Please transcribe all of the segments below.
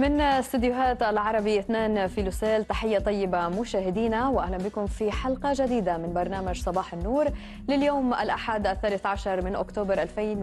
من استديوهات العربي 2 في لوسيل، تحية طيبة مشاهدينا وأهلا بكم في حلقة جديدة من برنامج صباح النور لليوم الأحد 13 من أكتوبر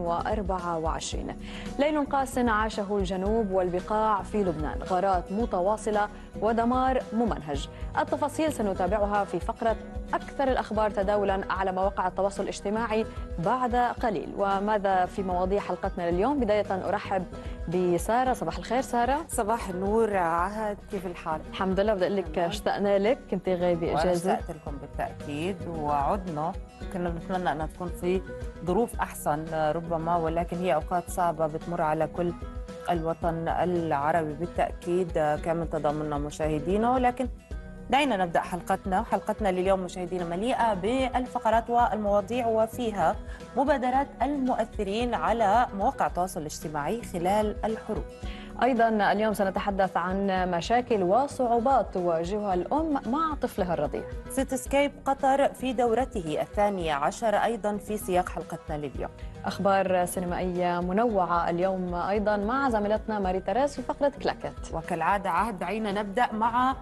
2024. ليل قاس عاشه الجنوب والبقاع في لبنان، غارات متواصلة ودمار ممنهج. التفاصيل سنتابعها في فقرة أكثر الأخبار تداولا على مواقع التواصل الاجتماعي بعد قليل. وماذا في مواضيع حلقتنا لليوم؟ بداية أرحب بسارة. صباح الخير سارة. صباح النور عهد، كيف الحال؟ الحمد لله. بدي اقول لك اشتقنا لك، كنت غايبه اجازه. وأنا اشتقت لكم بالتاكيد وعدنا. كنا بنتمنى انها تكون في ظروف احسن ربما، ولكن هي اوقات صعبه بتمر على كل الوطن العربي بالتاكيد، كامل تضامننا مشاهدينا. ولكن دعينا نبدا حلقتنا لليوم مشاهدينا مليئه بالفقرات والمواضيع، وفيها مبادرات المؤثرين على مواقع التواصل الاجتماعي خلال الحروب. أيضا اليوم سنتحدث عن مشاكل وصعوبات تواجهها الأم مع طفلها الرضيع. سيتسكيب قطر في دورته 12 أيضا في سياق حلقتنا لليوم. أخبار سينمائية منوعة اليوم أيضا مع زميلتنا ماري تريز في فقرة كلاكت. وكالعادة عهد، دعينا نبدأ مع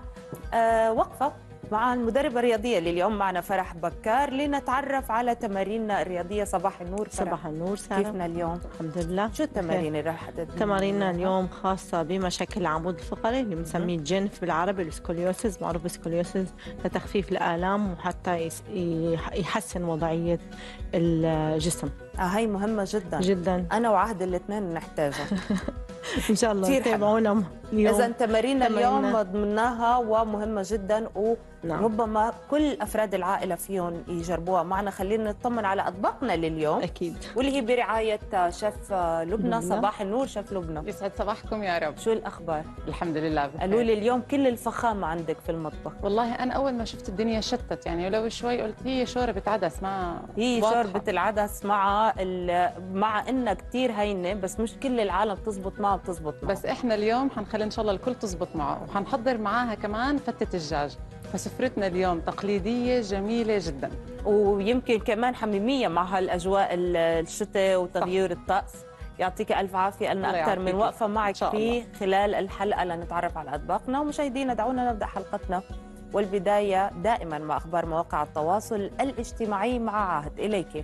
وقفة مع المدربة الرياضية لليوم. معنا فرح بكار لنتعرف على تماريننا الرياضية. صباح النور فرح. صباح النور سارة. كيفنا اليوم؟ الحمد لله. شو التمارين اللي راح تدربينا؟ تماريننا اليوم خاصة بمشاكل العمود الفقري اللي بنسميه جنف بالعربي، السكوليوسيس، معروف السكوليوسيس، لتخفيف الآلام وحتى يحسن وضعية الجسم. هاي مهمة جدا جدا. أنا وعهد الاثنين نحتاجها. إن شاء الله تابعونا اليوم. إذا تمارين اليوم ضمناها ومهمة جدا، وربما كل أفراد العائلة فيهم يجربوها معنا. خلينا نطمن على أطباقنا لليوم أكيد، واللي هي برعاية شيف لبنى. صباح النور شيف لبنى. يسعد صباحكم يا رب. شو الأخبار؟ الحمد لله بخير. قالوا لي اليوم كل الفخامة عندك في المطبخ. والله أنا أول ما شفت الدنيا شتت، يعني ولو شوي قلت هي شوربة عدس، ما هي شوربة العدس مع إنها كتير هينة، بس مش كل العالم بتزبط معها. بس إحنا اليوم حنخلي إن شاء الله الكل تزبط معه، وحنحضر معاها كمان فتة الدجاج. فسفرتنا اليوم تقليدية جميلة جدا، ويمكن كمان حميمية مع هالأجواء الشتاء وتغيير الطقس. يعطيك ألف عافية. لنا أكثر من وقفة معك في خلال الحلقة لنتعرف على أطباقنا. ومشاهدينا دعونا نبدأ حلقتنا، والبداية دائما مع أخبار مواقع التواصل الاجتماعي مع عهد. إليك.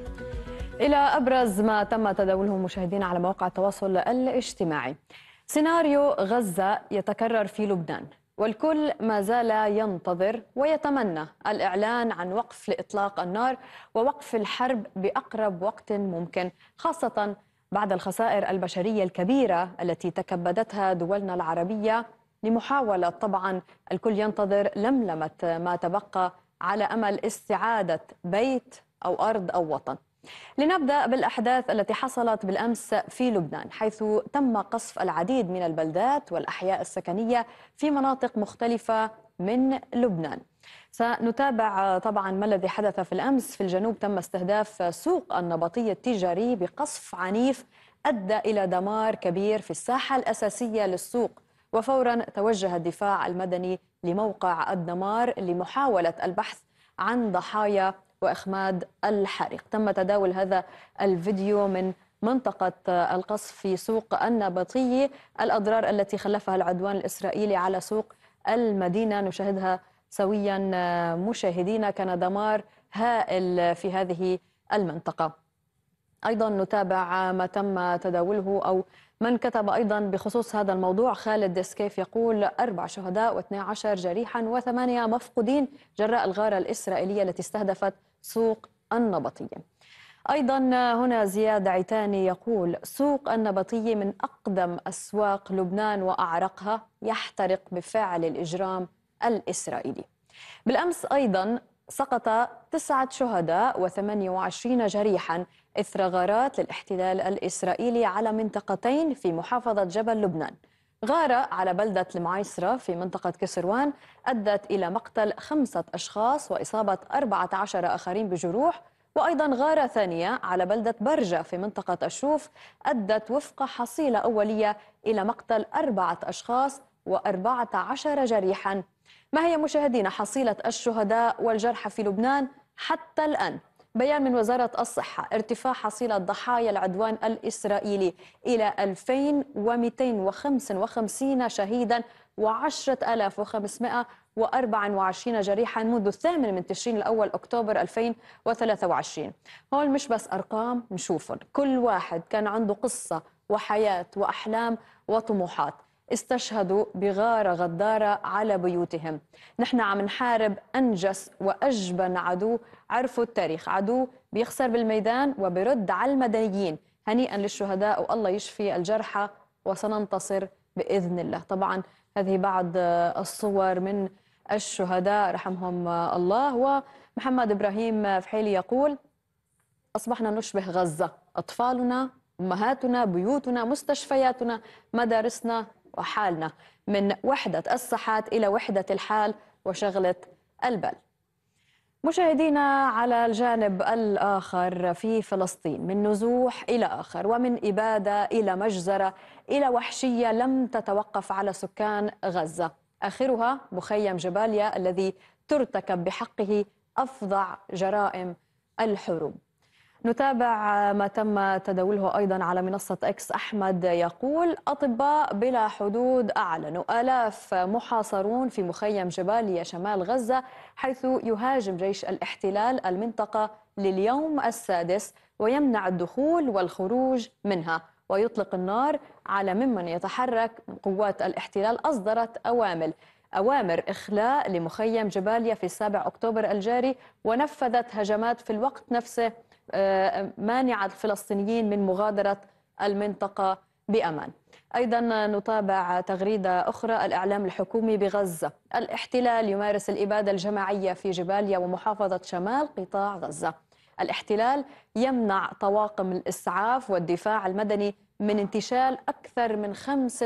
إلى أبرز ما تم تداوله مشاهدينا على مواقع التواصل الاجتماعي. سيناريو غزة يتكرر في لبنان، والكل ما زال ينتظر ويتمنى الإعلان عن وقف لإطلاق النار ووقف الحرب بأقرب وقت ممكن، خاصة بعد الخسائر البشرية الكبيرة التي تكبدتها دولنا العربية، لمحاولة طبعا الكل ينتظر لملمة ما تبقى على أمل استعادة بيت أو أرض أو وطن. لنبدأ بالأحداث التي حصلت بالأمس في لبنان، حيث تم قصف العديد من البلدات والأحياء السكنية في مناطق مختلفة من لبنان. سنتابع طبعا ما الذي حدث في الأمس. في الجنوب تم استهداف سوق النبطية التجاري بقصف عنيف أدى إلى دمار كبير في الساحة الأساسية للسوق، وفورا توجه الدفاع المدني لموقع الدمار لمحاولة البحث عن ضحايا وإخماد الحريق. تم تداول هذا الفيديو من منطقة القصف في سوق النبطية، الأضرار التي خلفها العدوان الإسرائيلي على سوق المدينة نشاهدها سويا مشاهدينا. كان دمار هائل في هذه المنطقة. أيضا نتابع ما تم تداوله أو من كتب أيضا بخصوص هذا الموضوع. خالد ديسكيف يقول 4 شهداء و12 جريحا و8 مفقودين جراء الغارة الإسرائيلية التي استهدفت سوق النبطية. أيضا هنا زياد عيتاني يقول سوق النبطية من أقدم أسواق لبنان وأعرقها، يحترق بفعل الإجرام الإسرائيلي. بالأمس أيضا سقط 9 شهداء و28 جريحا إثر غارات للاحتلال الإسرائيلي على منطقتين في محافظة جبل لبنان. غارة على بلدة المعيسرة في منطقة كسروان أدت إلى مقتل 5 أشخاص وإصابة 14 آخرين بجروح، وأيضا غارة ثانية على بلدة برجة في منطقة الشوف أدت وفق حصيلة أولية إلى مقتل 4 أشخاص و14 جريحا. ما هي مشاهدينا حصيلة الشهداء والجرحى في لبنان حتى الآن؟ بيان من وزارة الصحة: ارتفاع حصيلة ضحايا العدوان الإسرائيلي إلى 2255 شهيدا و10,524 جريحا منذ 8 تشرين الأول أكتوبر 2023. هون مش بس أرقام نشوفهم، كل واحد كان عنده قصة وحياة وأحلام وطموحات، استشهدوا بغارة غدارة على بيوتهم. نحن عم نحارب أنجس وأجبن عدو عرفوا التاريخ، عدو بيخسر بالميدان وبيرد على المدنيين. هنيئا للشهداء والله يشفي الجرحى وسننتصر بإذن الله. طبعا هذه بعض الصور من الشهداء رحمهم الله. ومحمد إبراهيم فحيلي يقول: أصبحنا نشبه غزة، أطفالنا، أمهاتنا، بيوتنا، مستشفياتنا، مدارسنا، وحالنا من وحدة الساحات إلى وحدة الحال وشغلة البال. مشاهدينا، على الجانب الآخر في فلسطين، من نزوح إلى آخر، ومن إبادة إلى مجزرة إلى وحشية لم تتوقف على سكان غزة، آخرها مخيم جباليا الذي ترتكب بحقه أفظع جرائم الحروب. نتابع ما تم تداوله أيضا على منصة إكس. أحمد يقول: أطباء بلا حدود أعلنوا آلاف محاصرون في مخيم جباليا شمال غزة، حيث يهاجم جيش الاحتلال المنطقة لليوم السادس ويمنع الدخول والخروج منها ويطلق النار على ممن يتحرك. قوات الاحتلال أصدرت أوامر إخلاء لمخيم جباليا في 7 أكتوبر الجاري، ونفذت هجمات في الوقت نفسه مانعة الفلسطينيين من مغادرة المنطقة بأمان. أيضا نتابع تغريدة أخرى. الإعلام الحكومي بغزة: الاحتلال يمارس الإبادة الجماعية في جباليا ومحافظة شمال قطاع غزة. الاحتلال يمنع طواقم الإسعاف والدفاع المدني من انتشال أكثر من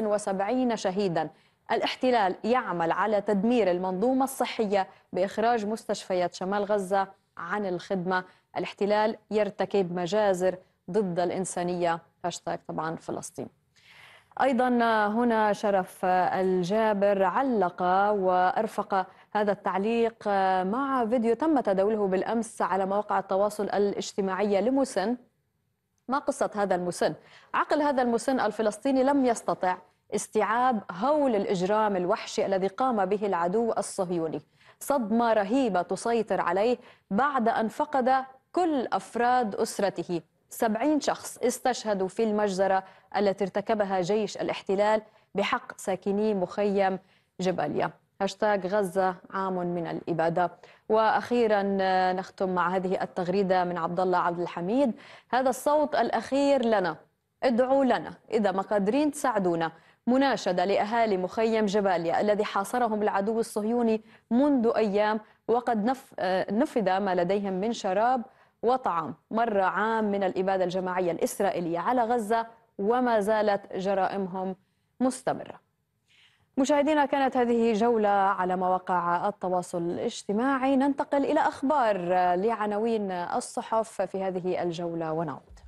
75 شهيدا. الاحتلال يعمل على تدمير المنظومة الصحية بإخراج مستشفيات شمال غزة عن الخدمة. الاحتلال يرتكب مجازر ضد الإنسانية. هاشتاج طبعا فلسطين. أيضا هنا شرف الجابر علق وأرفق هذا التعليق مع فيديو تم تداوله بالأمس على مواقع التواصل الاجتماعي لمسن. ما قصة هذا المسن؟ عقل هذا المسن الفلسطيني لم يستطع استيعاب هول الإجرام الوحشي الذي قام به العدو الصهيوني. صدمة رهيبة تسيطر عليه بعد أن فقد كل أفراد أسرته. 70 شخص استشهدوا في المجزرة التي ارتكبها جيش الاحتلال بحق ساكني مخيم جباليا. هاشتاج غزة عام من الإبادة. وأخيرا نختم مع هذه التغريدة من عبد الله عبد الحميد: هذا الصوت الأخير لنا، ادعوا لنا إذا ما قادرين تساعدونا. مناشدة لأهالي مخيم جباليا الذي حاصرهم العدو الصهيوني منذ أيام، وقد نفذ ما لديهم من شراب وطعام. مر عام من الإبادة الجماعية الإسرائيلية على غزة وما زالت جرائمهم مستمرة. مشاهدينا، كانت هذه جولة على مواقع التواصل الاجتماعي. ننتقل إلى أخبار لعناوين الصحف في هذه الجولة ونعود.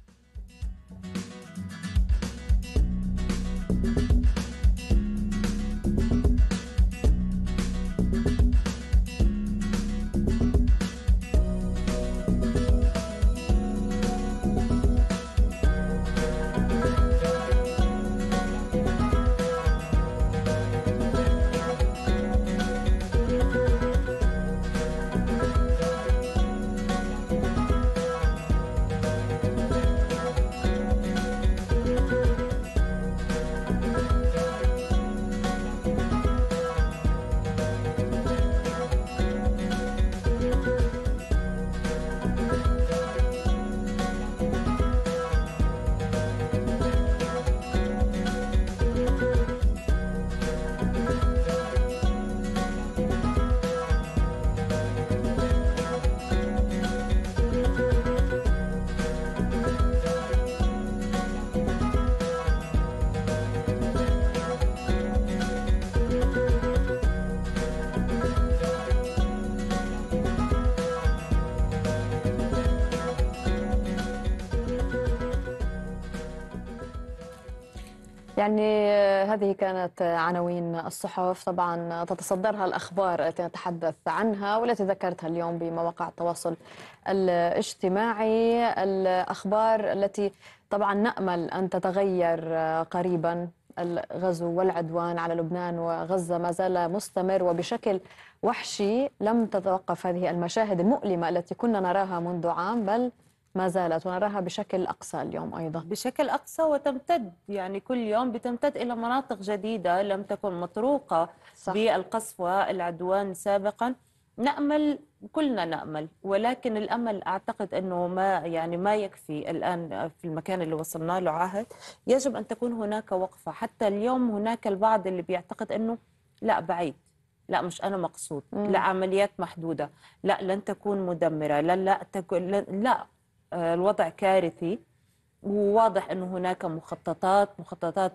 يعني هذه كانت عناوين الصحف، طبعا تتصدرها الأخبار التي نتحدث عنها والتي ذكرتها اليوم بمواقع التواصل الاجتماعي. الأخبار التي طبعا نأمل أن تتغير قريبا. الغزو والعدوان على لبنان وغزة ما زال مستمر وبشكل وحشي. لم تتوقف هذه المشاهد المؤلمة التي كنا نراها منذ عام، بل ما زالت ونراها بشكل أقصى اليوم أيضا. بشكل أقصى وتمتد، يعني كل يوم بتمتد إلى مناطق جديدة لم تكن مطروقة صح. بالقصف والعدوان سابقا. نأمل، كلنا نأمل، ولكن الأمل أعتقد أنه ما يكفي الآن في المكان اللي وصلنا له عهد. يجب أن تكون هناك وقفة. حتى اليوم هناك البعض اللي بيعتقد أنه لا بعيد، لا مش أنا مقصود، لا عمليات محدودة، لا لن تكون مدمرة، لا تكون، لا الوضع كارثي. وواضح أنه هناك مخططات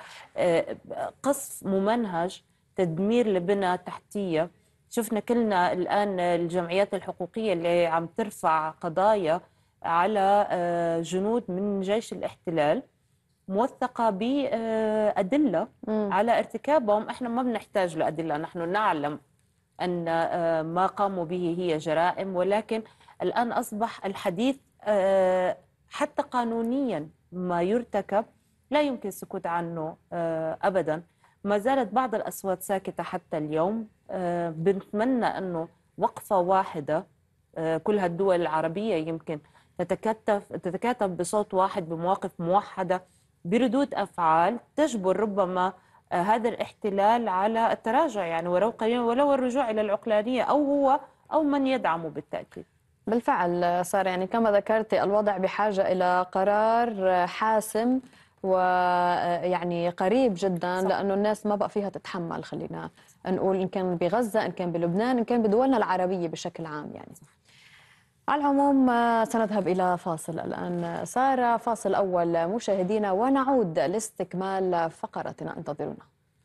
قصف ممنهج، تدمير لبنى تحتية. شفنا كلنا الآن الجمعيات الحقوقية اللي عم ترفع قضايا على جنود من جيش الاحتلال موثقة بأدلة على ارتكابهم. احنا ما بنحتاج لأدلة، نحن نعلم أن ما قاموا به هي جرائم، ولكن الآن أصبح الحديث حتى قانونيا ما يرتكب لا يمكن السكوت عنه أبدا. ما زالت بعض الأصوات ساكتة حتى اليوم. بنتمنى أنه وقفة واحدة، كل هالدول العربية يمكن تتكاتف بصوت واحد، بمواقف موحدة، بردود أفعال تجبر ربما هذا الاحتلال على التراجع، يعني ولو الرجوع إلى العقلانية، أو هو أو من يدعمه بالتأكيد. بالفعل سارة، يعني كما ذكرت الوضع بحاجة إلى قرار حاسم ويعني قريب جدا، لأنه الناس ما بقى فيها تتحمل. خلينا نقول إن كان بغزة، إن كان بلبنان، إن كان بدولنا العربية بشكل عام. يعني على العموم سنذهب إلى فاصل الآن سارة، فاصل أول مشاهدينا، ونعود لاستكمال فقرتنا. انتظرونا.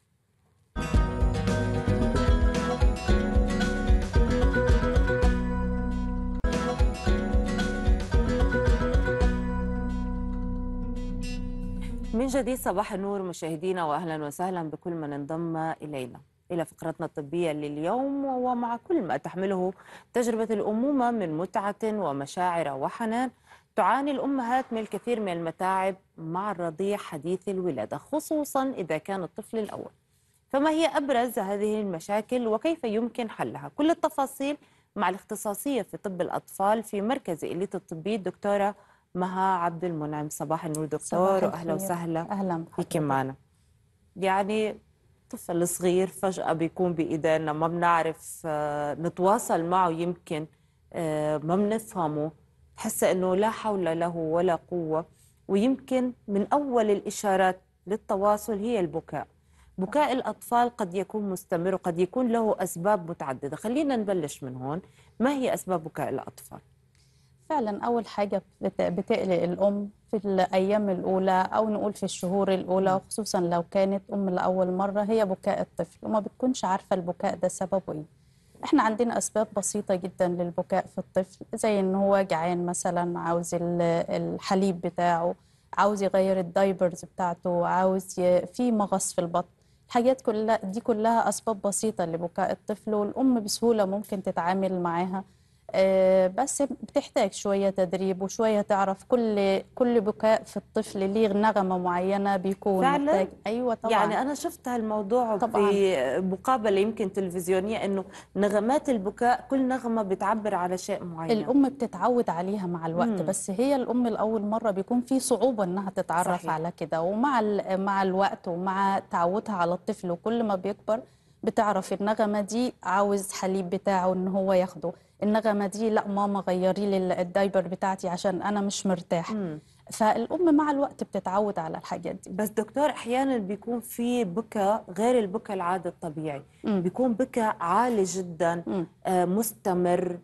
من جديد صباح النور مشاهدينا، وأهلا وسهلا بكل من انضم إلينا إلى فقرتنا الطبية لليوم، ومع كل ما تحمله تجربة الأمومة من متعة ومشاعر وحنان. تعاني الأمهات من الكثير من المتاعب مع الرضيع حديث الولادة، خصوصا إذا كان الطفل الأول. فما هي أبرز هذه المشاكل وكيف يمكن حلها؟ كل التفاصيل مع الاختصاصية في طب الأطفال في مركز إليت الطبي الدكتورة مها عبد المنعم. صباح النور دكتور، واهلا وسهلا. اهلا بك معنا. يعني طفل صغير فجأة بيكون بإيدينا، ما بنعرف نتواصل معه، يمكن ما بنفهمه، تحس إنه لا حول له ولا قوة. ويمكن من أول الإشارات للتواصل هي البكاء. بكاء الأطفال قد يكون مستمر وقد يكون له أسباب متعددة. خلينا نبلش من هون، ما هي أسباب بكاء الأطفال؟ فعلا أول حاجة بتقلق الأم في الأيام الأولى أو نقول في الشهور الأولى، وخصوصا لو كانت أم لأول مرة، هي بكاء الطفل وما بتكونش عارفة البكاء ده سببه إيه. إحنا عندنا أسباب بسيطة جدا للبكاء في الطفل، زي إن هو جعان مثلا، عاوز الحليب بتاعه، عاوز يغير الدايبرز بتاعته، عاوز في مغص في البطن. الحاجات كلها أسباب بسيطة لبكاء الطفل، والأم بسهولة ممكن تتعامل معاها. بس بتحتاج شوية تدريب وشوية تعرف كل بكاء في الطفل ليه نغمة معينة بيكون فعلا؟ محتاج. أيوة طبعا. يعني أنا شفت هالموضوع طبعاً. في مقابلة يمكن تلفزيونية، إنه نغمات البكاء كل نغمة بتعبر على شيء معين. الأم بتتعود عليها مع الوقت، بس هي الأم الأول مرة بيكون في صعوبة إنها تتعرف صحيح. على كده، ومع الوقت ومع تعودها على الطفل وكل ما بيكبر بتعرف النغمة دي عاوز حليب بتاعه إن هو ياخده، النغمة دي لا ماما غيري لي الدايبر بتاعتي عشان أنا مش مرتاح. فالأم مع الوقت بتتعود على الحاجات دي. بس دكتور، أحيانا بيكون في بكاء غير البكاء العادي الطبيعي، بيكون بكاء عالي جدا مستمر.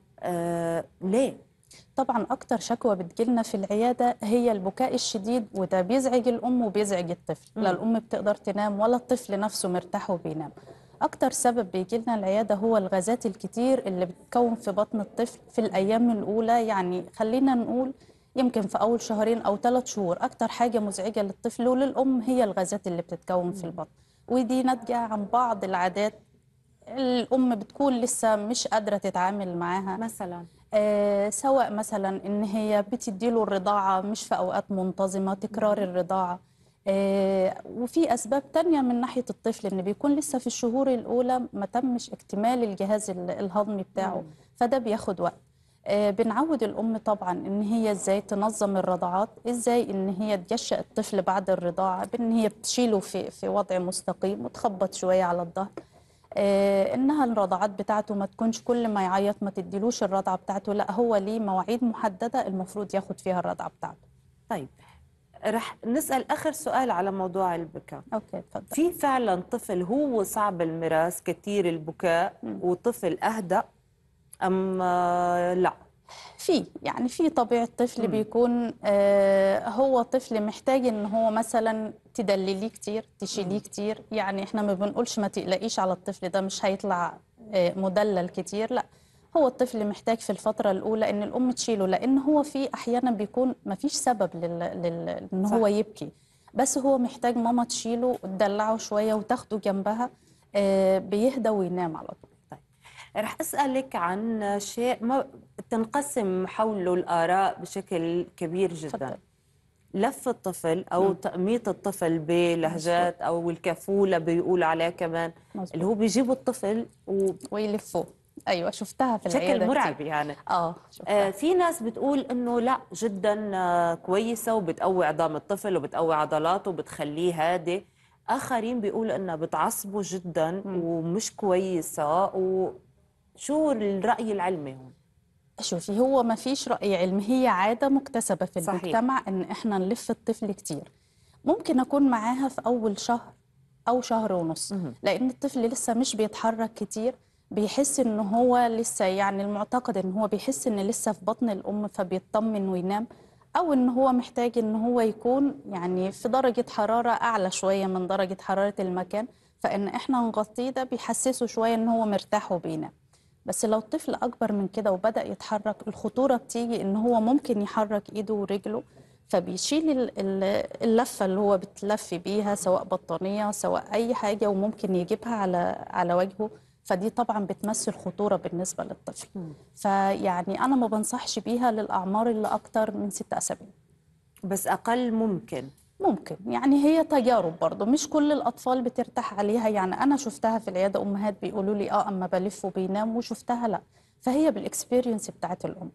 ليه؟ طبعا أكتر شكوى بتجيلنا في العيادة هي البكاء الشديد، وده بيزعج الأم وبيزعج الطفل. لا الأم بتقدر تنام ولا الطفل نفسه مرتاح وبينام. أكتر سبب بيجيلنا العيادة هو الغازات الكتير اللي بتتكون في بطن الطفل في الأيام الأولى. يعني خلينا نقول يمكن في أول شهرين أو 3 شهور أكتر حاجة مزعجة للطفل وللأم هي الغازات اللي بتتكون في البطن، ودي ناتجة عن بعض العادات الأم بتكون لسه مش قادرة تتعامل معاها. مثلا سواء مثلا إن هي بتديله الرضاعة مش في أوقات منتظمة، تكرار الرضاعة. وفي أسباب تانية من ناحية الطفل إن بيكون لسه في الشهور الأولى ما تمش اكتمال الجهاز الهضمي بتاعه، فده بياخد وقت. بنعود الأم طبعا إن هي إزاي تنظم الرضاعات، إزاي إن هي تجشأ الطفل بعد الرضاعة بإن هي بتشيله في وضع مستقيم وتخبط شوية على الظهر. إنها الرضاعات بتاعته ما تكونش كل ما يعيط ما تديلوش الرضعة بتاعته، لا هو ليه مواعيد محددة المفروض ياخد فيها الرضعة بتاعته. طيب رح نسأل آخر سؤال على موضوع البكاء. أوكي اتفضل. في فعلا طفل هو صعب المراس كثير البكاء وطفل أهدأ أم لا؟ يعني في طبيعة طفل بيكون هو طفل محتاج ان هو مثلا تدلليه كتير، تشيليه كتير. يعني احنا ما بنقولش ما تقلقيش على الطفل ده مش هيطلع مدلل كتير، لا هو الطفل محتاج في الفترة الأولى ان الأم تشيله، لأن هو في أحيانا بيكون ما فيش سبب ان هو يبكي، بس هو محتاج ماما تشيله وتدلعه شوية وتاخده جنبها بيهدى وينام على طول. رح أسألك عن شيء ما تنقسم حوله الآراء بشكل كبير جدا. فضل. لف الطفل أو تأميط الطفل بلهجات أو الكفولة بيقول عليه كمان. مزبوط. اللي هو بيجيبوا الطفل ويلفوه. ايوه شفتها في العياده بشكل مرعب كتير. يعني. شفتها. في ناس بتقول انه لا جدا كويسه وبتقوي عظام الطفل وبتقوي عضلاته وبتخليه هادي. اخرين بيقولوا انها بتعصبه جدا ومش كويسه. وشو الرأي العلمي هون؟ شوفي هو ما فيش رأي علمي، هي عادة مكتسبة في صحيح. المجتمع ان احنا نلف الطفل كتير. ممكن اكون معاها في اول شهر او شهر ونص، لان الطفل لسه مش بيتحرك كتير، بيحس ان هو لسه يعني المعتقد ان هو بيحس ان لسه في بطن الام فبيطمن وينام، او ان هو محتاج ان هو يكون يعني في درجة حرارة اعلى شوية من درجة حرارة المكان، فان احنا نغطيه ده بيحسسه شوية ان هو مرتاح وبينام. بس لو الطفل أكبر من كده وبدأ يتحرك، الخطورة بتيجي إن هو ممكن يحرك إيده ورجله، فبيشيل اللفة اللي هو بتلف بيها سواء بطانية سواء أي حاجة وممكن يجيبها على وجهه، فدي طبعا بتمثل خطورة بالنسبة للطفل. فيعني أنا ما بنصحش بيها للأعمار اللي أكتر من 6 أسابيع. بس أقل ممكن يعني هي تجارب برضه، مش كل الأطفال بترتاح عليها. يعني أنا شفتها في العيادة أمهات بيقولوا لي أما بلف وبينام، وشفتها لا، فهي بالإكسبيرينس بتاعت الأم.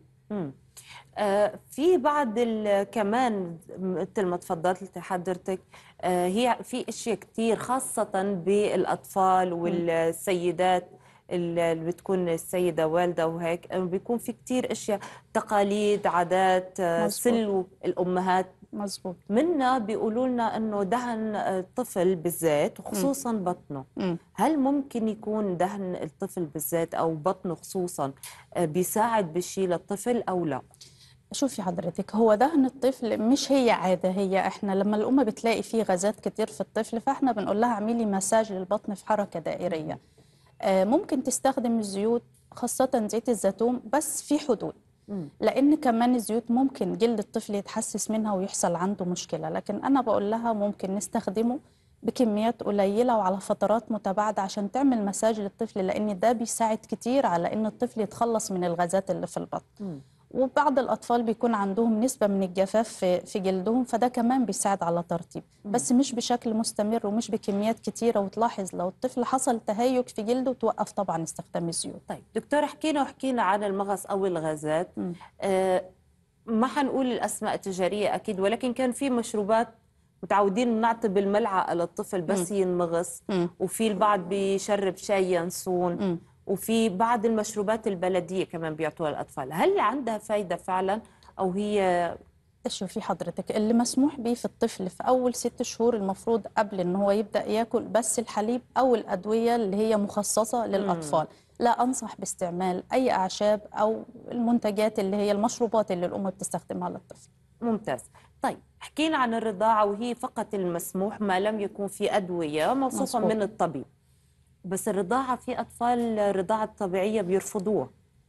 في بعض كمان مثل ما تفضلت حضرتك، هي في اشياء كثير خاصة بالأطفال والسيدات اللي بتكون السيدة والدة وهيك، بيكون في كثير اشياء تقاليد عادات سلو الأمهات. مزبوط. منا بيقولوا لنا انه دهن الطفل بالزيت وخصوصا بطنه. هل ممكن يكون دهن الطفل بالزيت او بطنه خصوصا بيساعد بشيل الطفل او لا؟ شوفي حضرتك، هو دهن الطفل مش هي عادة، هي احنا لما الأم بتلاقي فيه غازات كتير في الطفل فاحنا بنقول لها اعملي مساج للبطن في حركة دائرية. ممكن تستخدم الزيوت خاصة زيت الزيتون بس في حدود، لأن كمان الزيوت ممكن جلد الطفل يتحسس منها ويحصل عنده مشكلة، لكن أنا بقول لها ممكن نستخدمه بكميات قليلة وعلى فترات متباعدة عشان تعمل مساج للطفل، لأن ده بيساعد كتير على أن الطفل يتخلص من الغازات اللي في البطن. وبعض الأطفال بيكون عندهم نسبة من الجفاف في جلدهم، فده كمان بيساعد على ترطيب، بس مش بشكل مستمر ومش بكميات كتيرة. وتلاحظ لو الطفل حصل تهيج في جلده توقف طبعا استخدام الزيوت. طيب دكتور، حكينا عن المغص أو الغازات. ما حنقول الأسماء التجارية أكيد، ولكن كان في مشروبات متعودين نعطي بالملعقة للطفل بس ينمغص، وفي البعض بيشرب شاي ينسون، وفي بعض المشروبات البلدية كمان بيعطوها الأطفال. هل عندها فايدة فعلا أو هي؟ شوفي حضرتك، اللي مسموح به في الطفل في أول 6 شهور المفروض قبل إن هو يبدأ ياكل بس الحليب أو الأدوية اللي هي مخصصة للأطفال. لا أنصح باستعمال أي أعشاب أو المنتجات اللي هي المشروبات اللي الأم بتستخدمها للطفل. ممتاز. طيب حكينا عن الرضاعة وهي فقط المسموح ما لم يكن في أدوية موصوفة من الطبيب، بس الرضاعة في أطفال الرضاعة الطبيعية بيرفضوها.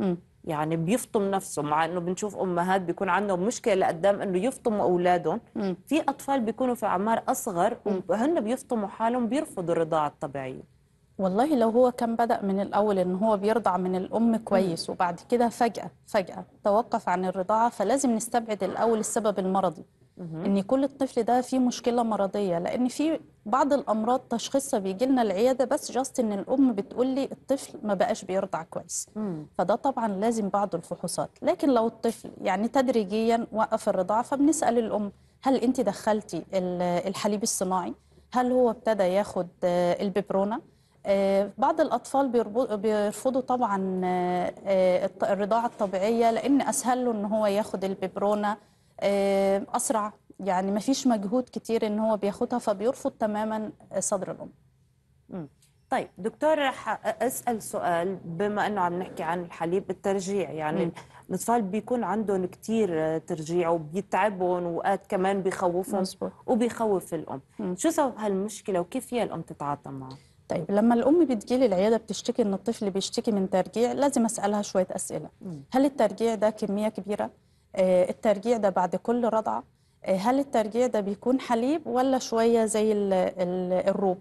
يعني بيفطم نفسه، مع انه بنشوف امهات بيكون عندهم مشكله لقدام انه يفطموا اولادهم. في اطفال بيكونوا في اعمار اصغر وهن بيفطموا حالهم، بيرفضوا الرضاعه الطبيعيه. والله لو هو كان بدأ من الأول إن هو بيرضع من الأم كويس وبعد كده فجأة توقف عن الرضاعة، فلازم نستبعد الأول السبب المرضي. إن يكون الطفل ده فيه مشكلة مرضية، لأن في بعض الأمراض تشخيصها بيجي لنا العيادة بس جاست إن الأم بتقول لي الطفل ما بقاش بيرضع كويس. فده طبعا لازم بعض الفحوصات. لكن لو الطفل يعني تدريجيا وقف الرضاعة، فبنسأل الأم: هل أنت دخلتي الحليب الصناعي؟ هل هو ابتدى ياخد الببرونة؟ بعض الأطفال بيرفضوا طبعا الرضاعة الطبيعية، لأن أسهل له إن هو ياخد الببرونة أسرع، يعني ما فيش مجهود كتير إن هو بياخدها، فبيرفض تماما صدر الأم. طيب دكتور، رح أسأل سؤال. بما أنه عم نحكي عن الحليب، الترجيع، يعني الأطفال بيكون عندهم كتير ترجيع وبيتعبهم، وقات كمان بيخوفهم وبيخوف الأم. شو سبب هالمشكلة وكيف فيها الأم تتعاطى معها؟ طيب لما الأم بتجيلي العيادة بتشتكي إن الطفل بيشتكي من ترجيع، لازم أسألها شوية أسئلة. هل الترجيع ده كمية كبيرة؟ الترجيع ده بعد كل رضعة؟ هل الترجيع ده بيكون حليب ولا شوية زي الروب؟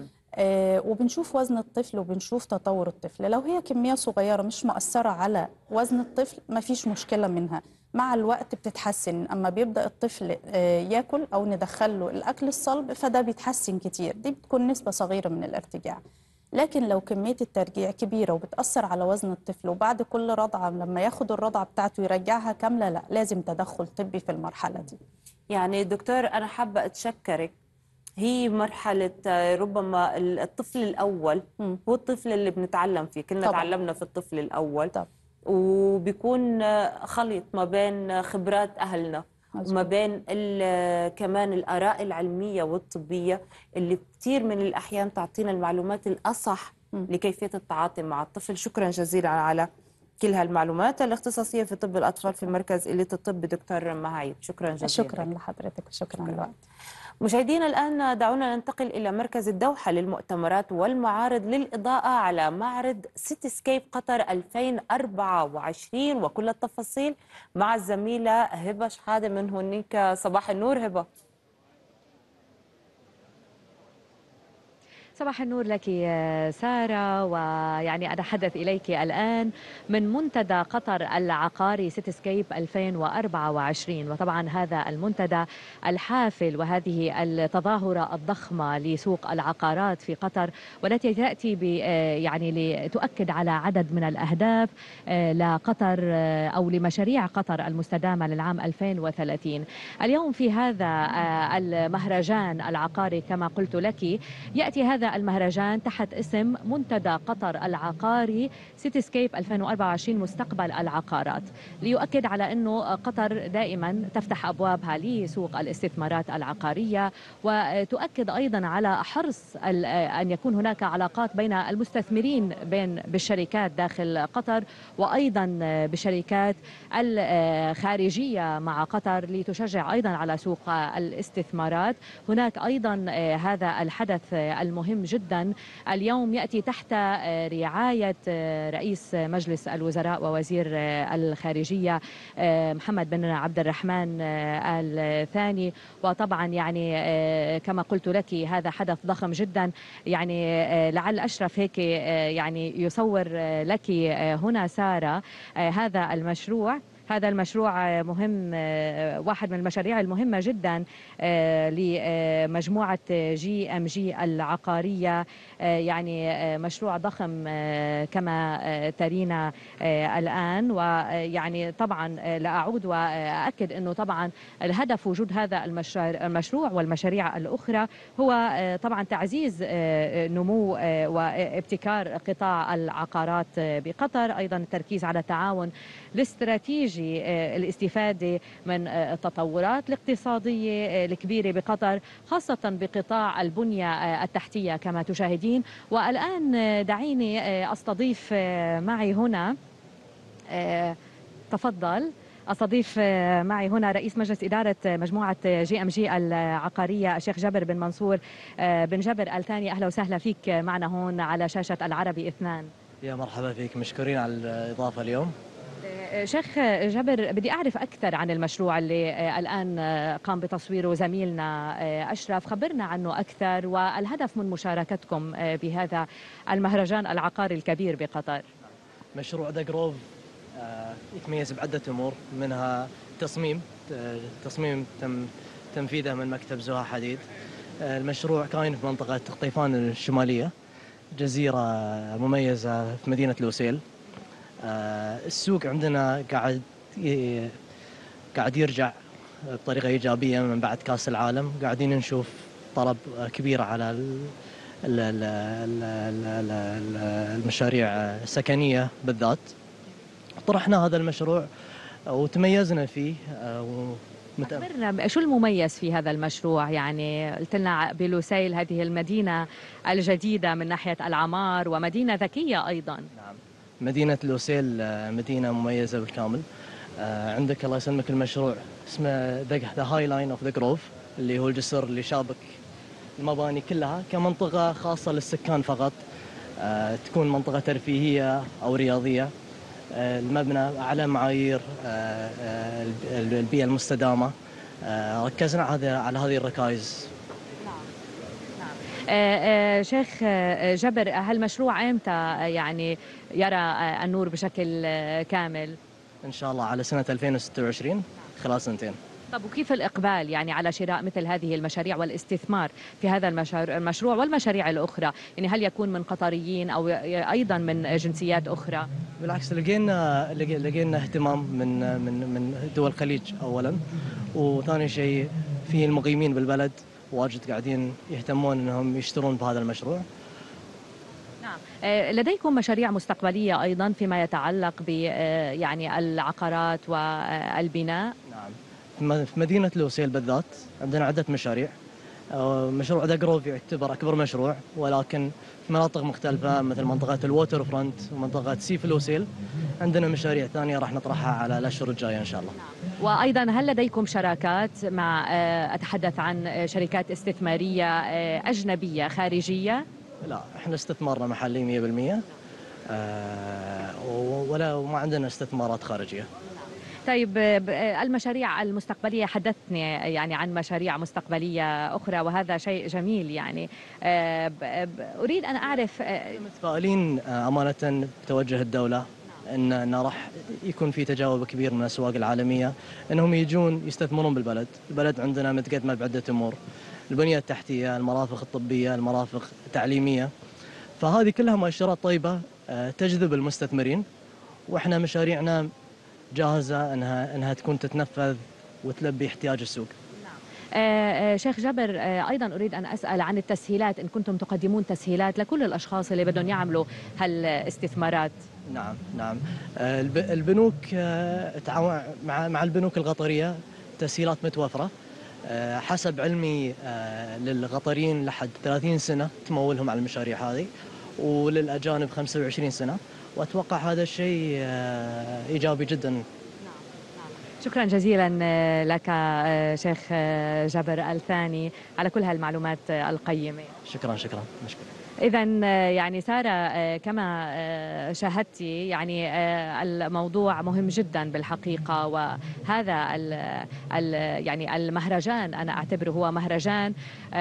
وبنشوف وزن الطفل وبنشوف تطور الطفل. لو هي كمية صغيرة مش مؤثرة على وزن الطفل، ما فيش مشكلة منها، مع الوقت بتتحسن. أما بيبدأ الطفل ياكل أو ندخله الأكل الصلب، فده بيتحسن كتير، دي بتكون نسبة صغيرة من الارتجاع. لكن لو كمية الترجيع كبيرة وبتأثر على وزن الطفل، وبعد كل رضعة لما ياخد الرضعة بتاعته يرجعها كاملة، لا، لازم تدخل طبي في المرحلة دي. يعني دكتور، أنا حابة أتشكرك. هي مرحلة ربما الطفل الأول هو الطفل اللي بنتعلم فيه، كنا تعلمنا في الطفل الأول. وبيكون خليط ما بين خبرات أهلنا وما بين كمان الآراء العلمية والطبية اللي كثير من الأحيان تعطينا المعلومات الأصح لكيفية التعاطي مع الطفل. شكرا جزيلا على كل هالمعلومات. الاختصاصية في طب الأطفال في مركز إليت الطب دكتور مهايب، شكرا جزيلا. شكرا لحضرتك وشكرا لوقتك. مشاهدينا الآن دعونا ننتقل إلى مركز الدوحة للمؤتمرات والمعارض للإضاءة على معرض سيتي سكيب قطر 2024 وكل التفاصيل مع الزميلة هبة شحادة من هونيك. صباح النور هبة. صباح النور لك سارة، ويعني أنا أتحدث إليك الآن من منتدى قطر العقاري سيتي سكيب 2024. وطبعا هذا المنتدى الحافل وهذه التظاهرة الضخمة لسوق العقارات في قطر، والتي تأتي يعني لتؤكد على عدد من الأهداف لقطر أو لمشاريع قطر المستدامة للعام 2030. اليوم في هذا المهرجان العقاري كما قلت لك، يأتي هذا المهرجان تحت اسم منتدى قطر العقاري سيتي سكيب 2024 مستقبل العقارات، ليؤكد على أنه قطر دائما تفتح أبوابها لسوق الاستثمارات العقارية، وتؤكد أيضا على حرص أن يكون هناك علاقات بين المستثمرين بالشركات داخل قطر وأيضا بالشركات الخارجية مع قطر، لتشجع أيضا على سوق الاستثمارات. هناك أيضا هذا الحدث المهم جدا اليوم يأتي تحت رعاية رئيس مجلس الوزراء ووزير الخارجية محمد بن عبد الرحمن الثاني. وطبعا يعني كما قلت لك هذا حدث ضخم جدا، يعني لعل أشرف هيك يعني يصور لك هنا سارة هذا المشروع. هذا المشروع مهم، واحد من المشاريع المهمة جدا لمجموعة GMG العقارية، يعني مشروع ضخم كما ترينا الآن. ويعني طبعا لا أعود وأكد أنه طبعا الهدف وجود هذا المشروع والمشاريع الأخرى هو طبعا تعزيز نمو وابتكار قطاع العقارات بقطر، أيضا التركيز على التعاون الاستراتيجي الاستفادة من التطورات الاقتصادية الكبيرة بقطر، خاصة بقطاع البنية التحتية كما تشاهدين. والآن دعيني أستضيف معي هنا، تفضل، أستضيف معي هنا رئيس مجلس إدارة مجموعة GMG العقارية الشيخ جابر بن منصور بن جابر الثاني. أهلا وسهلا فيك معنا هون على شاشة العربي 2. يا مرحبا فيك، مشكورين على الإضافة اليوم. شيخ جابر، بدي أعرف أكثر عن المشروع اللي الآن قام بتصويره زميلنا أشرف. خبرنا عنه أكثر والهدف من مشاركتكم بهذا المهرجان العقاري الكبير بقطر. مشروع ذا جروف يتميز بعدة أمور، منها تصميم تم تنفيذه من مكتب زها حديد. المشروع كاين في منطقة قطيفان الشمالية، جزيرة مميزة في مدينة لوسيل. السوق عندنا قاعد يرجع بطريقة إيجابية من بعد كأس العالم. قاعدين نشوف طلب كبير على المشاريع السكنية بالذات. طرحنا هذا المشروع وتميزنا فيه. خبرنا شو المميز في هذا المشروع؟ يعني قلت لنا بلوسيل هذه المدينة الجديدة من ناحية العمار ومدينة ذكية أيضا. نعم، مدينة لوسيل مدينة مميزة بالكامل. عندك الله يسلمك المشروع اسمه ذا هاي لاين اوف ذا جروف، اللي هو الجسر اللي شابك المباني كلها كمنطقة خاصة للسكان فقط. تكون منطقة ترفيهية أو رياضية. المبنى على معايير البيئة المستدامة. ركزنا على هذه الركائز. شيخ جبر، هالمشروع امتى يعني يرى النور بشكل كامل؟ إن شاء الله على سنة 2026، خلال سنتين. طب وكيف الإقبال يعني على شراء مثل هذه المشاريع والاستثمار في هذا المشروع والمشاريع الأخرى؟ يعني هل يكون من قطريين أو أيضا من جنسيات أخرى؟ بالعكس، لقينا اهتمام من دول الخليج أولا، وثاني شيء في المقيمين بالبلد واجد قاعدين يهتمون أنهم يشترون بهذا المشروع. نعم. لديكم مشاريع مستقبلية أيضا فيما يتعلق ب يعني العقارات والبناء؟ نعم، في مدينة لوسيل بالذات عندنا عدة مشاريع. مشروع ذا جروف يعتبر أكبر مشروع، ولكن في مناطق مختلفة مثل منطقة الووتر فرونت ومنطقة سيف لوسيل عندنا مشاريع ثانية راح نطرحها على الأشهر الجاية إن شاء الله. وأيضا هل لديكم شراكات مع أتحدث عن شركات استثمارية أجنبية خارجية؟ لا، احنا استثمارنا محلي 100%. وما عندنا استثمارات خارجية. طيب، المشاريع المستقبلية، حدثني يعني عن مشاريع مستقبلية أخرى وهذا شيء جميل. يعني أريد أن أعرف. متفائلين أمانة بتوجه الدولة أن راح يكون في تجاوب كبير من الأسواق العالمية أنهم يجون يستثمرون بالبلد. البلد عندنا متقدمة بعدة أمور، البنية التحتية، المرافق الطبية، المرافق التعليمية. فهذه كلها مؤشرات طيبة تجذب المستثمرين، وإحنا مشاريعنا جاهزة أنها تكون تتنفذ وتلبي احتياج السوق. شيخ جابر، أيضا أريد أن أسأل عن التسهيلات، إن كنتم تقدمون تسهيلات لكل الأشخاص اللي بدهم يعملوا هالاستثمارات. نعم. البنوك تعاون مع البنوك القطرية، تسهيلات متوفرة. حسب علمي للقطريين لحد 30 سنة تمولهم على المشاريع هذه، وللأجانب 25 سنة، وأتوقع هذا الشيء إيجابي جدا. شكرا جزيلا لك شيخ جابر الثاني على كل هالمعلومات القيمة. شكرا. إذا يعني سارة، كما شاهدتي يعني الموضوع مهم جدا بالحقيقة، وهذا يعني المهرجان أنا أعتبره هو مهرجان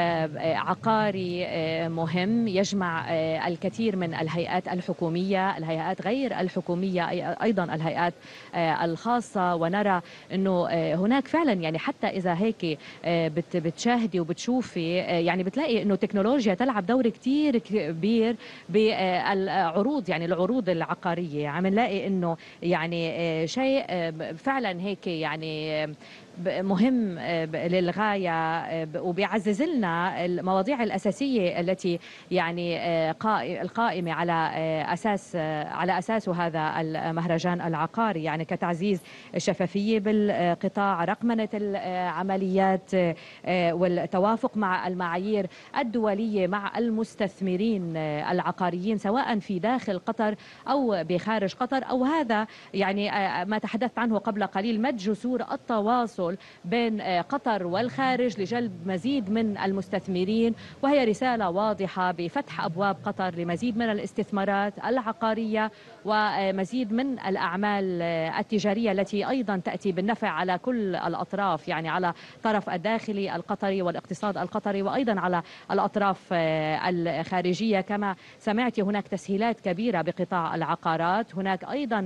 عقاري مهم يجمع الكثير من الهيئات الحكومية، الهيئات غير الحكومية، أيضا الهيئات الخاصة. ونرى أنه هناك فعلا يعني حتى إذا هيك بتشاهدي وبتشوفي يعني بتلاقي أنه التكنولوجيا تلعب دور كتير كبير بالعروض، يعني العروض العقارية. عم نلاقي انه يعني شيء فعلا هيك يعني مهم للغاية، وبيعزز لنا المواضيع الأساسية التي يعني القائمة على أساس هذا المهرجان العقاري، يعني كتعزيز الشفافية بالقطاع، رقمنة العمليات، والتوافق مع المعايير الدولية مع المستثمرين العقاريين سواء في داخل قطر أو بخارج قطر، أو هذا يعني ما تحدثت عنه قبل قليل، مد جسور التواصل التواصل بين قطر والخارج لجلب مزيد من المستثمرين، وهي رسالة واضحة بفتح أبواب قطر لمزيد من الاستثمارات العقارية ومزيد من الأعمال التجارية التي أيضا تأتي بالنفع على كل الأطراف، يعني على طرف الداخلي القطري والاقتصاد القطري، وأيضا على الأطراف الخارجية. كما سمعت هناك تسهيلات كبيرة بقطاع العقارات، هناك أيضا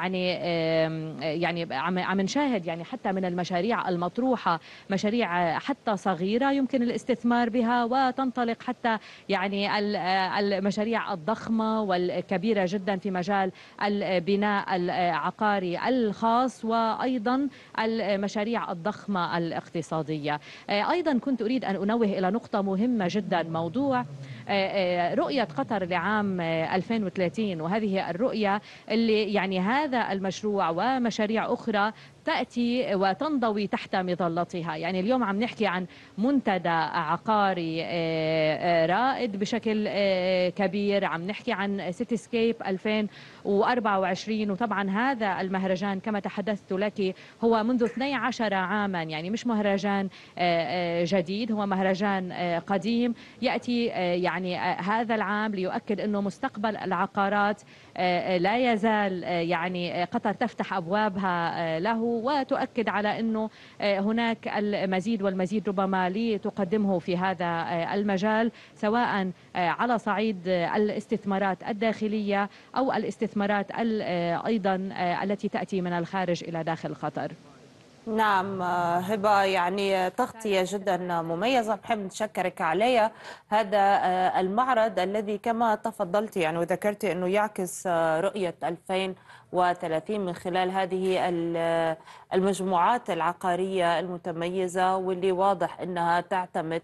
يعني عم نشاهد يعني حتى من المشاريع المطروحة مشاريع حتى صغيرة يمكن الاستثمار بها، وتنطلق حتى يعني المشاريع الضخمة والكبيرة جدا في مجال البناء العقاري الخاص، وأيضا المشاريع الضخمة الاقتصادية. أيضا كنت أريد أن أنوه إلى نقطة مهمة جدا، موضوع رؤية قطر لعام 2030، وهذه الرؤية اللي يعني هذا المشروع ومشاريع أخرى تأتي وتنضوي تحت مظلتها. يعني اليوم عم نحكي عن منتدى عقاري رائد بشكل كبير، عم نحكي عن سيتي سكيب 2024، وطبعا هذا المهرجان كما تحدثت لك هو منذ 12 عاما، يعني مش مهرجان جديد، هو مهرجان قديم يأتي يعني هذا العام ليؤكد أنه مستقبل العقارات لا يزال يعني قطر تفتح أبوابها له، وتؤكد على أنه هناك المزيد والمزيد ربما لتقدمه في هذا المجال، سواء على صعيد الاستثمارات الداخلية أو الاستثمارات أيضا التي تأتي من الخارج إلى داخل قطر. نعم هبة، يعني تغطية جدا مميزة، بحب نشكرك عليها. هذا المعرض الذي كما تفضلت يعني وذكرت أنه يعكس رؤية 2030 من خلال هذه المجموعات العقارية المتميزة، واللي واضح أنها تعتمد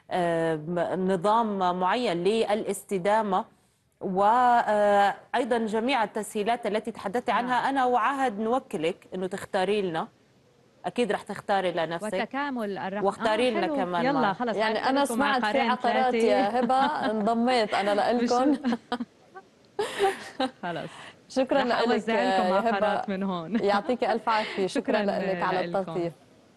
نظام معين للاستدامة، وأيضا جميع التسهيلات التي تحدثت عنها. أنا وعهد نوكلك أنه تختاري لنا، اكيد رح تختاري لنفسك وتكامل الرقم، واختاري لنا كمان يلا خلص. يعني انا سمعت في عقارات يا هبه انضميت انا لكم. خلص شكرا لك يا هبه من هون. يعطيك الف عافيه. شكرا لك على التلطيف.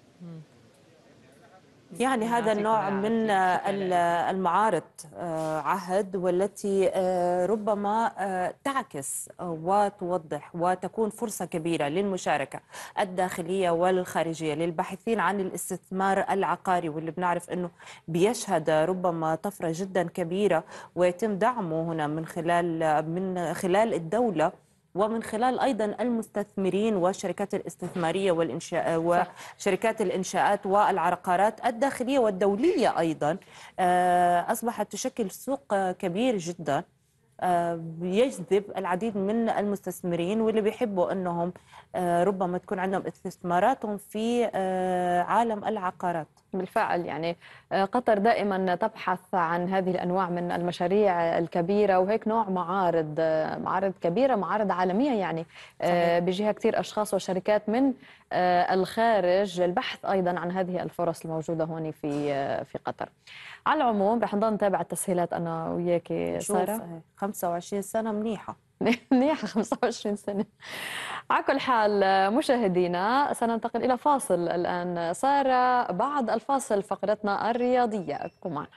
يعني هذا النوع من المعارض عهد، والتي ربما تعكس وتوضح وتكون فرصة كبيرة للمشاركة الداخلية والخارجية للباحثين عن الاستثمار العقاري، واللي بنعرف أنه بيشهد ربما طفرة جدا كبيرة، ويتم دعمه هنا من خلال الدولة، ومن خلال أيضا المستثمرين والشركات الاستثمارية والإنشاء وشركات الإنشاءات والعقارات الداخلية والدولية أيضا. أصبحت تشكل سوق كبير جدا يجذب العديد من المستثمرين، واللي بيحبوا أنهم ربما تكون عندهم استثماراتهم في عالم العقارات. بالفعل يعني قطر دائما تبحث عن هذه الأنواع من المشاريع الكبيرة، وهيك نوع معارض كبيرة، معارض عالمية يعني بيجيها كثير أشخاص وشركات من الخارج للبحث أيضا عن هذه الفرص الموجودة هون في قطر. على العموم رح نضل نتابع التسهيلات أنا وياك سارة. 25 سنة منيحة. منيحة 25 سنة. على كل حال مشاهدينا سننتقل إلى فاصل الآن. سارة بعد الفاصل فقرتنا الرياضية، ابقوا معنا.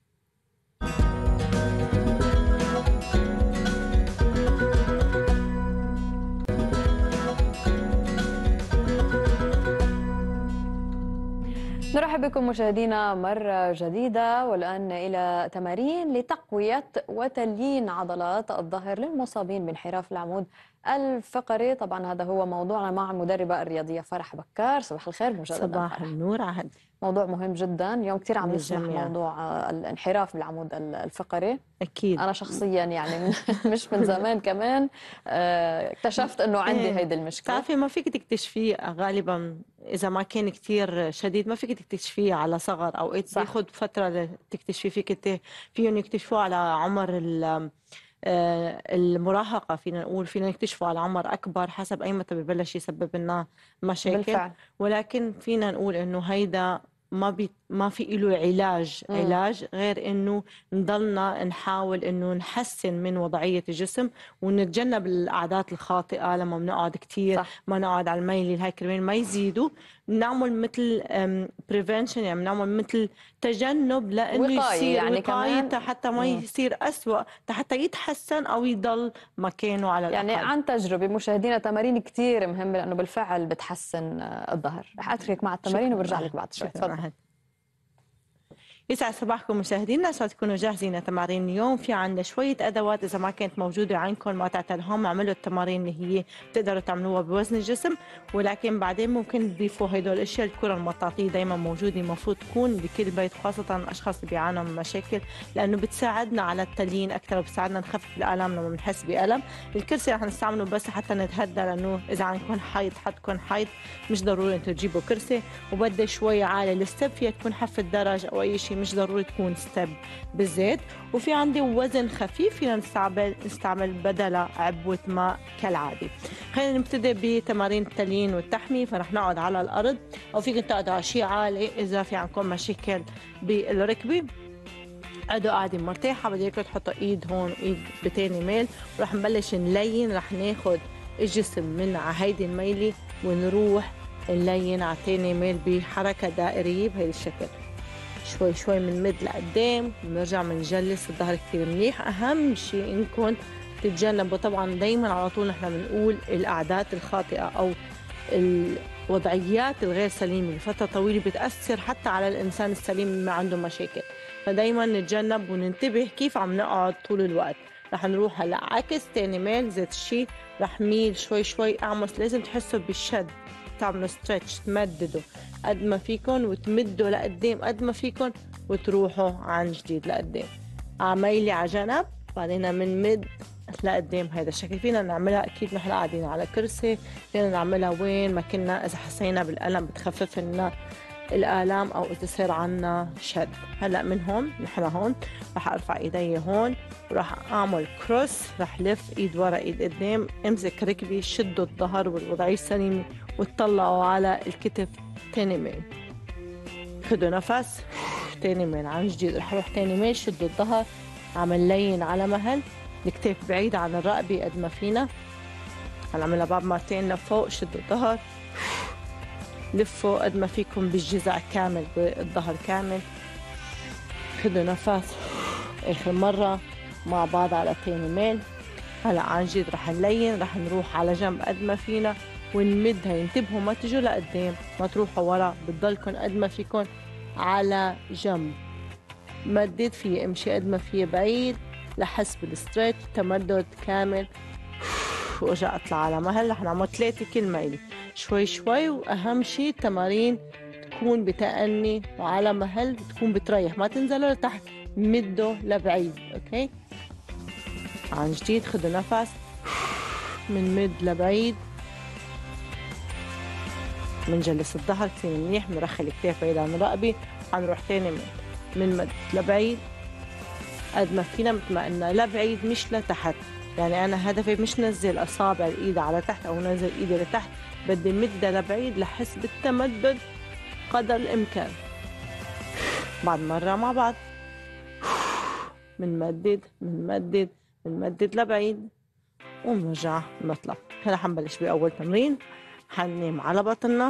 نرحب بكم مشاهدينا مرة جديدة، والآن إلى تمارين لتقوية وتليين عضلات الظهر للمصابين بانحراف العمود الفقري. طبعا هذا هو موضوعنا مع المدربة الرياضية فرح بكار. صباح الخير مجددا. صباح النور عهد. موضوع مهم جدا اليوم، كثير عم نسمع موضوع الانحراف بالعمود الفقري. أكيد أنا شخصيا يعني مش من زمان كمان اكتشفت إنه عندي هيدي المشكلة. تعرفي ما فيك تكتشفيه غالبا إذا ما كان كتير شديد، ما فيك تكتشفيه على صغر أو بياخذ فترة تكتشفيه. فيهم يكتشفوه على عمر المراهقة، فينا نقول فينا نكتشفه على عمر أكبر حسب أي متى ببلش يسبب لنا مشاكل بالفعل. ولكن فينا نقول إنه هيدا ما في له علاج غير إنه نضلنا نحاول إنه نحسن من وضعية الجسم، ونتجنب العادات الخاطئة لما بنقعد كتير. ما نقعد على الميل، هاي كرمال ما يزيدوا بنعمل مثل بريفنشن، يعني بنعمل مثل تجنب لانه وقاية يصير يعني وقاية كمان. حتى ما يصير أسوأ، حتى يتحسن او يضل مكانه على يعني الاقل. عن تجربة مشاهدينا تمارين كتير مهمة لأنه بالفعل بتحسن الظهر. رح أترك مع التمارين وبرجع لك بعد شوي. شكرا تفضل. أهل. يسعد صباحكم مشاهدينا، عشان تكونوا جاهزين لتمارين اليوم. في عندنا شوية أدوات إذا ما كانت موجودة عندكم ما تعتلهم، اعملوا التمارين اللي هي بتقدروا تعملوها بوزن الجسم، ولكن بعدين ممكن تضيفوا هدول الأشياء. الكرة المطاطية دايما موجودة، المفروض تكون بكل بيت، خاصة الأشخاص اللي بيعانوا من مشاكل، لأنه بتساعدنا على التليين أكثر وبتساعدنا نخفف الآلام لما بنحس بألم. الكرسي رح نستعمله بس حتى نتهدى، لأنه إذا عندكم حيط حدكم حيط، مش ضروري أنتوا تجيبوا كرسي. وبدأ شوي عالي الستب، فيها تكون حف الدرج أو أي شيء، مش ضروري تكون ستيب بالزيت. وفي عندي وزن خفيف فينا نستعمل بدل عبوة ماء كالعادة. خلينا نبتدي بتمارين التليين والتحمية. فرح نقعد على الأرض، أو فيكم تقعدوا على شيء عالي إذا في عندكم مشاكل بالركبة. قعدوا قاعدة مرتاحة، بدي اياكم تحطوا ايد هون وايد بتاني ميل، ورح نبلش نلين. رح ناخد الجسم من على هيدي الميلة ونروح نلين على تاني ميل بحركة دائرية بهيدا الشكل. شوي شوي بنمد لقدام، بنرجع بنجلس الظهر كثير منيح. اهم شيء انكم تتجنبوا، طبعا دايما على طول نحن بنقول القعدات الخاطئة او الوضعيات الغير سليمة لفترة طويلة بتأثر حتى على الإنسان السليم اللي ما عنده مشاكل. فدايما نتجنب وننتبه كيف عم نقعد طول الوقت. رح نروح هلا عكس تاني ميل ذات الشيء، رح ميل شوي شوي أعمس. لازم تحسوا بالشد، تعملوا ستريتش، تمددوا قد ما فيكن وتمدوا لقدام قد ما فيكن، وتروحوا عن جديد لقدام. عميلي على جنب، بعدين بنمد لقدام. هذا الشكل فينا نعملها اكيد نحن قاعدين على كرسي، فينا نعملها وين ما كنا اذا حسينا بالالم بتخفف لنا الالام او اذا صار عنا شد. هلا من هون نحن هون رح ارفع ايدي هون وراح اعمل كروس، رح لف ايد ورا ايد قدام، امسك ركبي، شدوا الظهر والوضعيه السليمه وتطلعوا على الكتف. تاني ميل، خدوا نفس، تاني ميل عن جديد. رح اروح تاني ميل، شدوا الظهر، عمل لين على مهل، الكتاف بعيد عن الرقبة قد ما فينا. هنعملها بعد مرتين لفوق، شدوا الظهر، لفوا قد ما فيكم بالجذع كامل، بالظهر كامل. خدوا نفس آخر مرة مع بعض على تاني ميل. هلا عن جد رح نلين، رح نروح على جنب قد ما فينا ونمدها. انتبهوا ما تجوا لقدام، ما تروحوا ورا، بتضلكن قد ما فيكن على جنب. مدد فيه، امشي قد ما فيه بعيد لحس بالستريتش، تمدد كامل. وارجع اطلع على مهل. رح نعمل 3 كل ميلة شوي شوي. واهم شيء التمارين تكون بتأني وعلى مهل، تكون بتريح، ما تنزلوا لتحت، مدوا لبعيد. اوكي عن جديد، خدوا نفس، من مد لبعيد، منجلس الظهر كثير منيح، منرخي الكتاف بعيد عن الرقبة. حنروح تاني من مد لبعيد قد ما فينا، مثل ما قلنا لبعيد مش لتحت. يعني أنا هدفي مش نزل أصابع الإيد على تحت أو نزل إيدي لتحت، بدي مدها لبعيد لحس بالتمدد قدر الإمكان. بعد مرة مع بعض، منمدد منمدد منمدد لبعيد ونرجع نطلع. هلا حنبلش بأول تمرين. حننام على بطننا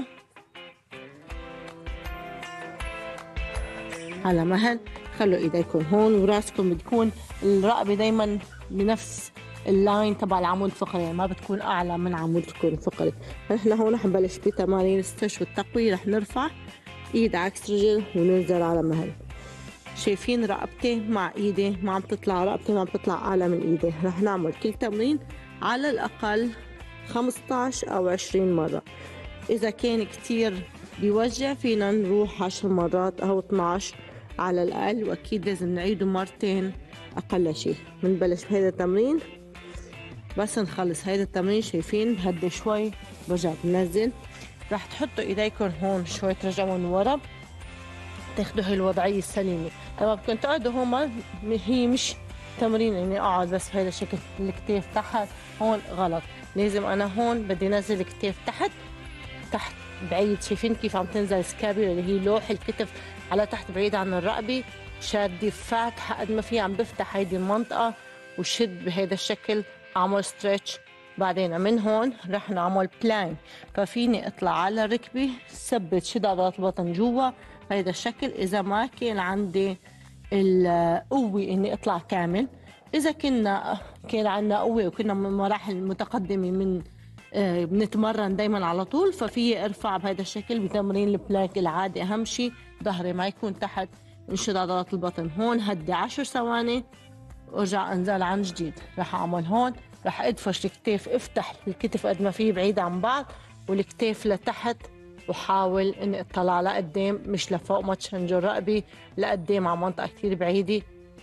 على مهل، خلوا ايديكم هون وراسكم بتكون الرقبه دايما بنفس اللاين تبع العمود الفقري، يعني ما بتكون اعلى من عمودكم الفقري. نحن هون حنبلش بتمارين الستريتش والتقويه. رح نرفع ايد عكس رجل وننزل على مهل. شايفين رقبتي مع ايدي ما عم تطلع، رقبتي ما عم تطلع اعلى من ايدي. رح نعمل كل تمرين على الاقل 15 او 20 مره. اذا كان كتير بيوجع فينا نروح 10 مرات او 12 على الأقل، وأكيد لازم نعيده مرتين أقل شيء. بنبلش بهذا التمرين، بس نخلص هذا التمرين شايفين بهدي شوي برجع بنزل. رح تحطوا إيديكم هون شوي، ترجعوا من ورا، تاخدوا هاي الوضعية السليمة. لما بدكم تقعدوا هون هي مش تمرين إني أقعد بس بهذا الشكل، الكتاف تحت هون غلط. لازم أنا هون بدي نزل الكتاف تحت بعيد. شايفين كيف عم تنزل سكابيولا اللي هي لوح الكتف على تحت بعيد عن الرقبة، شادي فاتحة قد ما فيها، عم بفتح هيدي المنطقة وشد بهذا الشكل، اعمل ستريتش بعدين من هون رح نعمل بلانك، ففيني اطلع على ركبي، ثبت شد عضلات البطن جوا بهيدا الشكل. اذا ما كان عندي القوه اني اطلع كامل، اذا كان عندنا قوه وكنا من مراحل متقدمه من بنتمرن دايما على طول، ففي ارفع بهذا الشكل بتمرين البلانك العادي. اهم شيء ظهري ما يكون تحت، انشد عضلات البطن. هون هدي 10 ثواني وارجع انزل عن جديد. رح اعمل هون، رح ادفش الكتاف، افتح الكتف قد ما فيه بعيد عن بعض والكتاف لتحت، وحاول اني اطلع لقدام مش لفوق، ما تشنجر رقبي لقدام على منطقه كثير بعيده.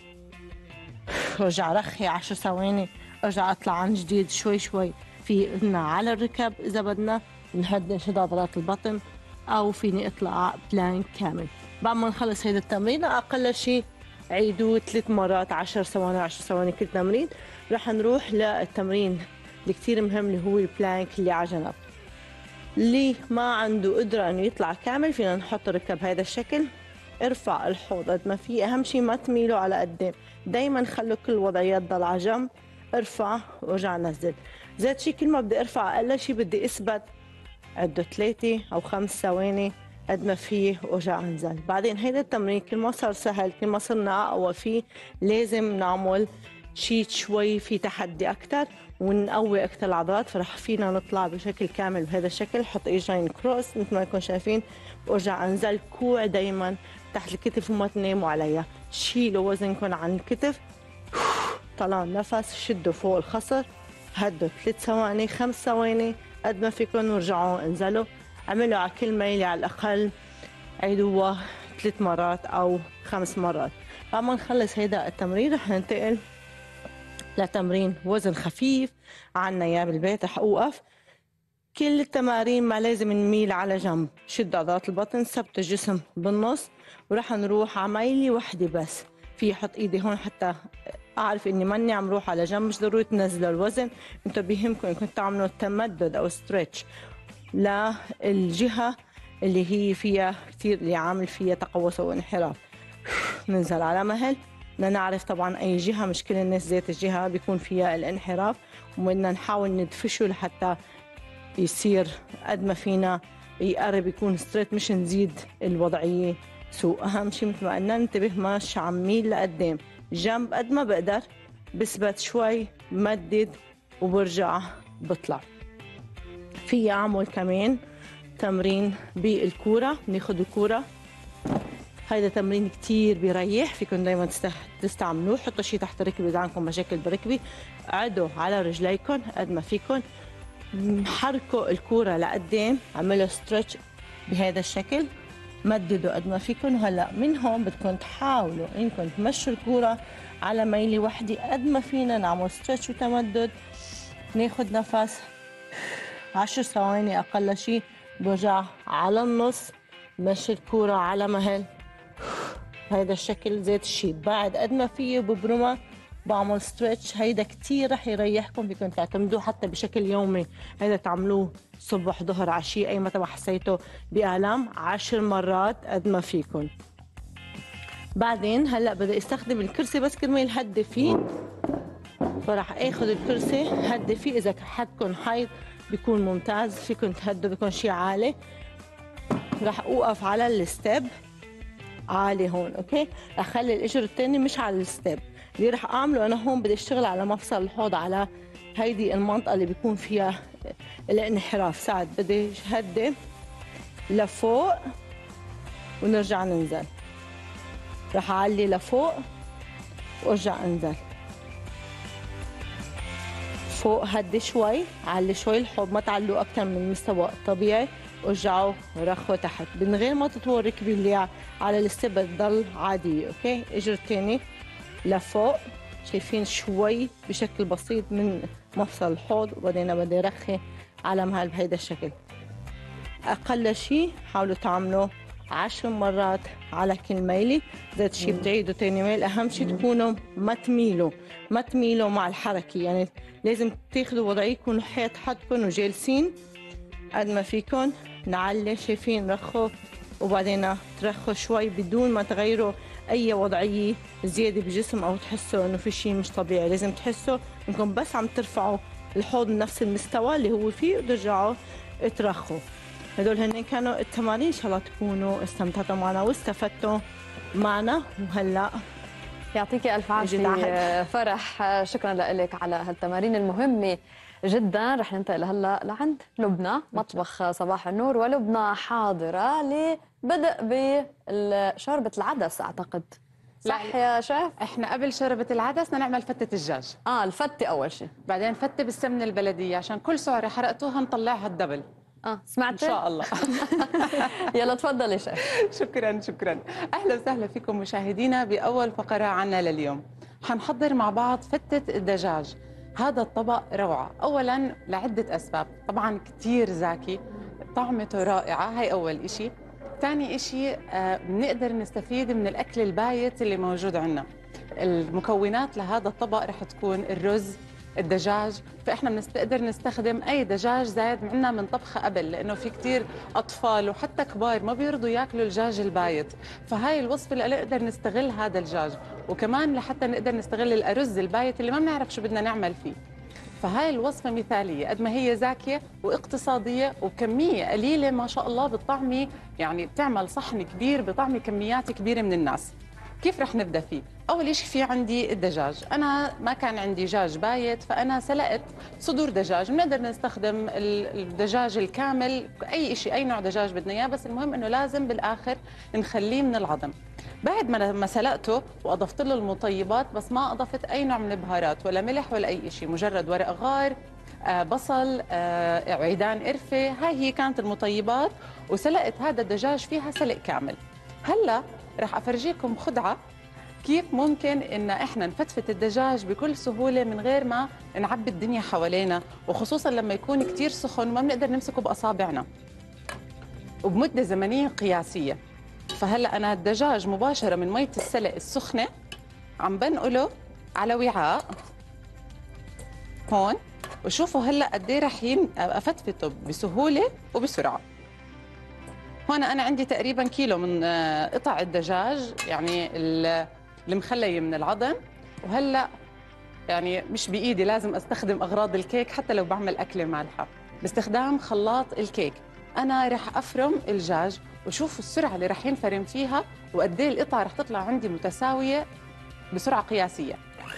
وارجع رخي 10 ثواني، ارجع اطلع عن جديد شوي شوي. في قلنا على الركب اذا بدنا نهدي نشد عضلات البطن، او فيني اطلع بلانك كامل. بعد ما نخلص هيدا التمرين اقل شيء عيدوه 3 مرات 10 ثواني 10 ثواني كل تمرين. رح نروح للتمرين اللي كثير مهم اللي هو البلانك اللي على جنب. اللي ما عنده قدرة انه يطلع كامل فينا نحط الركب بهذا الشكل، ارفع الحوض قد ما في. اهم شيء ما تميلوا على قدام، دايما خلوا كل الوضعيات ضل على جنب. ارفع وارجع نزل. زاد شيء كل ما بدي ارفع اقل شيء بدي اثبت عده 3 أو 5 ثواني قد ما فيه وارجع انزل. بعدين هيدا التمرين كل ما صار سهل، كل ما صرنا اقوى فيه، لازم نعمل شيء شوي في تحدي اكثر ونقوي اكثر العضلات. فرح فينا نطلع بشكل كامل بهذا الشكل. حط ايجين كروس مثل ما نكون شايفين، وارجع انزل. كوع دايما تحت الكتف وما تناموا عليها. شيلوا وزنكم عن الكتف، طلعوا نفس، شدوا فوق الخصر، هدوا 3 ثواني 5 ثواني قد ما فيكم، وارجعوا انزلوا. عملوا على كل ميلة على الأقل عيدوها 3 مرات أو 5 مرات. بعد ما نخلص هيدا التمرين رح ننتقل لتمرين وزن خفيف عنا اياه بالبيت. رح اوقف كل التمارين ما لازم نميل على جنب، شد عضلات البطن، ثبت الجسم بالنص، ورح نروح على ميلة وحدة بس. في احط ايدي هون حتى اعرف اني ماني عم روح على جنب، مش ضروري تنزلوا الوزن، انتم بيهمكم انكم تعملوا تمدد او ستريتش للجهة اللي هي فيها كثير، اللي عامل فيها تقوس او انحراف. ننزل على مهل. بدنا نعرف طبعا اي جهة، مش كل الناس ذات الجهة بيكون فيها الانحراف، وبدنا نحاول ندفشه لحتى يصير قد ما فينا يقرب يكون ستريت، مش نزيد الوضعية سوء. اهم شيء مثل ما قلنا ننتبه ماشي عم ميل لقدام جنب قد ما بقدر، بثبت شوي، بمدد وبرجع بطلع. في اعمل كمان تمرين بالكورة. بناخد الكورة، هيدا تمرين كتير بيريح، فيكم دايما تستعملوه. حطوا شيء تحت ركبي اذا عندكم مشاكل بركبي، قعدوا على رجليكم قد ما فيكم، حركوا الكورة لقدام، عملوا ستريتش بهذا الشكل، مددوا قد ما فيكم. وهلا من هون بدكم تحاولوا انكم تمشوا الكورة على ميلة وحدة قد ما فينا. نعمل ستريتش وتمدد، ناخد نفس 10 ثواني اقل شيء، برجع على النص، مشي الكورة على مهل هيدا الشكل. زيت الشيء بعد قد ما فيه ببرمة، بعمل ستريتش. هيدا كتير رح يريحكم، فيكم تعتمدوه حتى بشكل يومي. هيدا تعملوه صبح ظهر عشية، اي متى ما حسيتوا بآلام 10 مرات قد ما فيكم. بعدين هلا بدي استخدم الكرسي بس كرمال هدي فيه، فرح اخذ الكرسي هدي فيه. اذا حدكم حيط بيكون ممتاز، فيكم تهدوا، بيكون شيء عالي. رح اوقف على الستيب عالي هون، اوكي. رح اخلي الاجر الثاني مش على الستيب. اللي رح اعمله انا هون بدي اشتغل على مفصل الحوض، على هيدي المنطقه اللي بيكون فيها الانحراف. ساعد بدي هدي لفوق ونرجع ننزل. رح اعلي لفوق وارجع انزل فوق. هدي شوي، علي شوي الحوض، ما تعلوا اكثر من المستوى الطبيعي، ورجعوا رخوا تحت من غير ما تطول ركبي اللي على الستيب، تضل عاديه. اوكي، اجر الثاني لفوق، شايفين شوي بشكل بسيط من مفصل الحوض، وبعدين بدي رخي على مهل بهيدا الشكل. اقل شيء حاولوا تعملوا 10 مرات على كل ميلة. زاد شيء بتعيدوا تاني ميل. اهم شيء تكونوا ما تميلوا مع الحركة، يعني لازم تاخذوا وضعية يكونوا حيط حدكم وجالسين قد ما فيكم. نعلي، شايفين رخوا، وبعدين ترخوا شوي بدون ما تغيروا اي وضعية زيادة بالجسم او تحسوا انه في شيء مش طبيعي. لازم تحسوا انكم بس عم ترفعوا الحوض نفس المستوى اللي هو فيه وترجعوا ترخوا. هدول هن كانوا التمارين، ان شاء الله تكونوا استمتعتوا معنا واستفدتوا معنا. وهلا يعطيكي الف عافيه فرح، شكرا لك على هالتمارين المهمه جدا. رح ننتقل هلا لعند لبنى، مطبخ صباح النور، ولبنى حاضره لبدء بشوربه العدس اعتقد، صح يا شيف؟ احنا قبل شوربه العدس بدنا نعمل فتة الدجاج. الفتة اول شيء، بعدين فتة بالسمنه البلديه عشان كل سعره حرقتوها نطلعها الدبل. سمعتي؟ ان شاء الله. يلا تفضلي شيف. شكرا. اهلا وسهلا فيكم مشاهدينا باول فقره عنا لليوم. حنحضر مع بعض فتة الدجاج. هذا الطبق روعه، اولا لعده اسباب، طبعا كثير زاكي، طعمته رائعه، هي اول إشي. ثاني إشي بنقدر نستفيد من الأكل البايت اللي موجود عندنا. المكونات لهذا الطبق رح تكون الرز، الدجاج، فإحنا بنقدر نستخدم أي دجاج زايد عندنا من طبخة قبل، لأنه في كتير أطفال وحتى كبار ما بيرضوا ياكلوا الدجاج البايت، فهاي الوصفة اللي نقدر نستغل هذا الدجاج، وكمان لحتى نقدر نستغل الأرز البايت اللي ما بنعرف شو بدنا نعمل فيه. فهاي الوصفة مثالية، قد ما هي زاكية واقتصادية وكمية قليلة ما شاء الله، بتطعمي يعني بتعمل صحن كبير بطعمي كميات كبيرة من الناس. كيف رح نبدأ فيه؟ أول شيء في عندي الدجاج، أنا ما كان عندي دجاج بايت فأنا سلقت صدور دجاج. بنقدر نستخدم الدجاج الكامل، أي شيء أي نوع دجاج بدنا إياه، بس المهم إنه لازم بالآخر نخليه من العظم. بعد ما سلقته وأضفت له المطيبات، بس ما أضفت أي نوع من البهارات ولا ملح ولا أي شيء، مجرد ورق غار، بصل، عيدان قرفة، هاي هي كانت المطيبات، وسلقت هذا الدجاج فيها سلق كامل. هلا رح أفرجيكم خدعة كيف ممكن إن إحنا نفتفت الدجاج بكل سهولة من غير ما نعبي الدنيا حوالينا، وخصوصا لما يكون كتير سخن وما بنقدر نمسكه بأصابعنا وبمدة زمنية قياسية. فهلا أنا الدجاج مباشرة من مية السلق السخنة عم بنقله على وعاء هون، وشوفوا هلا قد ايه رح افتفته بسهولة وبسرعة. هون أنا عندي تقريبا كيلو من قطع الدجاج، يعني المخلية من العظم، وهلا يعني مش بإيدي، لازم أستخدم أغراض الكيك حتى لو بعمل أكلة مالحة باستخدام خلاط الكيك. أنا رح أفرم الدجاج، وشوفوا السرعة اللي رح ينفرم فيها وقد ايه القطع رح تطلع عندي متساوية بسرعة قياسية.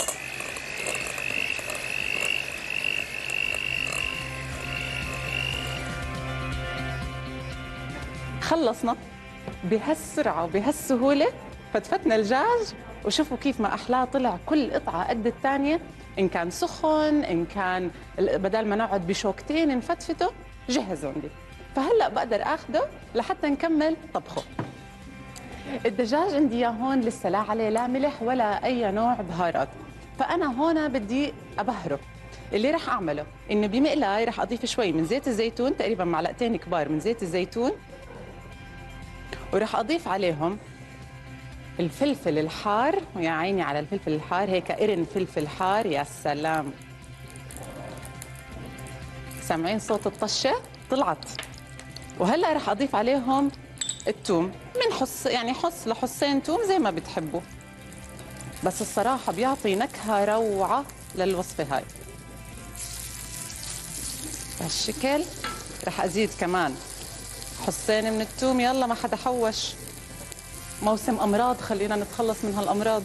خلصنا بهالسرعة وبهالسهولة، فتفتنا الدجاج وشوفوا كيف ما أحلاه، طلع كل قطعة قد الثانية، إن كان سخن إن كان بدل ما نقعد بشوكتين نفتفته جهز عندي. فهلأ بقدر أخده لحتى نكمل طبخه. الدجاج عندي إياه هون لسه لا عليه لا ملح ولا أي نوع بهارات، فأنا هون بدي أبهره. اللي رح أعمله إنه بمقلاي رح أضيف شوي من زيت الزيتون، تقريبا معلقتين كبار من زيت الزيتون، ورح أضيف عليهم الفلفل الحار، ويا عيني على الفلفل الحار، هيك قرن فلفل حار، يا سلام. سامعين صوت الطشة؟ طلعت. وهلأ رح أضيف عليهم الثوم، من حص يعني حص لحصين ثوم زي ما بتحبوا، بس الصراحة بيعطي نكهة روعة للوصفة هاي. بهالشكل رح أزيد كمان حصين من الثوم. يلا ما حدا حوش، موسم أمراض، خلينا نتخلص من هالأمراض.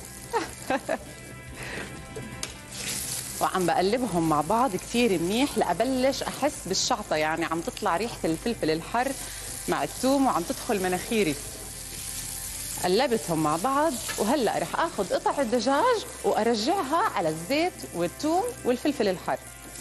وعم بقلبهم مع بعض كثير منيح لأبلش أحس بالشعطة، يعني عم تطلع ريحة الفلفل الحر مع الثوم وعم تدخل مناخيري. قلبتهم مع بعض، وهلأ رح آخذ قطع الدجاج وأرجعها على الزيت والثوم والفلفل الحر.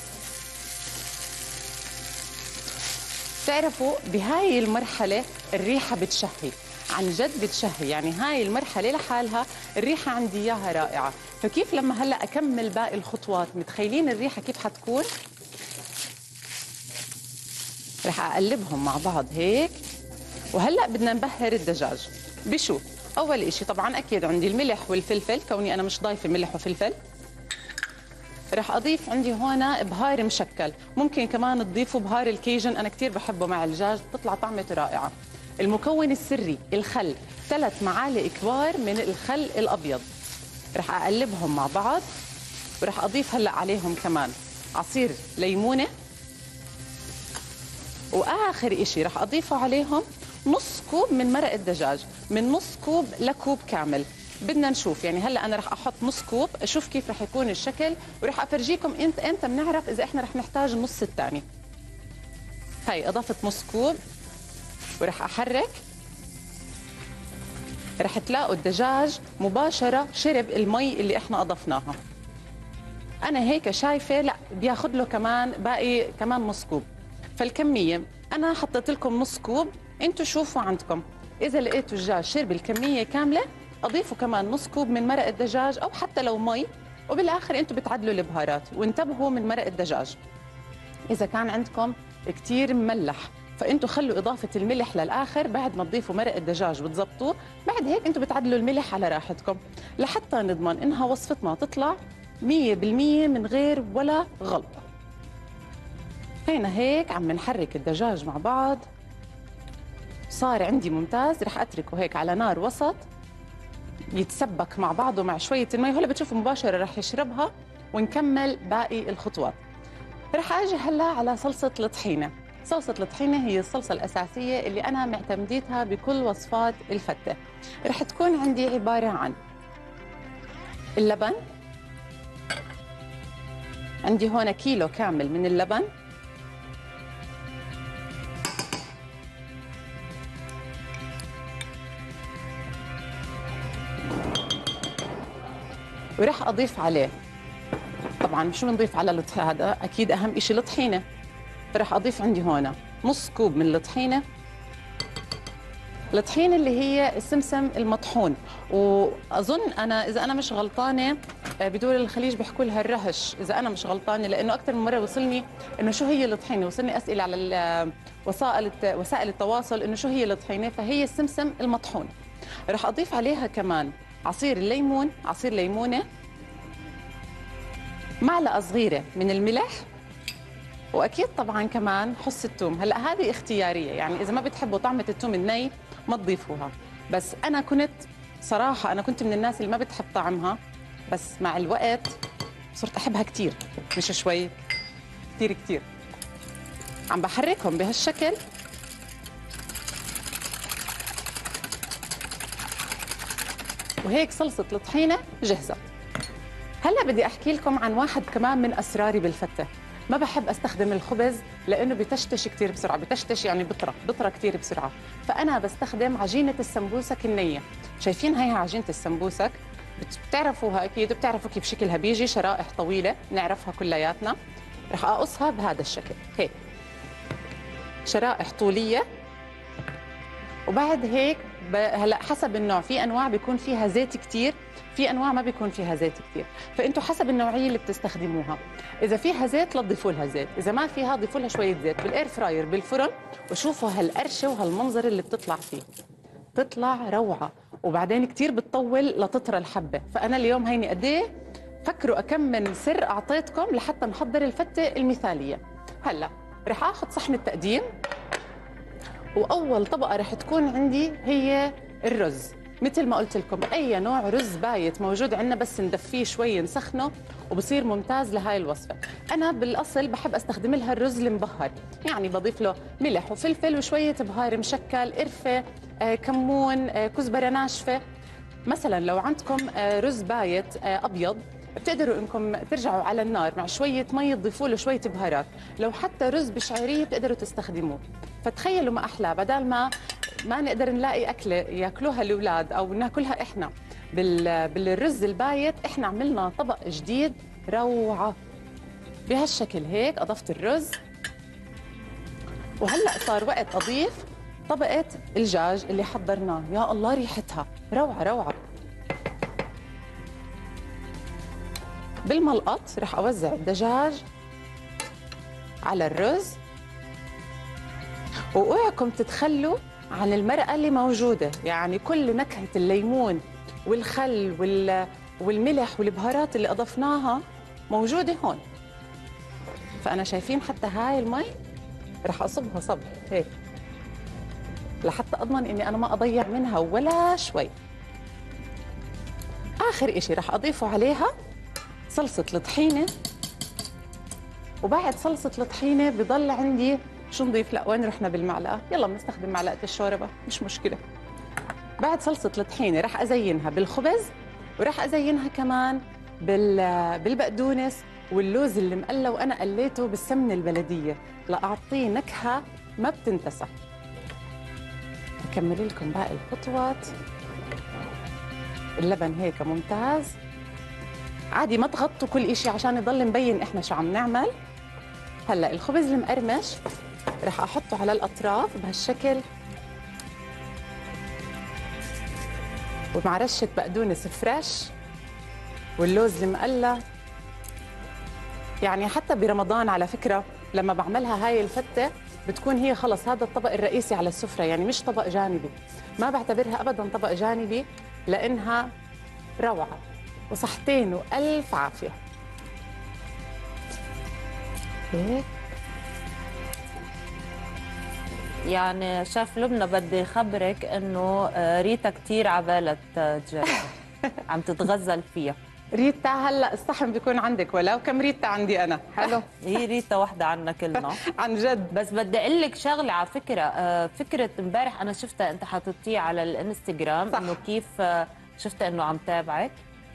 تعرفوا بهاي المرحلة الريحة بتشهي، عن جد بتشهي، يعني هاي المرحلة لحالها الريحة عندي إياها رائعة. فكيف لما هلأ أكمل باقي الخطوات، متخيلين الريحة كيف حتكون؟ رح أقلبهم مع بعض هيك. وهلأ بدنا نبهر الدجاج بشو؟ أول إشي طبعاً أكيد عندي الملح والفلفل، كوني أنا مش ضايفة ملح وفلفل. رح أضيف عندي هون بهار مشكل، ممكن كمان تضيفوا بهار الكيجن، أنا كتير بحبه مع الدجاج، بتطلع طعمته رائعة. المكون السري الخل، 3 معالق كبار من الخل الأبيض. رح أقلبهم مع بعض، ورح أضيف هلأ عليهم كمان عصير ليمونه، واخر شيء رح اضيفه عليهم نص كوب من مرق الدجاج، من نص كوب لكوب كامل. بدنا نشوف يعني هلا انا رح احط نص كوب، اشوف كيف رح يكون الشكل، ورح افرجيكم امتى بنعرف اذا احنا رح نحتاج النص الثاني. هاي اضفت نص كوب ورح احرك، رح تلاقوا الدجاج مباشره شرب المي اللي احنا اضفناها. انا هيك شايفه لا بياخذ له كمان باقي كمان نص كوب، فالكميه انا حطيت لكم نص كوب، انتم شوفوا عندكم اذا لقيتوا الدجاج شرب الكميه كامله اضيفوا كمان نص كوب من مرق الدجاج او حتى لو مي، وبالاخر انتم بتعدلوا البهارات. وانتبهوا من مرق الدجاج اذا كان عندكم كثير مملح فانتم خلوا اضافه الملح للاخر بعد ما تضيفوا مرق الدجاج وتظبطوه، بعد هيك انتم بتعدلوا الملح على راحتكم لحتى نضمن انها وصفتنا تطلع 100% من غير ولا غلطه. هينا هيك عم نحرك الدجاج مع بعض، صار عندي ممتاز. رح اتركه هيك على نار وسط يتسبك مع بعضه مع شويه المي، هلا بتشوفوا مباشره رح يشربها، ونكمل باقي الخطوات. رح اجي هلا على صلصه الطحينه. صلصه الطحينه هي الصلصه الاساسيه اللي انا معتمديتها بكل وصفات الفته. رح تكون عندي عباره عن اللبن، عندي هون كيلو كامل من اللبن، ورح اضيف عليه طبعا شو بنضيف على هذا اكيد اهم شيء الطحينه، فرح اضيف عندي هون نص كوب من الطحينه. الطحينه اللي هي السمسم المطحون، واظن انا اذا انا مش غلطانه بدول الخليج بيحكوا لها الرهش اذا انا مش غلطانه، لانه اكثر من مره وصلني انه شو هي الطحينه، وصلني اسئله على وسائل التواصل انه شو هي الطحينه، فهي السمسم المطحون. رح اضيف عليها كمان عصير الليمون، عصير ليمونه، معلقه صغيره من الملح، واكيد طبعا كمان حص الثوم. هلا هذه اختياريه، يعني اذا ما بتحبوا طعمه الثوم الني ما تضيفوها، بس انا كنت صراحه كنت من الناس اللي ما بتحب طعمها، بس مع الوقت صرت احبها كثير، مش شوي، كثير كثير. عم بحركهم بهالشكل، وهيك صلصه الطحينه جهزت. هلا بدي احكي لكم عن واحد كمان من اسراري بالفته. ما بحب استخدم الخبز لانه بتشتش كثير بسرعه، بتشتش يعني بطرى كثير بسرعه، فانا بستخدم عجينه السمبوسك النيه. شايفين هي عجينه السمبوسك، بتعرفوها اكيد، بتعرفوا كيف شكلها، بيجي شرائح طويله نعرفها كلياتنا. رح اقصها بهذا الشكل هيك، شرائح طوليه، وبعد هيك هلا حسب النوع، في انواع بيكون فيها زيت كثير، في انواع ما بيكون فيها زيت كثير، فانتوا حسب النوعيه اللي بتستخدموها. اذا فيها زيت لا تضيفوا لها زيت، اذا ما فيها ضيفوا لها شويه زيت بالاير فراير بالفرن، وشوفوا هالقرشه وهالمنظر اللي بتطلع فيه، تطلع روعه. وبعدين كثير بتطول لتطرى الحبه. فانا اليوم هيني قد ايه فكروا كم من سر اعطيتكم لحتى نحضر الفته المثاليه. هلا رح اخذ صحن التقديم، واول طبقه رح تكون عندي هي الرز. مثل ما قلت لكم اي نوع رز بايت موجود عندنا، بس ندفيه شوي نسخنه وبصير ممتاز لهاي الوصفه. انا بالاصل بحب استخدم لها الرز المبهر، يعني بضيف له ملح وفلفل وشويه بهار مشكل، قرفه، كمون، كزبره ناشفه. مثلا لو عندكم رز بايت ابيض بتقدروا انكم ترجعوا على النار مع شويه مي تضيفوا له شويه بهارات. لو حتى رز بشعريه بتقدروا تستخدموه. فتخيلوا ما احلى، بدل ما نقدر نلاقي اكله ياكلوها الاولاد او ناكلها احنا بالرز البايت، احنا عملنا طبق جديد روعه بهالشكل. هيك اضفت الرز، وهلا صار وقت اضيف طبقه الدجاج اللي حضرناه. يا الله ريحتها روعه روعه. بالملقط رح اوزع الدجاج على الرز، واوعكم تتخلوا عن المرقه اللي موجوده، يعني كل نكهه الليمون والخل والملح والبهارات اللي اضفناها موجوده هون. فانا شايفين حتى هاي المي رح اصبها صب هيك لحتى اضمن اني انا ما اضيع منها ولا شوي. اخر اشي رح اضيفه عليها صلصه الطحينه وبعد صلصة الطحينة بضل عندي شو نضيف؟ لا وين رحنا بالمعلقة؟ يلا بنستخدم معلقة الشوربة مش مشكلة. بعد صلصة الطحينة رح أزينها بالخبز، ورح أزينها كمان بالبقدونس واللوز اللي مقلى وأنا قليته بالسمنة البلدية لأعطيه نكهة ما بتنتسى. أكمل لكم باقي الخطوات. اللبن هيك ممتاز. عادي ما تغطوا كل إشي عشان يضل مبين إحنا شو عم نعمل. هلأ الخبز المقرمش رح أحطه على الأطراف بهالشكل، ومع رشة بقدونس فريش واللوز المقلى. يعني حتى برمضان على فكرة لما بعملها هاي الفتة بتكون هي خلص هذا الطبق الرئيسي على السفرة، يعني مش طبق جانبي. ما بعتبرها أبداً طبق جانبي لأنها روعة. وصحتين وألف عافية. هيك يعني شيف لبنى بدي خبرك انه ريتا كثير عبالة تجرب عم تتغزل فيها. ريتا هلا الصحن بيكون عندك ولو كم ريتا عندي انا. حلو. هي ريتا وحده عنا كلنا. عن جد. بس بدي اقول لك شغله على فكره، فكره امبارح انا شفتها انت حاطتيه على الانستغرام انه كيف شفتها انه عم تابعك.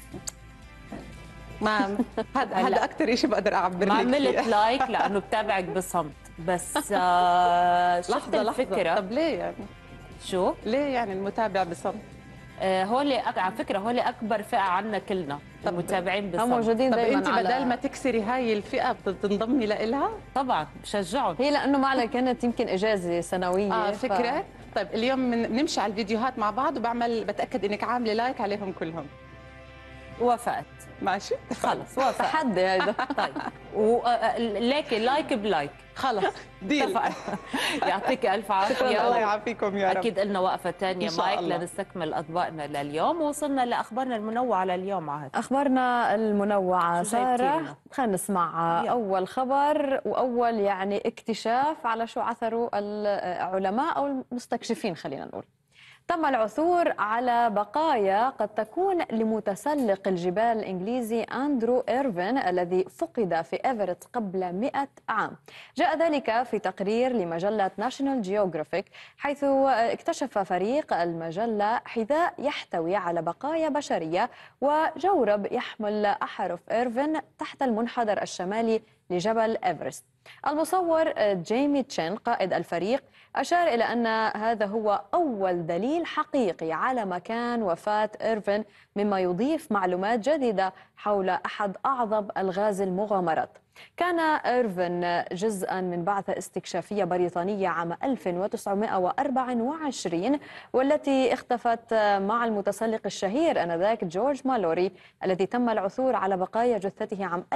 ما هذا اكثر شيء بقدر اعبر لك ما عملت فيه. لايك لانه بتابعك بصمت بس شفت الفكره. طب ليه يعني؟ شو؟ ليه يعني المتابع بصمت؟ هولي على فكره هولي اكبر فئه عنا كلنا المتابعين بصمت. هم موجودين طب دائما انت بدل ما تكسري هاي الفئه بتنضمي لإلها؟ طبعا بشجعهم. هي لانه معنا كانت يمكن اجازه سنويه فكره. طيب اليوم نمشي على الفيديوهات مع بعض بتاكد انك عامله لايك عليهم كلهم. وافقت. ماشي خلص وافقت. تحدي هذا. طيب لكن لايك بلايك. خلص ديل. يعطيك الف عافيه. الله يعافيكم يا رب. اكيد لنا وقفه ثانيه معك لنستكمل اطباقنا لليوم. وصلنا لاخبارنا المنوعه لليوم. عهد اخبارنا المنوعه ساره، خلينا نسمع اول خبر واول يعني اكتشاف على شو عثروا العلماء او المستكشفين. خلينا نقول تم العثور على بقايا قد تكون لمتسلق الجبال الإنجليزي أندرو إيرفين الذي فقد في إيفرست قبل 100 عام. جاء ذلك في تقرير لمجلة ناشونال جيوغرافيك، حيث اكتشف فريق المجلة حذاء يحتوي على بقايا بشرية وجورب يحمل أحرف إيرفين تحت المنحدر الشمالي لجبل إيفرست. المصور جيمي تشين قائد الفريق أشار إلى أن هذا هو أول دليل حقيقي على مكان وفاة إيرفين، مما يضيف معلومات جديدة حول أحد أعظم ألغاز المغامرات. كان إيرفين جزءاً من بعثة استكشافية بريطانية عام 1924 والتي اختفت مع المتسلق الشهير آنذاك جورج مالوري الذي تم العثور على بقايا جثته عام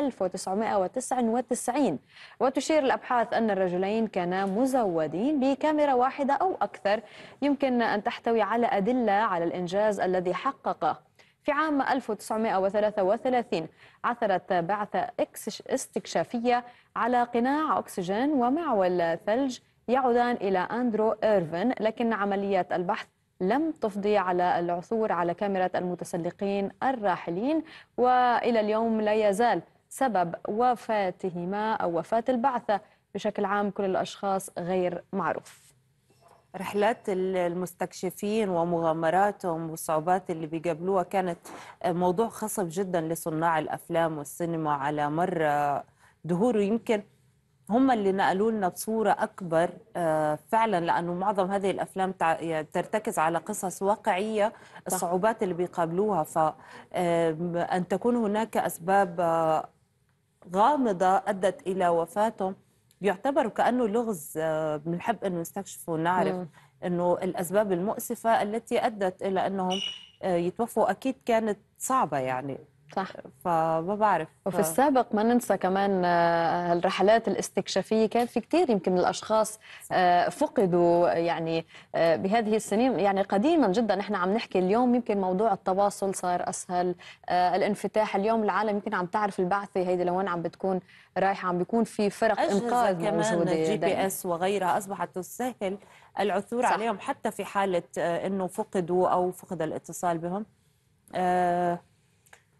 1999. وتشير الأبحاث أن الرجلين كانا مزودين بكاميرا واحدة أو أكثر يمكن أن تحتوي على أدلة على الإنجاز الذي حققه. في عام 1933 عثرت بعثة استكشافية على قناع أكسجين ومعول ثلج يعودان إلى أندرو إيرفين، لكن عمليات البحث لم تفضي على العثور على كاميرا المتسلقين الراحلين، وإلى اليوم لا يزال سبب وفاتهما أو وفاة البعثة بشكل عام كل الأشخاص غير معروف. رحلات المستكشفين ومغامراتهم والصعوبات اللي بيقابلوها كانت موضوع خصب جدا لصناع الأفلام والسينما على مر دهور، ويمكن هم اللي نقلوا لنا بصورة أكبر فعلا، لأنه معظم هذه الأفلام ترتكز على قصص واقعية الصعوبات اللي بيقابلوها. فأن تكون هناك أسباب غامضة أدت إلى وفاتهم بيعتبروا كأنه لغز. بنحب أنه نستكشف ونعرف أنه الأسباب المؤسفة التي أدت إلى أنهم يتوفوا أكيد كانت صعبة يعني. صح. فما بعرف. وفي السابق ما ننسى كمان الرحلات الاستكشافية كان في كتير يمكن من الأشخاص فقدوا يعني بهذه السنين. يعني قديما جدا نحن عم نحكي، اليوم يمكن موضوع التواصل صار أسهل، الانفتاح. اليوم العالم يمكن عم تعرف البعثة هيدي لوين عم بتكون رايحة، عم بيكون في فرق إنقاذ موجودة. GPS وغيرها أصبحت تسهل العثور عليهم حتى في حالة أنه فقدوا أو فقد الاتصال بهم.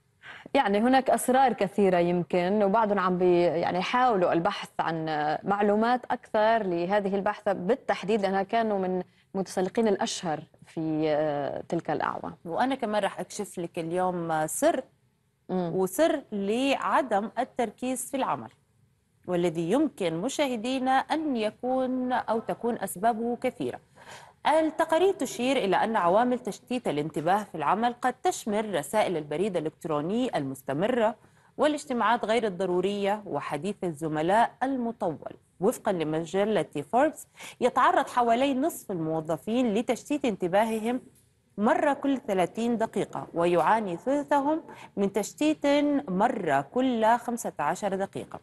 يعني هناك أسرار كثيرة يمكن، وبعضهم عم يعني يحاولوا البحث عن معلومات أكثر لهذه البحثة بالتحديد، لأنها كانوا من المتسلقين الأشهر في تلك الأعوام. وأنا كمان رح أكشف لك اليوم سر وسر لعدم التركيز في العمل، والذي يمكن مشاهدينا أن يكون أو تكون أسبابه كثيرة. التقارير تشير إلى أن عوامل تشتيت الانتباه في العمل قد تشمل رسائل البريد الإلكتروني المستمرة والاجتماعات غير الضرورية وحديث الزملاء المطول. وفقا لمجلة فوربس، يتعرض حوالي نصف الموظفين لتشتيت انتباههم مرة كل 30 دقيقة، ويعاني ثلثهم من تشتيت مرة كل 15 دقيقة.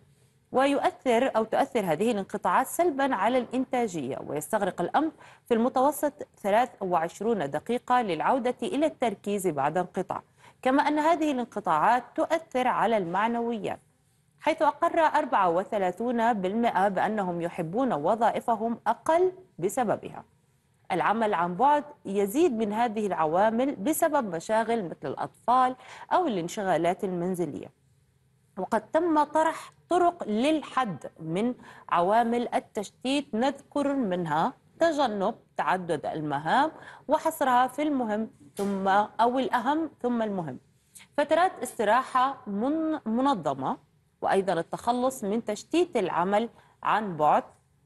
تؤثر هذه الانقطاعات سلبا على الإنتاجية، ويستغرق الأمر في المتوسط 23 دقيقة للعودة إلى التركيز بعد انقطاع. كما أن هذه الانقطاعات تؤثر على المعنويات، حيث أقر 34% بأنهم يحبون وظائفهم أقل بسببها. العمل عن بعد يزيد من هذه العوامل بسبب مشاغل مثل الأطفال أو الانشغالات المنزلية. وقد تم طرح طرق للحد من عوامل التشتيت، نذكر منها تجنب تعدد المهام وحصرها في المهم أو الأهم ثم المهم، فترات استراحة منظمة، وأيضا التخلص من تشتيت العمل عن بعد،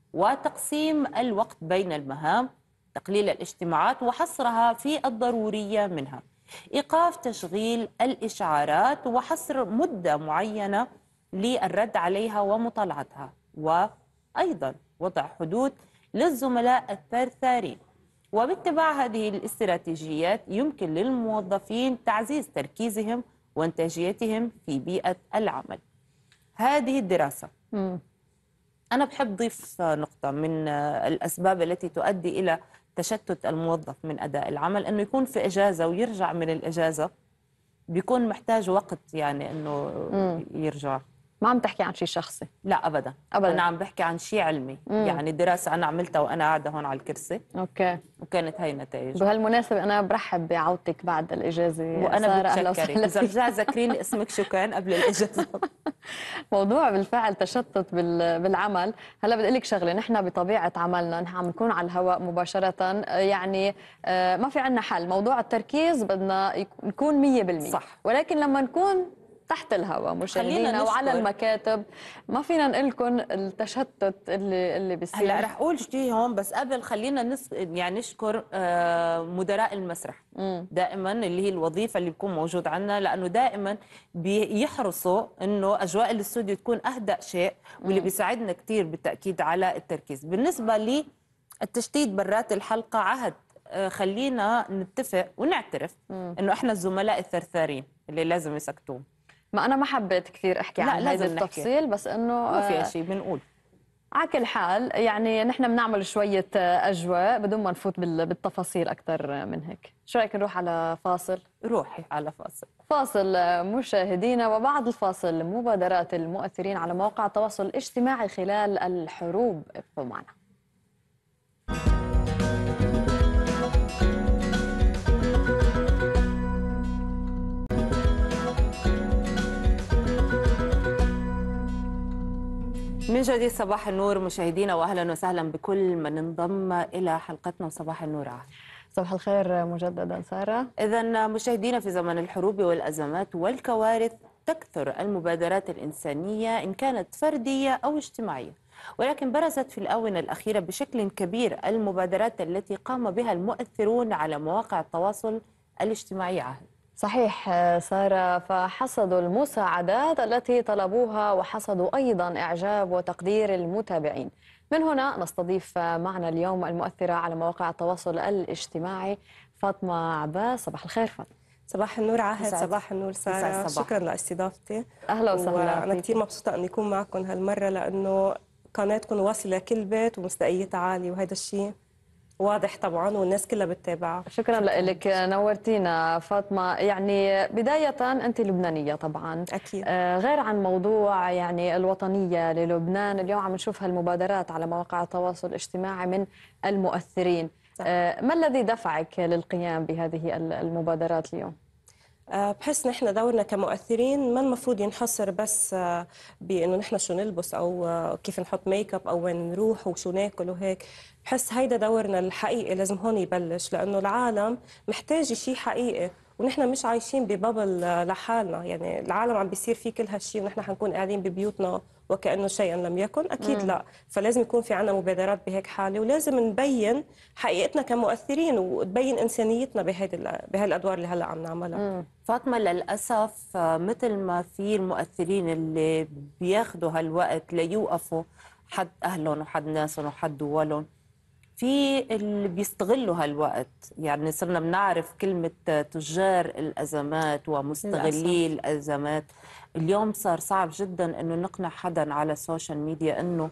وتقسيم الوقت بين المهام، تقليل الاجتماعات وحصرها في الضرورية منها، إيقاف تشغيل الإشعارات وحصر مدة معينة للرد عليها ومطالعتها، وأيضا وضع حدود للزملاء الثرثارين. وباتباع هذه الاستراتيجيات يمكن للموظفين تعزيز تركيزهم وانتاجيتهم في بيئة العمل. هذه الدراسة أنا بحب ضيف نقطة من الأسباب التي تؤدي إلى تشتت الموظف من أداء العمل، أنه يكون في إجازة ويرجع من الإجازة بيكون محتاج وقت، يعني أنه يرجع. ما عم تحكي عن شيء شخصي؟ لا أبدا. أنا عم بحكي عن شيء علمي. يعني دراسة أنا عملتها وأنا قاعدة هون على الكرسي. أوكي. وكانت هاي نتائج. بهالمناسبة أنا برحب بعودتك بعد الإجازة. وأنا بتشكرك إذا رجع ذكريني اسمك شو كان قبل الإجازة. موضوع بالفعل تشتت بالعمل. هلا بدي لك شغله، نحن بطبيعه عملنا نحن عم نكون على الهواء مباشره، يعني ما في عندنا حل. موضوع التركيز بدنا نكون 100%. صح. ولكن لما نكون تحت الهواء مشاهدينا وعلى المكاتب ما فينا نقول لكم التشتت اللي بيصير. هلا رح اقول شيء هون، بس قبل خلينا يعني نشكر مدراء المسرح دائما، اللي هي الوظيفه اللي بيكون موجود عندنا، لانه دائما بيحرصوا انه اجواء الاستوديو تكون اهدأ شيء، واللي بيساعدنا كثير بالتاكيد على التركيز. بالنسبه للتشتيت برات الحلقه، عهد خلينا نتفق ونعترف انه احنا الزملاء الثرثارين اللي لازم يسكتون. ما أنا ما حبيت كثير أحكي عن هذا التفصيل، بس إنه ما في شيء بنقول. على كل حال يعني نحن بنعمل شوية أجواء بدون ما نفوت بالتفاصيل أكثر من هيك. شو رأيك نروح على فاصل؟ روحي على فاصل مشاهدينا، وبعد الفاصل مبادرات المؤثرين على مواقع التواصل الاجتماعي خلال الحروب. ابقوا معنا. من جديد صباح النور مشاهدينا، واهلا وسهلا بكل من انضم الى حلقتنا. وصباح النور عاد. صباح الخير مجددا ساره. اذا مشاهدينا، في زمن الحروب والازمات والكوارث تكثر المبادرات الانسانيه ان كانت فرديه او اجتماعيه، ولكن برزت في الاونه الاخيره بشكل كبير المبادرات التي قام بها المؤثرون على مواقع التواصل الاجتماعي. عهد صحيح سارة، فحصدوا المساعدات التي طلبوها وحصدوا أيضا إعجاب وتقدير المتابعين. من هنا نستضيف معنا اليوم المؤثرة على مواقع التواصل الاجتماعي فاطمة عباس. صباح الخير فاطمة. صباح النور عهد. صباح النور سارة، شكرا لاستضافتي. أهلا وسهلا. أنا كثير مبسوطة أني أكون معكم هالمرة، لأنه قناتكم واصلة لكل بيت ومصداقيتها عالية، وهذا الشيء واضح طبعا والناس كلها بتتابعها. شكرا لك، نورتينا فاطمة. يعني بداية أنت لبنانية طبعا أكيد. غير عن موضوع يعني الوطنية للبنان، اليوم عم نشوف هالمبادرات على مواقع التواصل الاجتماعي من المؤثرين. ما الذي دفعك للقيام بهذه المبادرات اليوم؟ بحس نحن دورنا كمؤثرين ما المفروض ينحصر بس بانه نحن شو نلبس او كيف نحط ميك اب او وين نروح وشو ناكل وهيك. بحس هيدا دورنا الحقيقي لازم هون يبلش، لانه العالم محتاج شيء حقيقي ونحن مش عايشين ببابل لحالنا. يعني العالم عم بيصير فيه كل هالشيء ونحن حنكون قاعدين ببيوتنا وكأنه شيئا لم يكن، أكيد لا. فلازم يكون في عنا مبادرات بهيك حالة، ولازم نبين حقيقتنا كمؤثرين وتبين إنسانيتنا بهالأدوار اللي هلأ عم نعملها. فاطمة، للأسف مثل ما في المؤثرين اللي بياخدوا هالوقت ليوقفوا حد أهلهم وحد ناسهم وحد دولهم، في اللي بيستغلوا هالوقت. يعني صرنا بنعرف كلمة تجار الأزمات ومستغلي الأزمات. اليوم صار صعب جدا أنه نقنع حدا على السوشيال ميديا أنه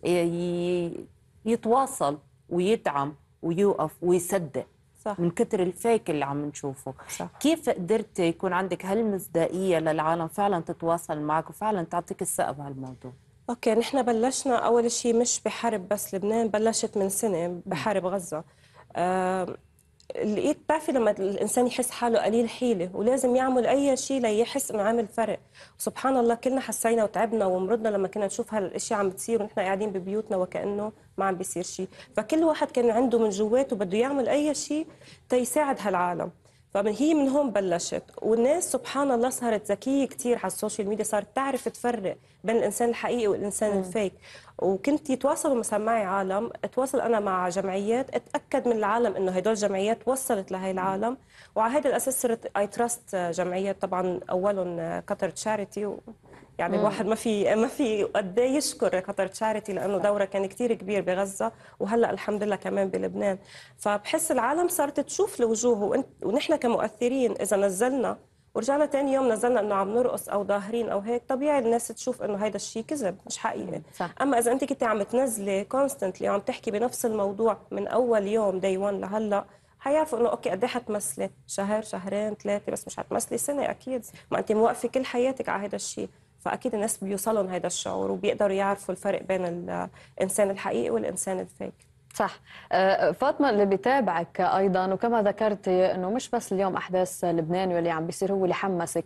يتواصل ويدعم ويوقف ويصدق، صح، من كتر الفيك اللي عم نشوفه. صح. كيف قدرت يكون عندك هالمصداقية للعالم فعلا تتواصل معك وفعلا تعطيك الثقة بهالموضوع؟ اوكي، نحن بلشنا اول شيء مش بحرب بس لبنان، بلشت من سنه بحرب غزه. لقيت بتعرفي لما الانسان يحس حاله قليل حيله ولازم يعمل اي شيء ليحس انه عامل فرق. وسبحان الله كلنا حسينا وتعبنا ومرضنا لما كنا نشوف هالاشياء عم بتصير ونحن قاعدين ببيوتنا وكانه ما عم بيصير شيء. فكل واحد كان عنده من جواته بده يعمل اي شيء تيساعد هالعالم. هي من هون بلشت، والناس سبحان الله صارت ذكيه كثير على السوشيال ميديا، صارت تعرف تفرق بين الانسان الحقيقي والانسان الفيك. وكنت يتواصلوا مثلا معي عالم، اتواصل انا مع جمعيات اتاكد من العالم انه هدول جمعيات وصلت لهي العالم، وعلى هذا الاساس صرت اي تراست جمعيات. طبعا اولهم قطر تشاريتي، يعني الواحد ما في قد ايه يشكر قطر تشاريتي لانه دورها كان كثير كبير بغزه وهلا الحمد لله كمان بلبنان. فبحس العالم صارت تشوف الوجوه، ونحن كمؤثرين اذا نزلنا ورجعنا ثاني يوم نزلنا انه عم نرقص او ظاهرين او هيك، طبيعي الناس تشوف انه هيدا الشيء كذب مش حقيقي. صح. اما اذا انت كنتي عم تنزلي كونستنتلي وعم تحكي بنفس الموضوع من اول يوم داي 1 لهلا، حيعرفوا انه اوكي قد ايه حتمثلي شهر شهرين ثلاثه، بس مش حتمثلي سنه اكيد. ما انت موقفه كل حياتك على هذا الشيء. فاكيد الناس بيوصلهم هذا الشعور وبيقدروا يعرفوا الفرق بين الانسان الحقيقي والانسان الفيك. صح. فاطمة، اللي بيتابعك أيضا وكما ذكرتي أنه مش بس اليوم أحداث لبنان واللي عم بيصير هو اللي حمسك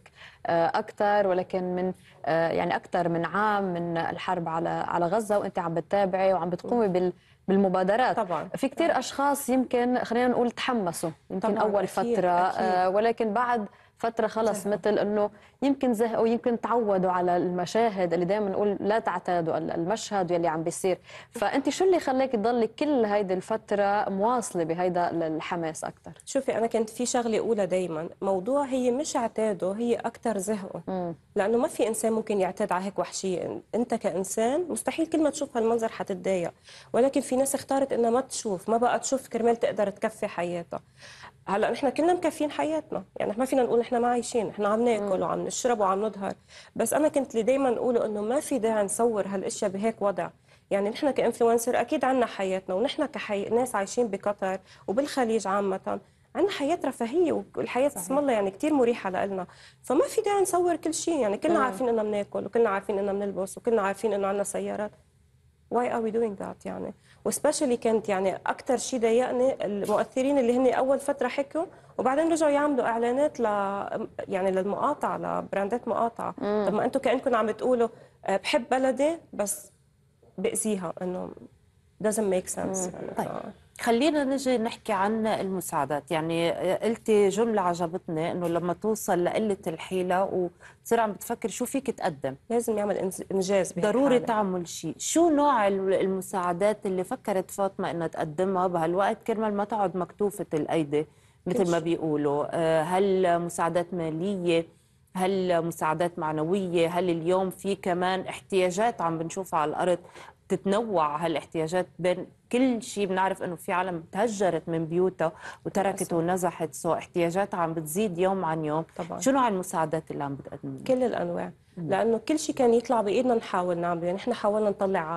أكثر، ولكن من يعني أكثر من عام من الحرب على غزة وأنت عم بتتابعي وعم بتقومي بالمبادرات. طبعا في كتير أشخاص يمكن خلينا نقول تحمسوا يمكن أول فترة، أكيد. ولكن بعد فترة خلص مثل أنه يمكن زهقوا، يمكن تعودوا على المشاهد اللي دائما نقول لا تعتادوا المشهد يلي عم بيصير. فأنت شو اللي خلاك تضلي كل هيدي الفترة مواصلة بهيدا الحماس أكثر؟ شوفي، أنا كنت في شغلة أولى دايما، موضوع هي مش اعتادوا، هي أكثر زهقوا. لأنه ما في إنسان ممكن يعتاد على هيك وحشية. أنت كإنسان مستحيل كل ما تشوف هالمنظر حتتضايق، ولكن في ناس اختارت إنها ما تشوف، ما بقى تشوف كرمال تقدر تكفي حياتها. هلا نحن كلنا مكفين حياتنا، يعني ما فينا نقول نحن ما عايشين، نحن عم ناكل وعم نشرب وعم نظهر. بس انا كنت اللي دائما اقوله انه ما في داعي نصور هالاشياء بهيك وضع. يعني نحن كانفلونسر اكيد عنا حياتنا، ونحن ناس عايشين بقطر وبالخليج عامه عنا حياه رفاهيه، والحياه اسم الله يعني كثير مريحه لنا. فما في داعي نصور كل شيء. يعني كلنا عارفين اننا بناكل وكلنا عارفين اننا بنلبس وكلنا عارفين انه عنا سيارات. why are we doing that يعني؟ وسبيشلي كانت يعني اكثر شيء ضايقني المؤثرين اللي هن اول فتره حكوا وبعدين رجعوا يعملوا اعلانات يعني للمقاطعه، لبراندات مقاطعه. طب ما انتم كانكم عم تقولوا بحب بلدي بس باذيها، انه doesn't make sense. طيب خلينا نجي نحكي عن المساعدات. يعني قلتي جملة عجبتني، انه لما توصل لقلة الحيلة وتصير عم بتفكر شو فيك تقدم، لازم يعمل انجاز ضروري تعمل شيء. شو نوع المساعدات اللي فكرت فاطمة انها تقدمها بهالوقت كرمال ما تقعد مكتوفة الايدي مثل ما بيقولوا؟ هل مساعدات مالية؟ هل مساعدات معنوية؟ هل اليوم في كمان احتياجات عم بنشوفها على الارض تتنوع هالاحتياجات بين كل شيء؟ بنعرف انه في عالم تهجرت من بيوتها وتركت ونزحت، احتياجاتها عم بتزيد يوم عن يوم. طبعا. شو نوع المساعدات اللي عم بتقدمها؟ كل الانواع. لانه كل شيء كان يطلع بايدنا نحاول نعمله. يعني نحن حاولنا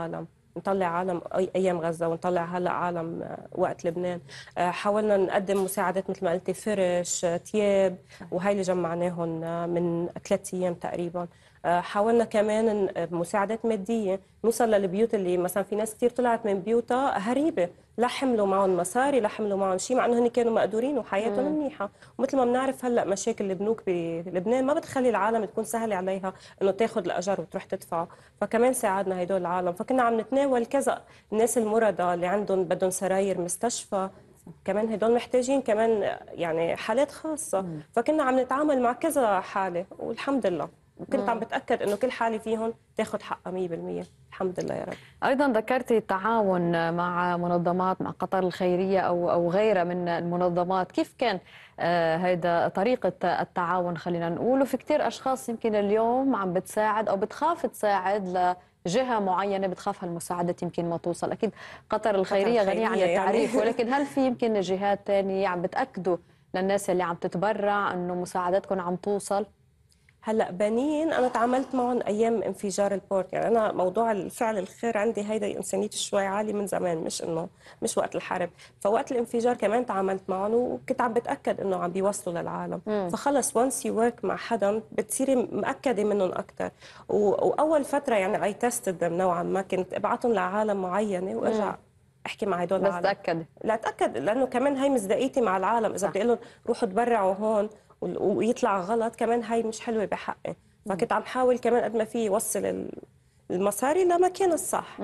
نطلع عالم ايام غزه، ونطلع هلا عالم وقت لبنان. حاولنا نقدم مساعدات مثل ما قلتي، فرش، ثياب، وهي اللي جمعناهم من 3 ايام تقريبا. حاولنا كمان بمساعدات ماديه نوصل للبيوت اللي مثلا في ناس كثير طلعت من بيوتها هريبه، لا حملوا معهم مصاري لا حملوا معهم شيء، مع انه هن كانوا مقدورين وحياتهم منيحه. ومثل ما بنعرف هلا مشاكل البنوك بلبنان ما بتخلي العالم تكون سهله عليها انه تاخذ الاجر وتروح تدفعه، فكمان ساعدنا هدول العالم. فكنا عم نتناول كذا الناس المرضى اللي عندهم بدهم سراير مستشفى، كمان هدول محتاجين كمان يعني حالات خاصة. فكنا عم نتعامل مع كذا حالة والحمد لله، وكنت عم بتأكد إنه كل حالة فيهم تاخذ حقها 100%. الحمد لله يا رب. أيضا ذكرتي التعاون مع منظمات، مع قطر الخيرية أو غيرها من المنظمات، كيف كان هيدا طريقة التعاون خلينا نقول؟ وفي كتير أشخاص يمكن اليوم عم بتساعد أو بتخاف تساعد جهة معينة، بتخاف هالمساعدات يمكن ما توصل. أكيد قطر الخيرية غنية عن التعريف يعني. ولكن هل في يمكن جهات تانية عم بتأكدوا للناس اللي عم تتبرع أنه مساعداتكم عم توصل؟ هلا بنين انا تعاملت معهم ايام انفجار البورت، يعني انا موضوع الفعل الخير عندي هيدا انسانيتي شوي عالي من زمان، مش وقت الحرب. فوقت الانفجار كمان تعاملت معهم وكنت عم بتاكد انه عم بيوصلوا للعالم. فخلص وانس يو ورك مع حدا بتصيري مأكده منهم اكثر. واول فتره يعني اي تيستد نوعا ما، كنت ابعتهم لعالم معينه وارجع احكي مع هدول بس العالم. تأكد لا اتاكد، لانه كمان هي مصداقيتي مع العالم، اذا بدي اقول لهم روحوا تبرعوا هون ويطلع غلط كمان هاي مش حلوه بحقي. فكنت عم حاول كمان قد ما في يوصل المصاري لمكان الصح.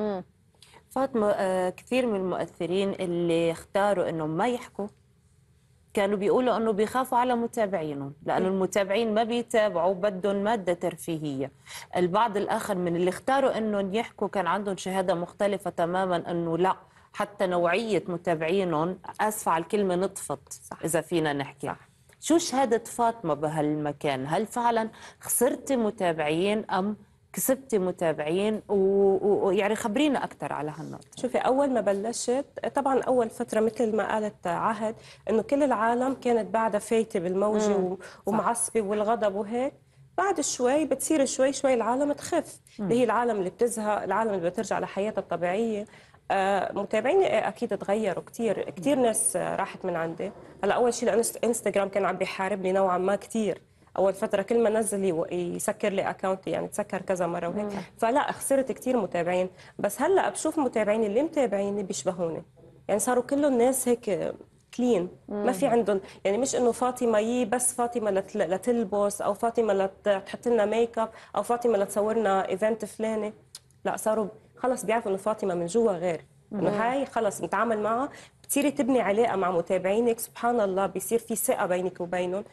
فاطمه، كثير من المؤثرين اللي اختاروا انهم ما يحكوا كانوا بيقولوا انه بيخافوا على متابعينهم، لانه المتابعين ما بيتابعوا، بدهم ماده ترفيهيه. البعض الاخر من اللي اختاروا انهم يحكوا كان عندهم شهاده مختلفه تماما، انه لا، حتى نوعيه متابعينهم، اسفه على الكلمه، نطفت. صح. اذا فينا نحكي صح. شو شهاده فاطمه بهالمكان؟ هل فعلا خسرتي متابعين ام كسبتي متابعين؟ ويعني خبرينا اكثر على هالنقطه. شوفي، اول ما بلشت طبعا اول فتره مثل ما قالت عهد انه كل العالم كانت بعدها فايته بالموجه ومعصبه والغضب وهيك. بعد شوي بتصير شوي شوي العالم تخف، اللي هي العالم اللي بتزهق، العالم اللي بترجع لحياتها الطبيعيه. متابعيني اكيد تغيروا كثير، كثير ناس راحت من عندي. هلا اول شيء انستغرام كان عم بيحاربني نوعا ما كثير. اول فتره كل ما نزل يسكر لي اكونتي، يعني تسكر كذا مره وهيك. فلا خسرت كثير متابعين. بس هلا بشوف متابعيني اللي متابعيني بيشبهوني، يعني صاروا كل الناس هيك كلين، ما في عندهم يعني مش انه فاطمه بس فاطمه لتلبس، او فاطمه لتحط لنا ميك اب، او فاطمه لتصورنا ايفنت فلاني. لا، صاروا خلص بيعرفوا انه فاطمه من جوا غير، انه هاي خلص نتعامل معها. بتصيري تبني علاقه مع متابعينك، سبحان الله بيصير في ثقه بينك وبينهم،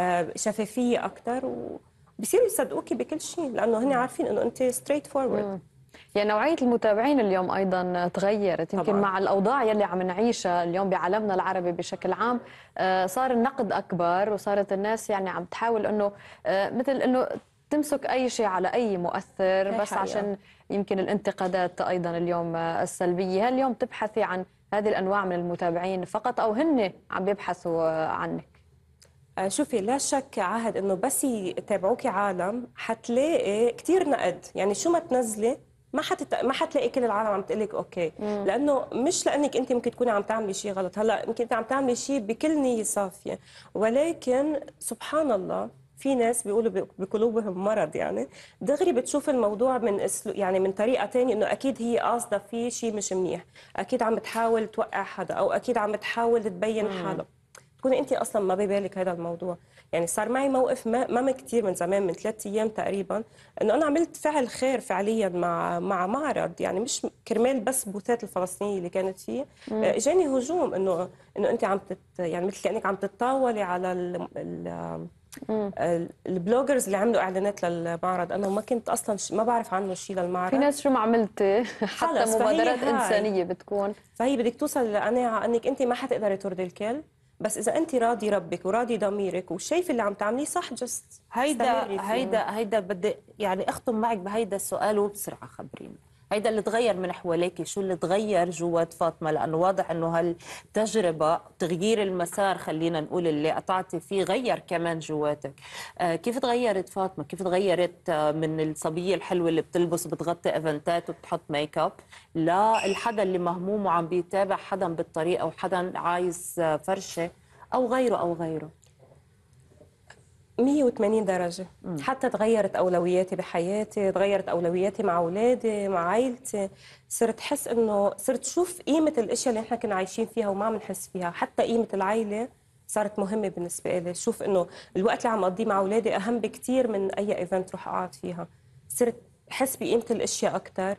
شفافيه اكثر، وبصيروا يصدقوكي بكل شيء، لانه هن عارفين انه انت ستريت فورورد. يعني نوعية المتابعين اليوم أيضا تغيرت يمكن طبعاً. مع الأوضاع يلي عم نعيشها اليوم بعالمنا العربي بشكل عام. صار النقد أكبر، وصارت الناس يعني عم تحاول أنه مثل أنه تمسك أي شيء على أي مؤثر بس حقيقة. عشان يمكن الانتقادات أيضا اليوم السلبية. هل اليوم تبحثي عن هذه الأنواع من المتابعين فقط، أو هن عم بيبحثوا عنك؟ شوفي، لا شك عهد انه بس يتابعوكي عالم حتلاقي كثير نقد، يعني شو ما تنزلي ما حتلاقي كل العالم عم تقول لك اوكي. لانه مش لانك انت ممكن تكوني عم تعملي شيء غلط، هلا يمكن انت عم تعملي شيء بكل نيه صافيه، ولكن سبحان الله في ناس بيقولوا بقلوبهم مرض، يعني دغري بتشوف الموضوع من يعني من طريقه ثانيه، انه اكيد هي قاصده فيه شيء مش منيح، اكيد عم بتحاول توقع حدا، او اكيد عم بتحاول تبين حالها. تكوني انت اصلا ما ببالك هذا الموضوع. يعني صار معي موقف ما كثير من زمان، من 3 ايام تقريبا، انه انا عملت فعل خير فعليا مع معرض، يعني مش كرمال بس بوثات الفلسطينيه اللي كانت فيه. اجاني هجوم انه انت عم يعني مثل كانك عم تتطاولي على البلوجرز اللي عملوا اعلانات للمعرض. انا ما كنت اصلا ما بعرف عنه شيء للمعرض. في ناس شو ما عملتي حتى مبادرات انسانيه بتكون، فهي بدك توصل لقناعه انك انت ما حتقدري ترضي الكل، بس اذا انت راضي ربك وراضي ضميرك وشايف اللي عم تعمليه صح، جست هيدا بدي يعني اختم معك بهيدا السؤال وبسرعه خبرينا، هيدا اللي تغير من حواليك، شو اللي تغير جوات فاطمه؟ لانه واضح انه هالتجربه تغيير المسار خلينا نقول اللي قطعتي فيه غير كمان جواتك. كيف تغيرت فاطمه؟ كيف تغيرت من الصبيه الحلوه اللي بتلبس وبتغطي ايفنتات وبتحط ميك اب للحدا اللي مهموم وعم بيتابع حدا بالطريق، او حدا عايز فرشه او غيره او غيره؟ 180 درجة. حتى تغيرت أولوياتي بحياتي، تغيرت أولوياتي مع أولادي مع عائلتي. صرت حس إنه صرت شوف قيمة الأشياء اللي إحنا كنا عايشين فيها وما عم نحس فيها. حتى قيمة العائلة صارت مهمة بالنسبة لي. شوف إنه الوقت اللي عم أقضيه مع أولادي أهم بكتير من أي إيفنت روح أقعد فيها. صرت أحس بقيمة الأشياء أكتر،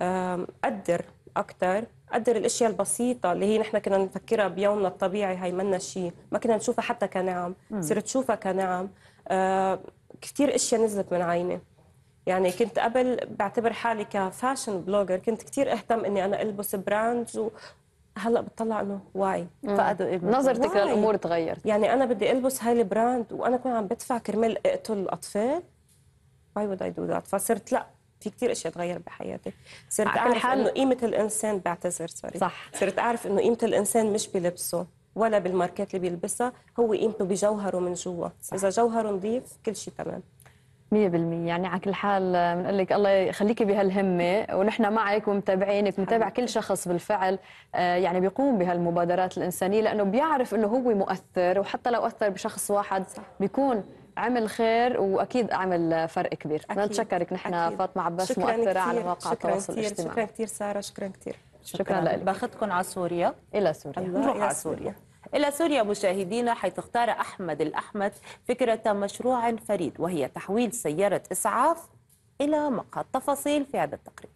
قدر الاشياء البسيطه اللي هي نحن كنا نفكرها بيومنا الطبيعي هي منا شيء، ما كنا نشوفها حتى كنعم. صرت شوفها كنعم. كثير اشياء نزلت من عيني. يعني كنت قبل بعتبر حالي كفاشن بلوجر، كنت كثير اهتم اني انا البس براندز، هلا بتطلع انه واي فقدوا نظرتك واي. للامور تغيرت. يعني انا بدي البس هاي البراند وانا كنت عم بدفع كرمال اقتل الاطفال. واي وود اي دو ذات. فصرت لا، في كثير اشياء تغير بحياتي. صرت اعرف انه قيمه الانسان، بعتذر سوري، صح. صرت اعرف انه قيمه الانسان مش بلبسه ولا بالماركات اللي بيلبسها، هو قيمته بجوهره من جوا. اذا جوهره نظيف كل شيء تمام. 100%. يعني على كل حال بنقول لك الله يخليكي بهالهمه، ونحن معك ومتابعينك، متابع كل شخص بالفعل يعني بيقوم بهالمبادرات الانسانيه، لانه بيعرف انه هو مؤثر، وحتى لو اثر بشخص واحد بيكون عمل خير واكيد عمل فرق كبير. نتشكرك نحن فاطمه عباس، مؤثره على مواقع التواصل الاجتماعي. شكرا كثير ساره، شكرا كثير. شكرا لك. باخذكم على سوريا. الى سوريا. نروح على سوريا. إلى سوريا مشاهدينا، حيث اختار أحمد الأحمد فكرة مشروع فريد، وهي تحويل سيارة إسعاف إلى مقهى. التفاصيل في هذا التقرير.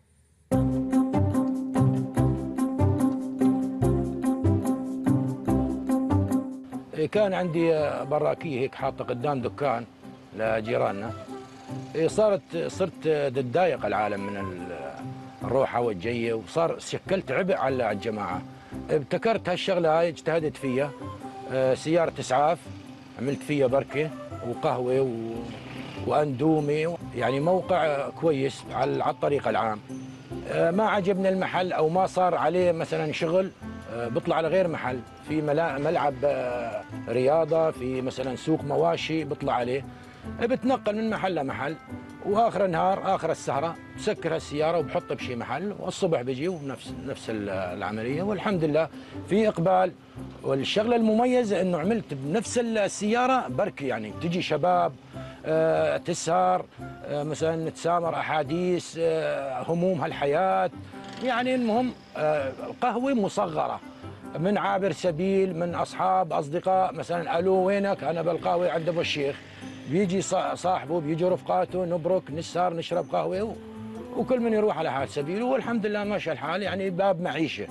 كان عندي براكيه هيك حاطه قدام دكان لجيراننا. صرت تتضايق العالم من الروحه والجيه، وصار شكلت عبء على الجماعه. ابتكرت هالشغله هاي، اجتهدت فيها. سياره اسعاف عملت فيها بركه وقهوه واندومي، يعني موقع كويس على الطريق العام. ما عجبنا المحل او ما صار عليه مثلا شغل، بطلع على غير محل، في ملعب رياضه، في مثلا سوق مواشي بطلع عليه. بتنقل من محل لمحل، واخر النهار اخر السهره بسكر هالسياره وبحطها بشي محل، والصبح بيجي ونفس العمليه، والحمد لله في اقبال. والشغله المميزه انه عملت بنفس السياره بركي، يعني بتجي شباب تسهر، مثلا تسامر احاديث هموم هالحياه. يعني المهم قهوه مصغره من عابر سبيل، من اصحاب اصدقاء، مثلا الو وينك؟ انا بالقهوه عند ابو الشيخ. بيجي صاحبه، بيجي رفقاته، نبرك نسهر نشرب قهوه، وكل من يروح على حال سبيله، والحمد لله ماشي الحال، يعني باب معيشه.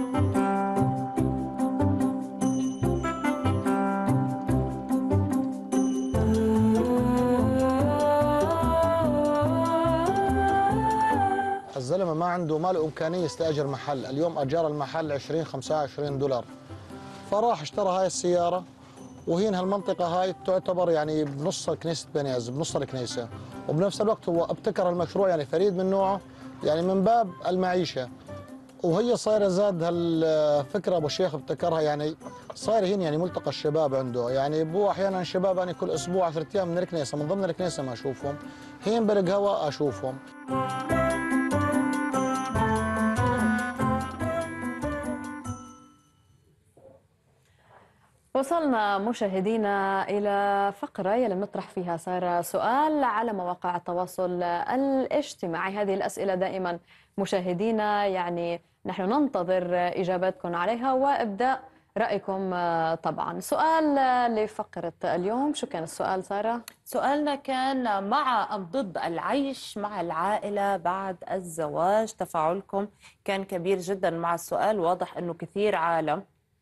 الزلمه ما عنده، ما له امكانيه يستاجر محل. اليوم اجار المحل 20-25 دولار. فراح اشترى هاي السياره، وهي هالمنطقه هاي تعتبر يعني بنص كنيسه بنياز، بنص الكنيسه، وبنفس الوقت هو ابتكر المشروع يعني فريد من نوعه، يعني من باب المعيشه. وهي صايره زاد هالفكره ابو الشيخ ابتكرها، يعني صاير هنا يعني ملتقى الشباب عنده. يعني بو احيانا الشباب يعني كل اسبوع 10 ايام من الكنيسه، من ضمن الكنيسه ما اشوفهم، هين بالقهوه اشوفهم. وصلنا مشاهدينا إلى فقرة يلي بنطرح فيها سارة سؤال على مواقع التواصل الاجتماعي. هذه الأسئلة دائما مشاهدينا يعني نحن ننتظر إجاباتكم عليها وإبداء رأيكم طبعا. سؤال لفقرة اليوم، شو كان السؤال سارة؟ سؤالنا كان مع أم ضد العيش مع العائلة بعد الزواج؟ تفاعلكم كان كبير جدا مع السؤال. واضح أنه كثير عالم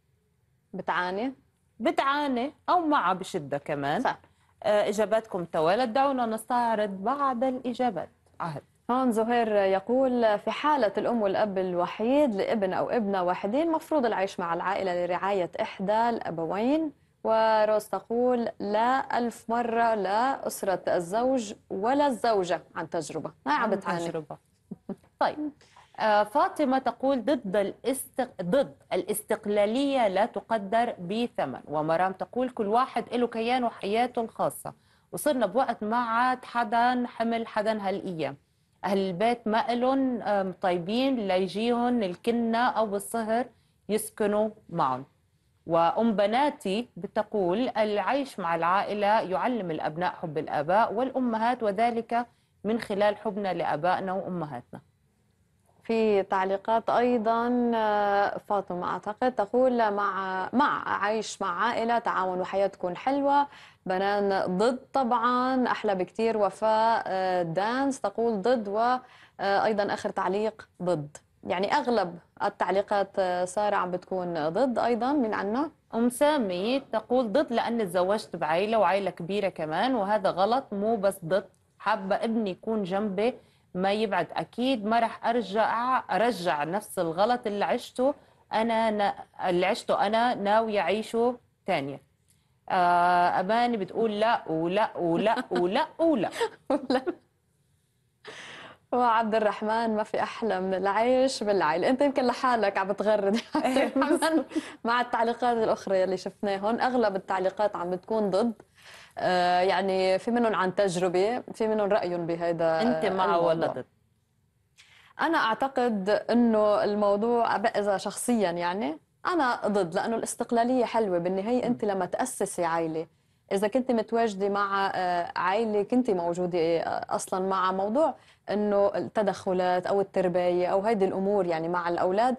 بتعاني أو معها بشدة كمان. صح. إجاباتكم توالت، دعونا نستعرض بعض الإجابات. عهد. هون زهير يقول في حالة الأم والأب الوحيد لابن أو ابنة واحدين مفروض العيش مع العائلة لرعاية إحدى الأبوين. وروز تقول لا، 1000 مرة لا، أسرة الزوج ولا الزوجة عن تجربة. ما عم بتعاني. طيب فاطمة تقول ضد الاستقلالية لا تقدر بثمن. ومرام تقول كل واحد له كيان وحياته الخاصة، وصرنا بوقت ما عاد حدا حمل حدا هالأيام. أهل البيت ما إلهم طيبين ليجيهم الكنة أو الصهر يسكنوا معهم. وأم بناتي بتقول العيش مع العائلة يعلم الأبناء حب الآباء والأمهات، وذلك من خلال حبنا لآبائنا وأمهاتنا. في تعليقات أيضا فاطمة أعتقد تقول مع عيش مع عائلة تعاون وحياة تكون حلوة. بنان ضد طبعا أحلى بكتير. وفاء دانس تقول ضد. وأيضا آخر تعليق ضد. يعني أغلب التعليقات سارة عم بتكون ضد. أيضا من عنا أم سامي تقول ضد لأن تزوجت بعائلة وعائلة كبيرة كمان، وهذا غلط، مو بس ضد، حابة ابني يكون جنبي ما يبعد، أكيد ما رح أرجع نفس الغلط اللي عشته أنا ناوية أعيشه تانية. أماني بتقول لا ولا ولا ولا ولا وعبد الرحمن ما في أحلى من العيش بالعائلة. أنت يمكن لحالك عم بتغرد عبد الرحمن مع التعليقات الأخرى اللي شفناهن. أغلب التعليقات عم بتكون ضد. يعني في منهم عن تجربة، في منهم رأيهم بهذا. أنت مع ولا ضد؟ أنا أعتقد أنه الموضوع إذا شخصيا يعني أنا ضد، لأنه الاستقلالية حلوة بالنهاية. أنت لما تأسسي عائلة، إذا كنت متواجدة مع عائلة كنت موجودة أصلا مع موضوع أنه التدخلات أو التربية أو هذه الأمور يعني مع الأولاد،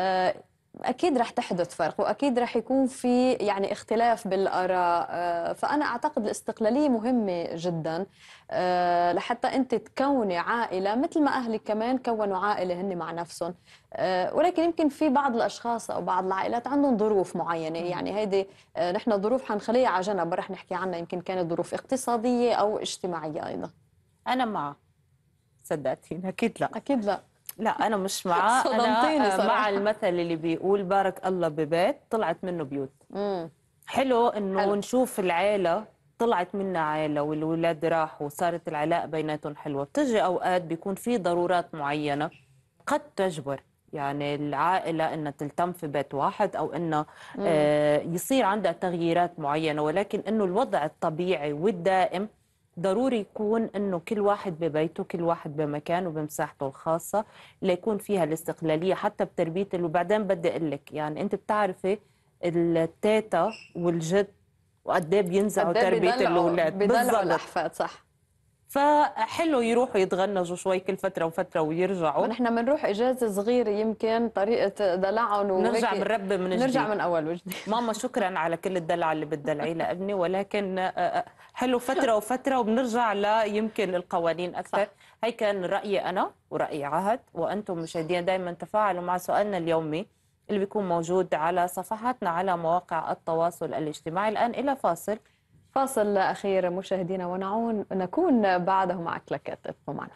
أكيد رح تحدث فرق وأكيد رح يكون في يعني اختلاف بالآراء. فأنا أعتقد الاستقلالية مهمة جدا لحتى أنت تكوني عائلة مثل ما أهلك كمان كونوا عائلة هن مع نفسهم. ولكن يمكن في بعض الأشخاص أو بعض العائلات عندهم ظروف معينة، يعني هيدي نحن ظروف حنخليها على جنب، رح نحكي عنها، يمكن كانت ظروف اقتصادية أو اجتماعية أيضا. أنا مع، صدقتيني أكيد لا. أكيد لا. لا أنا مش معاه. أنا مع المثل اللي بيقول بارك الله ببيت طلعت منه بيوت. حلو إنه نشوف العيلة طلعت منها عائلة والولاد راحوا وصارت العلاقة بيناتهم حلوة. بتجي أوقات بيكون في ضرورات معينة قد تجبر يعني العائلة إنها تلتم في بيت واحد أو إنه يصير عندها تغييرات معينة، ولكن إنه الوضع الطبيعي والدائم ضروري يكون إنه كل واحد ببيته، كل واحد بمكانه بمساحته الخاصة ليكون فيها الاستقلالية حتى بتربية. وبعدين بدي أقول لك يعني أنت بتعرفي التيتا والجد وقد ايه بينزعوا تربيه الاولاد، بيدلعوا الاحفاد. صح. فحلو يروحوا يتغنجوا شوي كل فتره وفتره ويرجعوا. نحن بنروح اجازه صغيره يمكن طريقه دلعهم نرجع بنربي من جديد، نرجع من اول وجديد. ماما شكرا على كل الدلع اللي بتدلعيه لابني، ولكن حلو فتره وفتره وبنرجع يمكن القوانين اكثر. هي كان رايي انا وراي عهد، وانتم مشاهدينا دائما تفاعلوا مع سؤالنا اليومي اللي بيكون موجود على صفحاتنا على مواقع التواصل الاجتماعي. الآن إلى فاصل أخير مشاهدينا، ونكون بعده مع كلاكات. ابقوا معنا.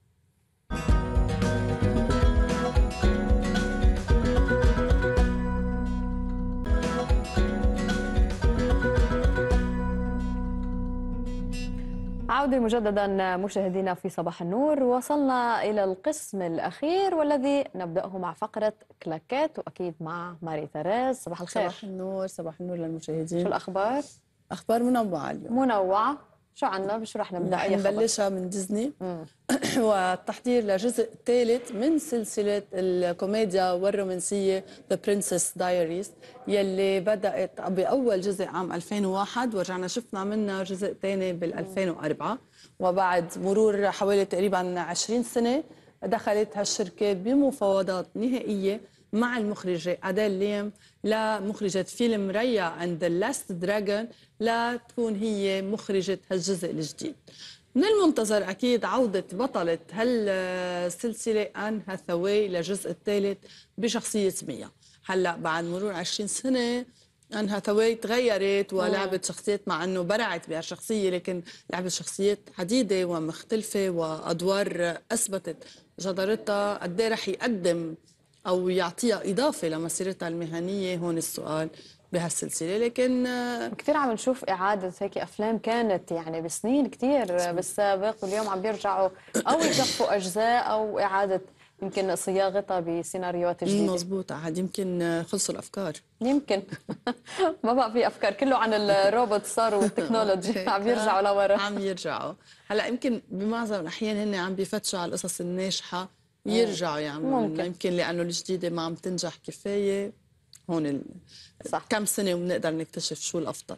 عودة مجددا مشاهدينا في صباح النور. وصلنا إلى القسم الأخير والذي نبدأه مع فقرة كلاكات، وأكيد مع ماري ثريز. صباح الخير. صباح النور. صباح النور للمشاهدين. شو الأخبار؟ أخبار منوعة اليوم. منوعة. شو عنا؟ بشو رح نبدأ؟ رح نبلشها من ديزني والتحضير لجزء ثالث من سلسلة الكوميديا والرومانسية The Princess Diaries يلي بدأت بأول جزء عام 2001 ورجعنا شفنا منها جزء ثاني بال 2004، وبعد مرور حوالي تقريبا 20 سنة دخلت هالشركة بمفاوضات نهائية مع المخرجة أديل ليم لمخرجة فيلم رايا أند ذا لاست دراجون لتكون هي مخرجة هالجزء الجديد. من المنتظر أكيد عودة بطلة هالسلسلة آن هاثاواي للجزء الثالث بشخصية ميا. هلأ بعد مرور 20 سنة آن هاثاواي تغيرت ولعبت شخصيات، مع أنه برعت بهالشخصية لكن لعبت شخصيات عديدة ومختلفة وأدوار أثبتت جدارتها. قد ايه رح يقدم أو يعطيها إضافة لمسيرتها المهنية؟ هون السؤال بهالسلسلة. لكن كثير عم نشوف إعادة هيك أفلام كانت يعني بسنين كثير بالسابق، واليوم عم بيرجعوا أو يكفوا أجزاء أو إعادة يمكن صياغتها بسيناريوهات جديدة. مزبوط. عاد يمكن خلصوا الأفكار، يمكن ما بقى في أفكار، كله عن الروبوت صار والتكنولوجي عم يرجعوا لورا. عم يرجعوا هلا يمكن بمعظم الأحيان هن عم بيفتشوا على القصص الناجحة يرجعوا يعملوا منها، يمكن لأنه الجديدة ما عم تنجح كفاية. هون صح. كم سنة وبنقدر نكتشف شو الأفضل.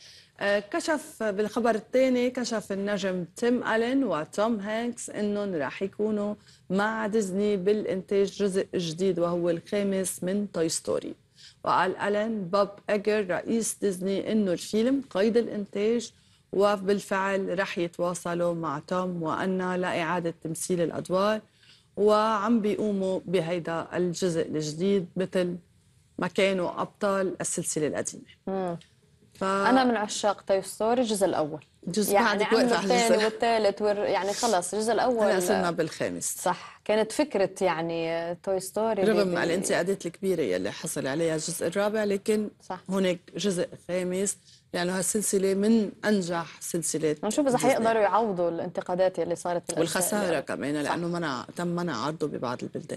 كشف بالخبر الثاني، كشف النجم تيم ألين وتوم هانكس إنهم راح يكونوا مع ديزني بالإنتاج جزء جديد وهو الخامس من توي ستوري. وقال ألين بوب إيجر رئيس ديزني إنه الفيلم قيد الإنتاج، وبالفعل رح يتواصلوا مع توم وأنا لإعادة تمثيل الأدوار، وعم بيقوموا بهيدا الجزء الجديد مثل ما كانوا أبطال السلسلة القديمة. أنا من عشاق توي ستوري الجزء الأول، جزء يعني بعدك عملوا واقفة على الثاني الجزء. والثالث يعني خلص الجزء الأول هلا صرنا بالخامس. صح. كانت فكرة يعني توي ستوري رغم الانتقادات الكبيرة يلي حصل عليها الجزء الرابع، لكن صح. هناك جزء خامس لأنه هالسلسلة من أنجح سلسلات. نشوف إذا حيقدروا يعوضوا الانتقادات يلي صارت والخسارة كمان لأنه تم منع عرضه ببعض البلدان.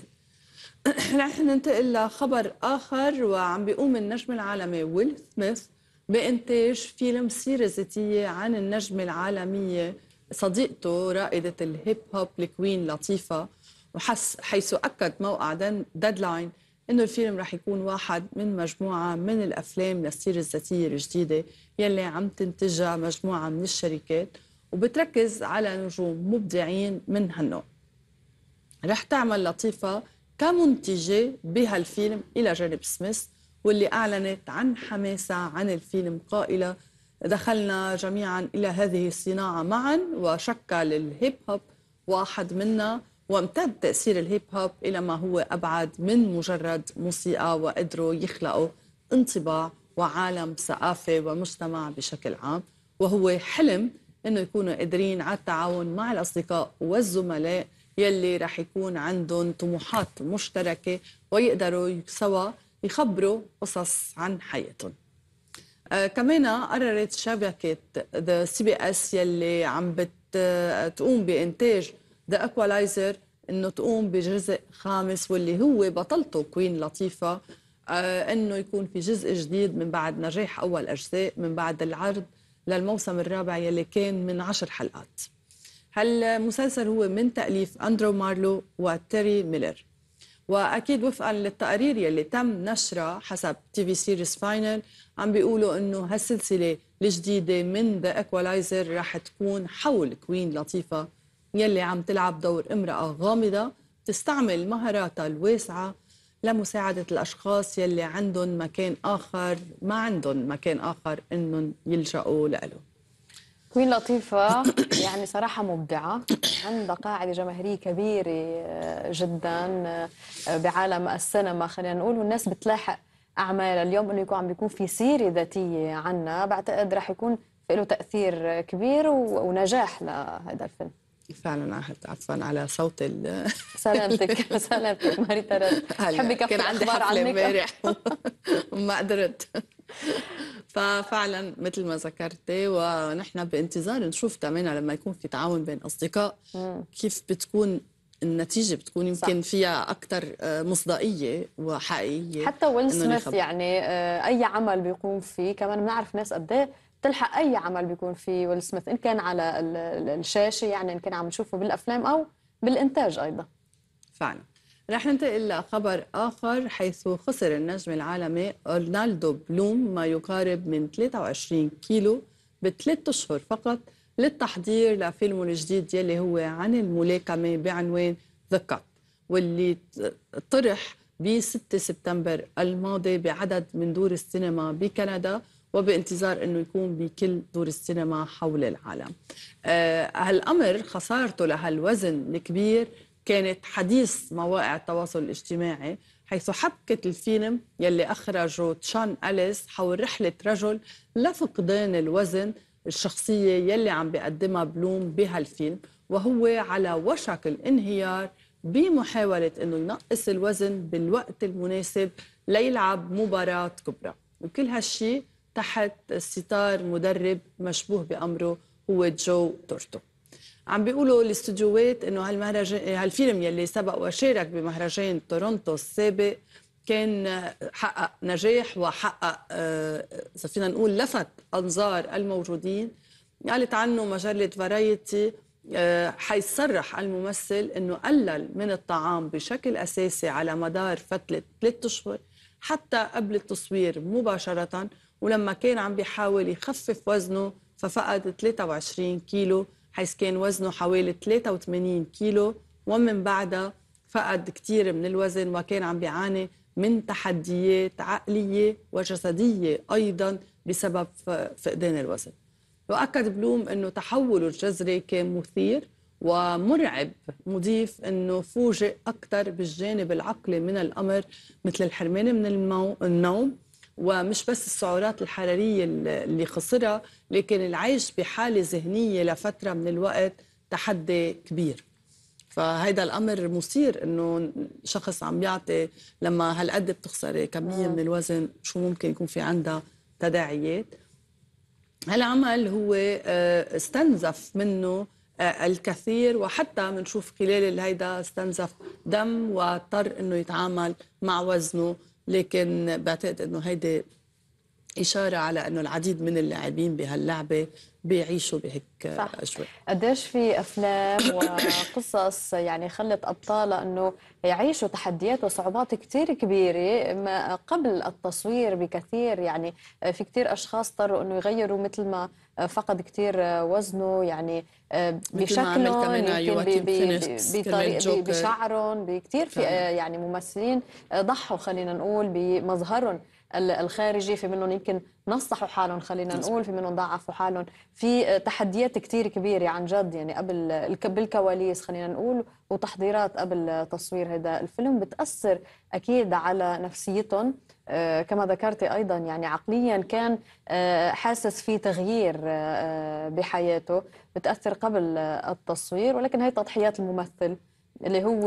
رح ننتقل لخبر آخر، وعم بيقوم النجم العالمي ويل سميث بإنتاج فيلم سيرة ذاتية عن النجمة العالمية صديقته رائدة الهيب هوب الكوين لطيفة، حيث أكد موقع ديدلاين إنه الفيلم رح يكون واحد من مجموعة من الأفلام للسيرة الذاتية الجديدة يلي عم تنتجها مجموعة من الشركات، وبتركز على نجوم مبدعين من هالنوع. رح تعمل لطيفة كمنتجة بهالفيلم إلى جانب سميث، واللي أعلنت عن حماسة عن الفيلم قائلة دخلنا جميعا إلى هذه الصناعة معا وشكل الهيب هوب واحد منا، وامتد تأثير الهيب هوب إلى ما هو أبعد من مجرد موسيقى، وقدروا يخلقوا انطباع وعالم ثقافة ومجتمع بشكل عام، وهو حلم إنه يكونوا قادرين على التعاون مع الأصدقاء والزملاء يلي رح يكون عندهم طموحات مشتركة ويقدروا سوا يخبروا قصص عن حياتهم. كمان قررت شبكة CBS يلي عم بتقوم بإنتاج The Equalizer إنه تقوم بجزء خامس، واللي هو بطلته كوين لطيفة، إنه يكون في جزء جديد من بعد نجاح أول أجزاء، من بعد العرض للموسم الرابع يلي كان من 10 حلقات. هالمسلسل هو من تأليف أندرو مارلو وتيري ميلر، وأكيد وفقا للتقارير يلي تم نشرها حسب تي في سيريز فاينل عم بيقولوا إنه هالسلسلة الجديدة من ذا إكوالايزر رح تكون حول كوين لطيفة يلي عم تلعب دور امرأة غامضة تستعمل مهاراتها الواسعة لمساعدة الأشخاص يلي عندهم مكان آخر ما عندهم مكان آخر إنهم يلجأوا له. كوين لطيفة يعني صراحة مبدعة، عندها قاعدة جماهيرية كبيرة جدا بعالم السينما خلينا نقول، والناس بتلاحق أعمالها. اليوم إنه يكون عم بيكون في سيرة ذاتية عنها، بعتقد رح يكون في له تأثير كبير ونجاح لهذا الفيلم. فعلا عفوا على صوت سلامتك سلامتك ماريتا رد. بحبي كفي كان عندي أخبار حفلة عنك امبارح وما قدرت. ففعلا مثل ما ذكرتي، ونحن بانتظار نشوف كمان لما يكون في تعاون بين أصدقاء كيف بتكون النتيجة، بتكون يمكن صح. فيها أكثر مصداقية وحقيقية. حتى ويل سميث يعني أي عمل بيقوم فيه كمان بنعرف ناس قد ايه تلحق أي عمل بيكون فيه ويل سميث، إن كان على الشاشة يعني إن كان عم نشوفه بالأفلام أو بالإنتاج أيضا. فعلا. رح ننتقل لخبر آخر، حيث خسر النجم العالمي أرنالدو بلوم ما يقارب من 23 كيلو ب3 أشهر فقط للتحضير لفيلمه الجديد يلي هو عن الملاكمة بعنوان ذا كات، واللي طرح ب 6 سبتمبر الماضي بعدد من دور السينما بكندا، وبانتظار أنه يكون بكل دور السينما حول العالم. هالأمر خسارته لهالوزن الكبير كانت حديث مواقع التواصل الاجتماعي، حيث حبكت الفيلم يلي أخرجه تشان أليس حول رحلة رجل لفقدان الوزن، الشخصية يلي عم بيقدمها بلوم بهالفيلم، وهو على وشك الانهيار بمحاولة أنه ينقص الوزن بالوقت المناسب ليلعب مباراة كبرى، وكل هالشي تحت ستار مدرب مشبوه بأمره هو جو تورتو. عم بيقولوا الاستوديوهات انه هالفيلم يلي سبق وشارك بمهرجان تورونتو السابق كان حقق نجاح وحقق اذا فينا نقول لفت انظار الموجودين. قالت عنه مجله فرايتي حيث صرح الممثل انه قلل من الطعام بشكل اساسي على مدار فتره 3 أشهر حتى قبل التصوير مباشرة، ولما كان عم بيحاول يخفف وزنه ففقد 23 كيلو، حيث كان وزنه حوالي 83 كيلو، ومن بعدها فقد كتير من الوزن، وكان عم بيعاني من تحديات عقلية وجسدية أيضا بسبب فقدان الوزن. وأكد بلوم أنه تحوله الجذري كان مثير ومرعب، مضيف أنه فوجئ أكثر بالجانب العقلي من الأمر، مثل الحرمان من النوم، ومش بس السعرات الحرارية اللي خسرها، لكن العيش بحالة ذهنية لفترة من الوقت تحدي كبير. فهيدا الأمر مثير، أنه شخص عم يعطي لما هالقد بتخسري كمية من الوزن شو ممكن يكون في عندها تداعيات. هالعمل هو استنزف منه الكثير، وحتى بنشوف خلال هيدا استنزف دم واضطر انه يتعامل مع وزنه، لكن بعتقد انه هيدي إشارة على أنه العديد من اللاعبين بهاللعبة بيعيشوا بهيك أجواء. قديش في أفلام وقصص يعني خلت أبطالها أنه يعيشوا تحديات وصعوبات كتير كبيرة قبل التصوير بكثير، يعني في كتير أشخاص اضطروا أنه يغيروا مثل ما فقد كتير وزنه، يعني بشكلهم يمكن بشعرهم، بكتير في يعني ممثلين ضحوا خلينا نقول بمظهرهم الخارجي، في منهم يمكن نصحوا حالهم خلينا نقول، في منهم ضعفوا حالهم، في تحديات كتير كبيرة عن جد يعني قبل بالكواليس خلينا نقول، وتحضيرات قبل تصوير هذا الفيلم بتأثر أكيد على نفسيتهم. كما ذكرتي أيضا يعني عقليا كان حاسس في تغيير بحياته بتأثر قبل التصوير، ولكن هي تضحيات الممثل اللي هو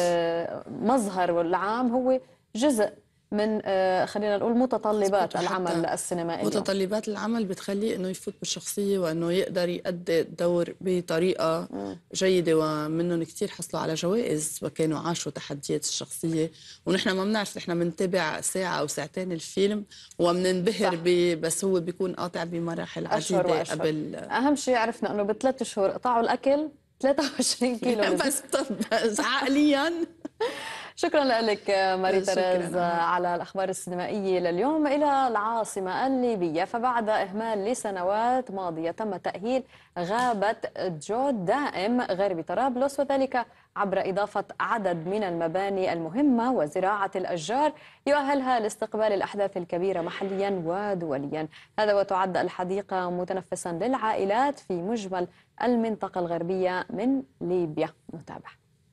مظهر العام هو جزء من خلينا نقول متطلبات العمل السينمائي. متطلبات العمل بتخليه انه يفوت بالشخصيه وانه يقدر يؤدي الدور بطريقه جيده، ومنهم كثير حصلوا على جوائز وكانوا عاشوا تحديات الشخصيه. ونحن ما بنعرف، نحن بنتابع ساعه او ساعتين الفيلم وبننبهر بس هو بيكون قاطع بمراحل عديده قبل. اهم شيء عرفنا انه ب3 شهور قطعوا الاكل 23 كيلو بس عقليا. شكرا لك ماري تريز على الأخبار السينمائية لليوم. إلى العاصمة الليبية، فبعد إهمال لسنوات ماضية تم تأهيل غابة جود دائم غير بطرابلس، وذلك عبر إضافة عدد من المباني المهمة وزراعة الأشجار يؤهلها لاستقبال الأحداث الكبيرة محليا ودوليا. هذا وتعد الحديقة متنفسا للعائلات في مجمل المنطقة الغربية من ليبيا. نتابع.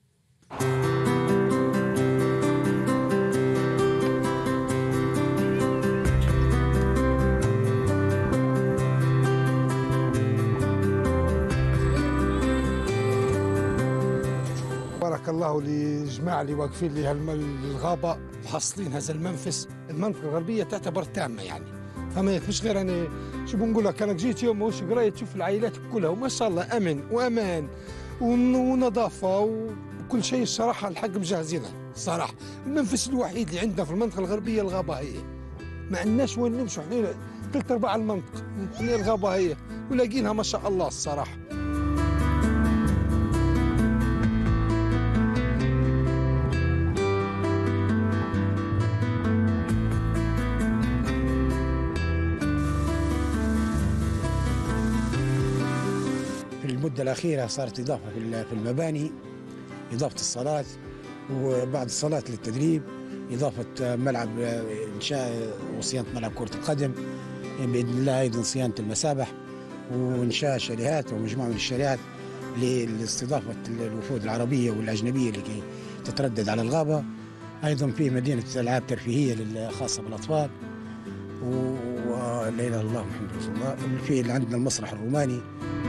بارك الله لجماعة اللي واقفين لي الغابة محصلين هذا المنفس. المنطقة الغربية تعتبر تامة يعني، فما مش غير أنا شو بنقول لك، أنا جيت يوم وش قريت تشوف العائلات كلها وما شاء الله أمن وأمان ونظافة وكل شيء. الصراحة الحق مجهزينها الصراحة. المنفس الوحيد اللي عندنا في المنطقة الغربية الغابة هي، ما عندناش وين نمشوا احنا 3/4 المنطقة هي الغابة هي، ولاقينها ما شاء الله الصراحة. المدة الأخيرة صارت إضافة في المباني، إضافة الصالات، وبعد الصلاة للتدريب، إضافة ملعب، إنشاء وصيانة ملعب كرة القدم بإذن الله، أيضا صيانة المسابح، وإنشاء شاليهات ومجموعة من الشاليهات لاستضافة الوفود العربية والأجنبية اللي تتردد على الغابة. أيضا في مدينة ألعاب ترفيهية خاصة بالأطفال، ولا إله إلا الله محمد رسول الله. في عندنا المسرح الروماني.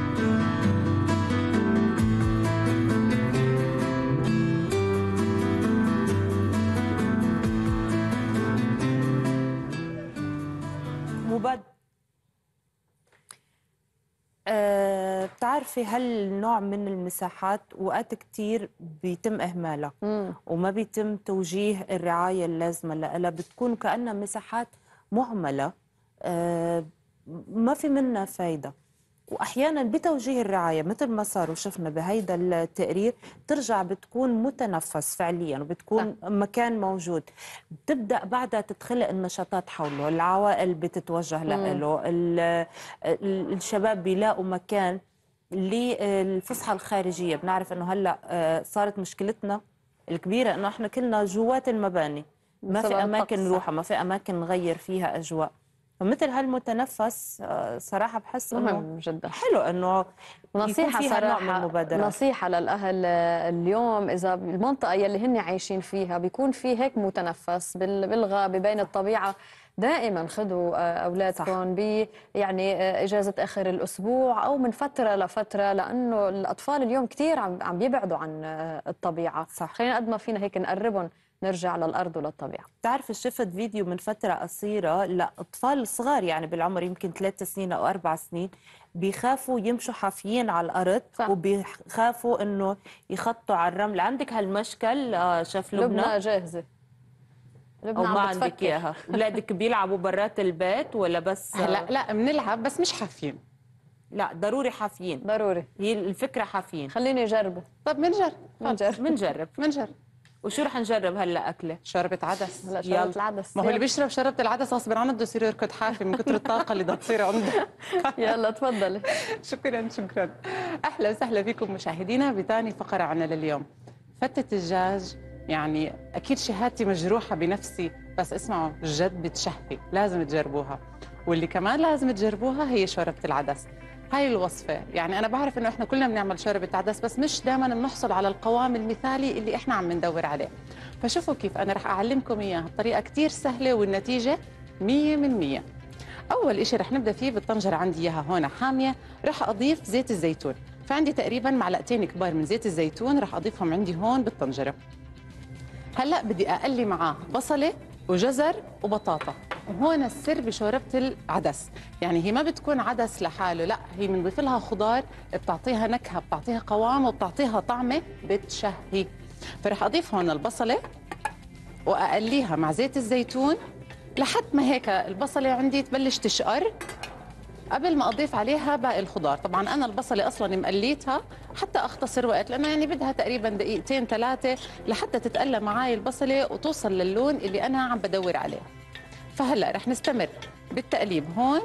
بتعرفي هالنوع من المساحات وقت كتير بيتم إهمالها وما بيتم توجيه الرعاية اللازمة لها، بتكون كأنها مساحات مهملة ما في منها فايدة. واحيانا بتوجيه الرعايه مثل ما صار وشفنا بهيدا التقرير ترجع بتكون متنفس فعليا وبتكون مكان موجود. بتبدا بعدها تتخلق النشاطات حوله، العوائل بتتوجه له، الشباب بيلاقوا مكان للفسحه الخارجيه. بنعرف انه هلا صارت مشكلتنا الكبيره انه احنا كلنا جوات المباني، ما في اماكن نروحها، ما في اماكن نغير فيها اجواء. فمثل هالمتنفس صراحه بحس مهم جدا، حلو انه نصيحة فيها نوع صراحة، من المبادرات. نصيحة للأهل اليوم، إذا المنطقة يلي هن عايشين فيها بيكون في هيك متنفس بالغابة بين الطبيعة، دائما خذوا أولادكم يعني إجازة آخر الأسبوع أو من فترة لفترة، لأنه الأطفال اليوم كتير عم بيبعدوا عن الطبيعة. صح. خلينا قد ما فينا هيك نقربهم نرجع للأرض وللطبيعة. بتعرف شفت فيديو من فترة قصيرة لأطفال صغار يعني بالعمر يمكن 3 سنين أو 4 سنين بيخافوا يمشوا حافيين على الأرض. صح. وبيخافوا إنه يخطوا على الرمل. عندك هالمشكل شاف لبنى جاهزة أو ما عندك إياها؟ أولادك بيلعبوا برات البيت ولا بس؟ لا بنلعب بس مش حافيين. لا ضروري حافيين، ضروري، هي الفكرة حافيين. خليني أجربه. طب بنجرب. وشو رح نجرب هلا أكلة؟ شوربة عدس. هلا شوربة العدس. ما هو اللي بيشرب شوربة العدس غصب عنه بده يصير يركض حافي من كثر الطاقة اللي بدها تصير عنده. يلا تفضلي. شكرا. أهلا وسهلا فيكم مشاهدينا بثاني فقرة عنا لليوم. فتة الدجاج، يعني أكيد شهادتي مجروحة بنفسي، بس اسمعوا جد بتشهي، لازم تجربوها. واللي كمان لازم تجربوها هي شوربة العدس. هاي الوصفة يعني أنا بعرف إنه إحنا كلنا بنعمل شوربة عدس، بس مش دائما بنحصل على القوام المثالي اللي إحنا عم ندور عليه. فشوفوا كيف أنا رح أعلمكم إياها بطريقة كتير سهلة والنتيجة 100%. أول إشي رح نبدأ فيه بالطنجرة، عندي إياها هون حامية، رح أضيف زيت الزيتون. فعندي تقريبا معلقتين كبار من زيت الزيتون رح أضيفهم عندي هون بالطنجرة. هلأ بدي أقلي معاه بصلة وجزر وبطاطا. وهون السر بشوربة العدس، يعني هي ما بتكون عدس لحاله، لا هي بنضيف لها خضار بتعطيها نكهة، بتعطيها قوام وبتعطيها طعمة بتشهي. فرح أضيف هون البصلة وأقليها مع زيت الزيتون لحد ما هيك البصلة عندي تبلش تشقر قبل ما أضيف عليها باقي الخضار. طبعا أنا البصلة أصلا مقليتها حتى أختصر وقت، لأنه يعني بدها تقريبا 2 3 لحتى تتقلى معي البصلة وتوصل للون اللي أنا عم بدور عليه. فهلأ رح نستمر بالتقليب هون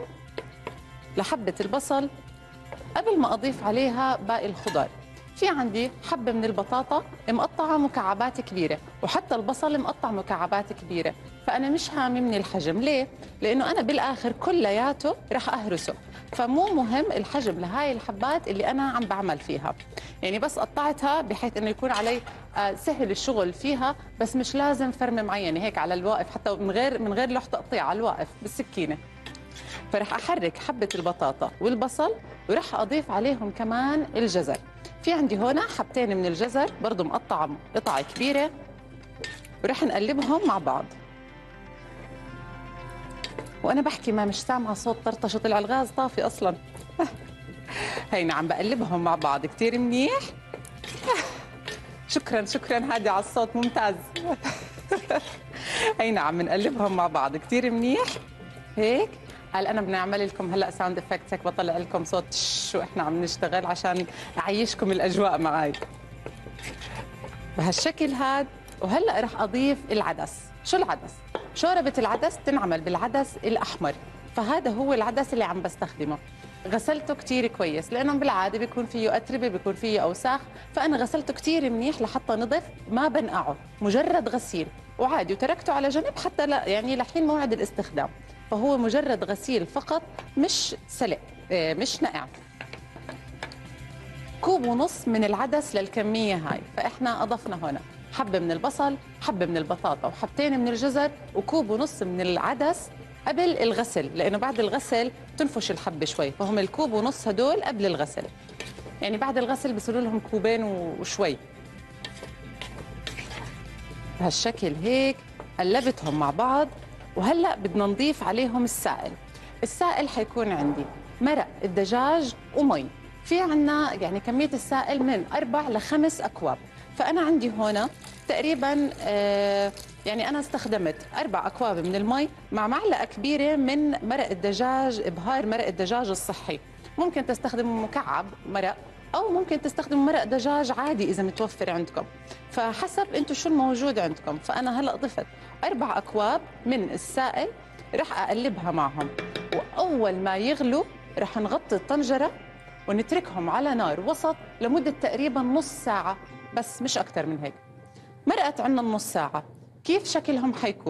لحبة البصل قبل ما أضيف عليها باقي الخضار. في عندي حبة من البطاطا مقطعة مكعبات كبيرة، وحتى البصل مقطع مكعبات كبيرة. فأنا مش هاممني الحجم، ليه؟ لأنه أنا بالآخر كلياته رح أهرسه، فمو مهم الحجم لهاي الحبات اللي أنا عم بعمل فيها. يعني بس قطعتها بحيث إنه يكون علي سهل الشغل فيها، بس مش لازم فرمة معينة هيك على الواقف، حتى من غير لوح تقطيع على الواقف بالسكينة. فرح أحرك حبة البطاطا والبصل ورح أضيف عليهم كمان الجزر. في عندي هنا حبتين من الجزر برضو مقطعة قطع كبيرة، ورح نقلبهم مع بعض. وأنا بحكي ما مش سامعة صوت طرطشة، طلع الغاز طافي أصلا. هينا عم بقلبهم مع بعض كتير منيح. شكرا هادي على الصوت ممتاز. هينا عم نقلبهم مع بعض كتير منيح هيك. هلا انا بنعمل لكم هلا ساوند افكت، هيك بطلع لكم صوت شو احنا عم نشتغل عشان اعيشكم الاجواء معي بهالشكل هاد. وهلا رح اضيف العدس. شو العدس؟ شوربة العدس تنعمل بالعدس الاحمر، فهذا هو العدس اللي عم بستخدمه. غسلته كتير كويس لانه بالعاده بيكون فيه اتربه، بيكون فيه اوساخ، فانا غسلته كتير منيح لحتى نضف، ما بنقعه، مجرد غسيل وعادي، وتركته على جنب حتى لا يعني لحين موعد الاستخدام. فهو مجرد غسيل فقط، مش سلق، مش نقع. 1.5 كوب من العدس للكمية هاي، فإحنا أضفنا هنا حبة من البصل، حبة من البطاطا، وحبتين من الجزر، و1.5 كوب من العدس قبل الغسل، لأنه بعد الغسل تنفش الحبة شوي، فهم 1.5 كوب هدول قبل الغسل. يعني بعد الغسل بصيروا لهم 2 كوب وشوي. بهالشكل هيك قلبتهم مع بعض. وهلأ بدنا نضيف عليهم السائل. السائل حيكون عندي مرق الدجاج ومي. في عنا يعني كمية السائل من 4 ل 5 أكواب، فأنا عندي هنا تقريبا يعني أنا استخدمت 4 أكواب من المي مع معلقة كبيرة من مرق الدجاج، إبهار مرق الدجاج الصحي. ممكن تستخدموا مكعب مرق او ممكن تستخدموا مرق دجاج عادي اذا متوفر عندكم، فحسب انتم شو الموجود عندكم. فانا هلا ضفت 4 اكواب من السائل رح اقلبها معهم، واول ما يغلوا رح نغطي الطنجره ونتركهم على نار وسط لمده تقريبا نص ساعه بس، مش اكثر من هيك. مرقت عنا النص ساعه، كيف شكلهم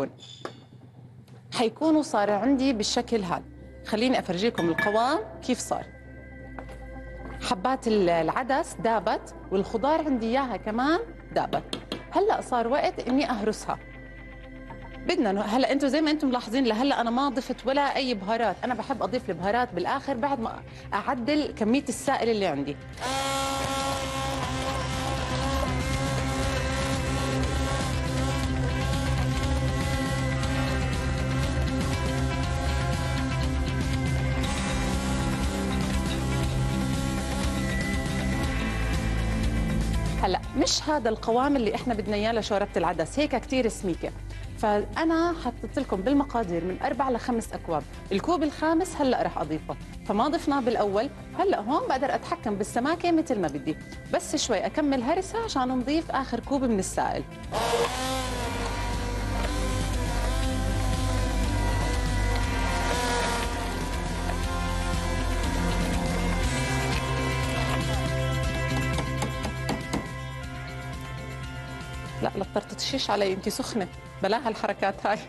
حيكونوا صار عندي بالشكل هذا. خليني افرجيكم القوام كيف صار. حبات العدس دابت والخضار عندي اياها كمان دابت. هلا صار وقت اني اهرسها. بدنا هلا انتم زي ما انتم ملاحظين لهلا انا ما ضفت ولا اي بهارات، انا بحب اضيف البهارات بالاخر بعد ما اعدل كميه السائل اللي عندي. هلا مش هذا القوام اللي احنا بدنا اياه لشوربه العدس، هيك كثير سميكه. فانا حطيت لكم بالمقادير من 4 ل 5 اكواب، الكوب الخامس هلا رح اضيفه، فما ضفناه بالاول. هلا هون بقدر اتحكم بالسماكه مثل ما بدي، بس شوي اكمل هرسه عشان نضيف اخر كوب من السائل. لا تطرطشيش علي، انت سخنه، بلاها الحركات هاي.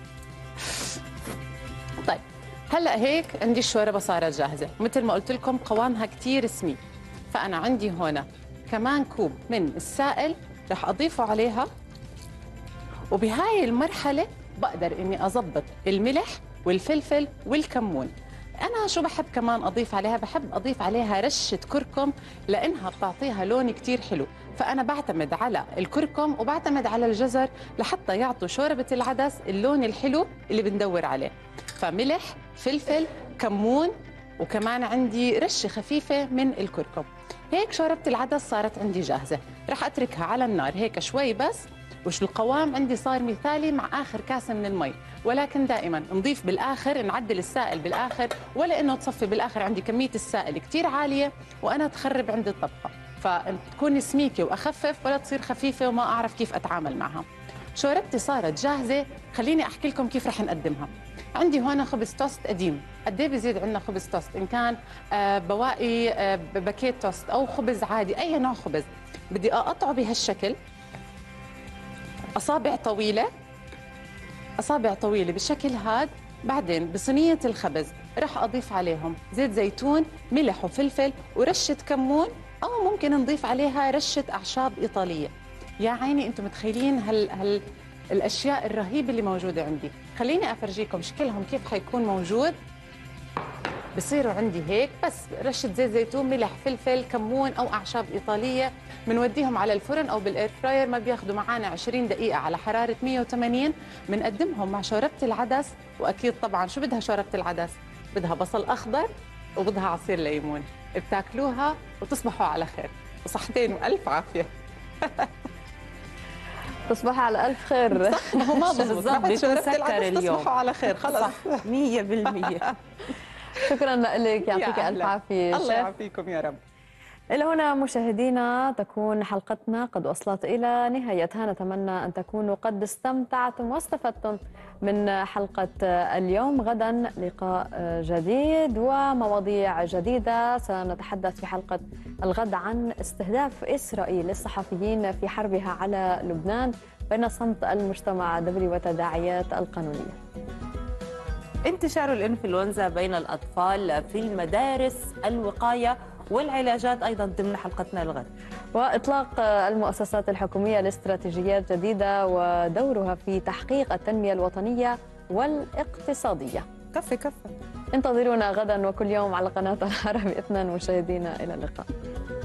طيب هلا هيك عندي الشوربه صارت جاهزه، مثل ما قلت لكم قوامها كثير سميك. فانا عندي هنا كمان كوب من السائل رح اضيفه عليها، وبهاي المرحله بقدر اني اضبط الملح والفلفل والكمون. أنا شو بحب كمان أضيف عليها؟ بحب أضيف عليها رشة كركم لأنها بتعطيها لون كتير حلو. فأنا بعتمد على الكركم وبعتمد على الجزر لحتى يعطوا شوربة العدس اللون الحلو اللي بندور عليه. فملح، فلفل، كمون، وكمان عندي رشة خفيفة من الكركم. هيك شوربة العدس صارت عندي جاهزة. رح أتركها على النار هيك شوي بس، وش القوام عندي صار مثالي مع آخر كاسة من المي. ولكن دائما نضيف بالآخر، نعدل السائل بالآخر، ولا إنه تصفي بالآخر عندي كمية السائل كتير عالية وأنا تخرب عندي الطبخة. فتكون سميكة وأخفف ولا تصير خفيفة وما أعرف كيف أتعامل معها. شوربتي صارت جاهزة، خليني أحكي لكم كيف رح نقدمها. عندي هون خبز توست قديم. قد ايه بزيد عندنا خبز توست؟ إن كان بواقي باكيت توست أو خبز عادي، أي نوع خبز. بدي أقطعه بهالشكل، أصابع طويلة بالشكل هذا. بعدين بصينية الخبز رح أضيف عليهم زيت زيتون، ملح وفلفل ورشة كمون، أو ممكن نضيف عليها رشة أعشاب إيطالية. يا عيني أنتم متخيلين الأشياء الرهيبة اللي موجودة عندي. خليني أفرجيكم شكلهم كيف حيكون موجود. بصيروا عندي هيك بس رشة زيت زيتون، ملح، فلفل، كمون أو أعشاب إيطالية. بنوديهم على الفرن أو بالإير فراير، ما بياخدوا معنا 20 دقيقة على حرارة 180. بنقدمهم مع شوربة العدس. وأكيد طبعا شو بدها شوربة العدس؟ بدها بصل أخضر وبدها عصير ليمون. بتاكلوها وتصبحوا على خير. وصحتين وألف عافية. تصبحوا على ألف خير. صح، ما هو ما بزبط، بيكون سكر اليوم. تصبحوا على خير خلص. 100%. شكرا لك، يعطيك ألف عافية. الله يعافيكم يا رب. إلى هنا مشاهدينا تكون حلقتنا قد وصلت إلى نهايتها. نتمنى أن تكونوا قد استمتعتم واستفدتم من حلقة اليوم. غدا لقاء جديد ومواضيع جديدة. سنتحدث في حلقة الغد عن استهداف إسرائيل الصحفيين في حربها على لبنان بين صمت المجتمع الدولي وتداعيات القانونية. انتشار الإنفلونزا بين الأطفال في المدارس، الوقاية والعلاجات أيضا ضمن حلقتنا الغد. وإطلاق المؤسسات الحكومية لاستراتيجيات جديدة ودورها في تحقيق التنمية الوطنية والاقتصادية. كفي انتظرونا غدا وكل يوم على قناة العربي 2 مشاهدينا. إلى اللقاء.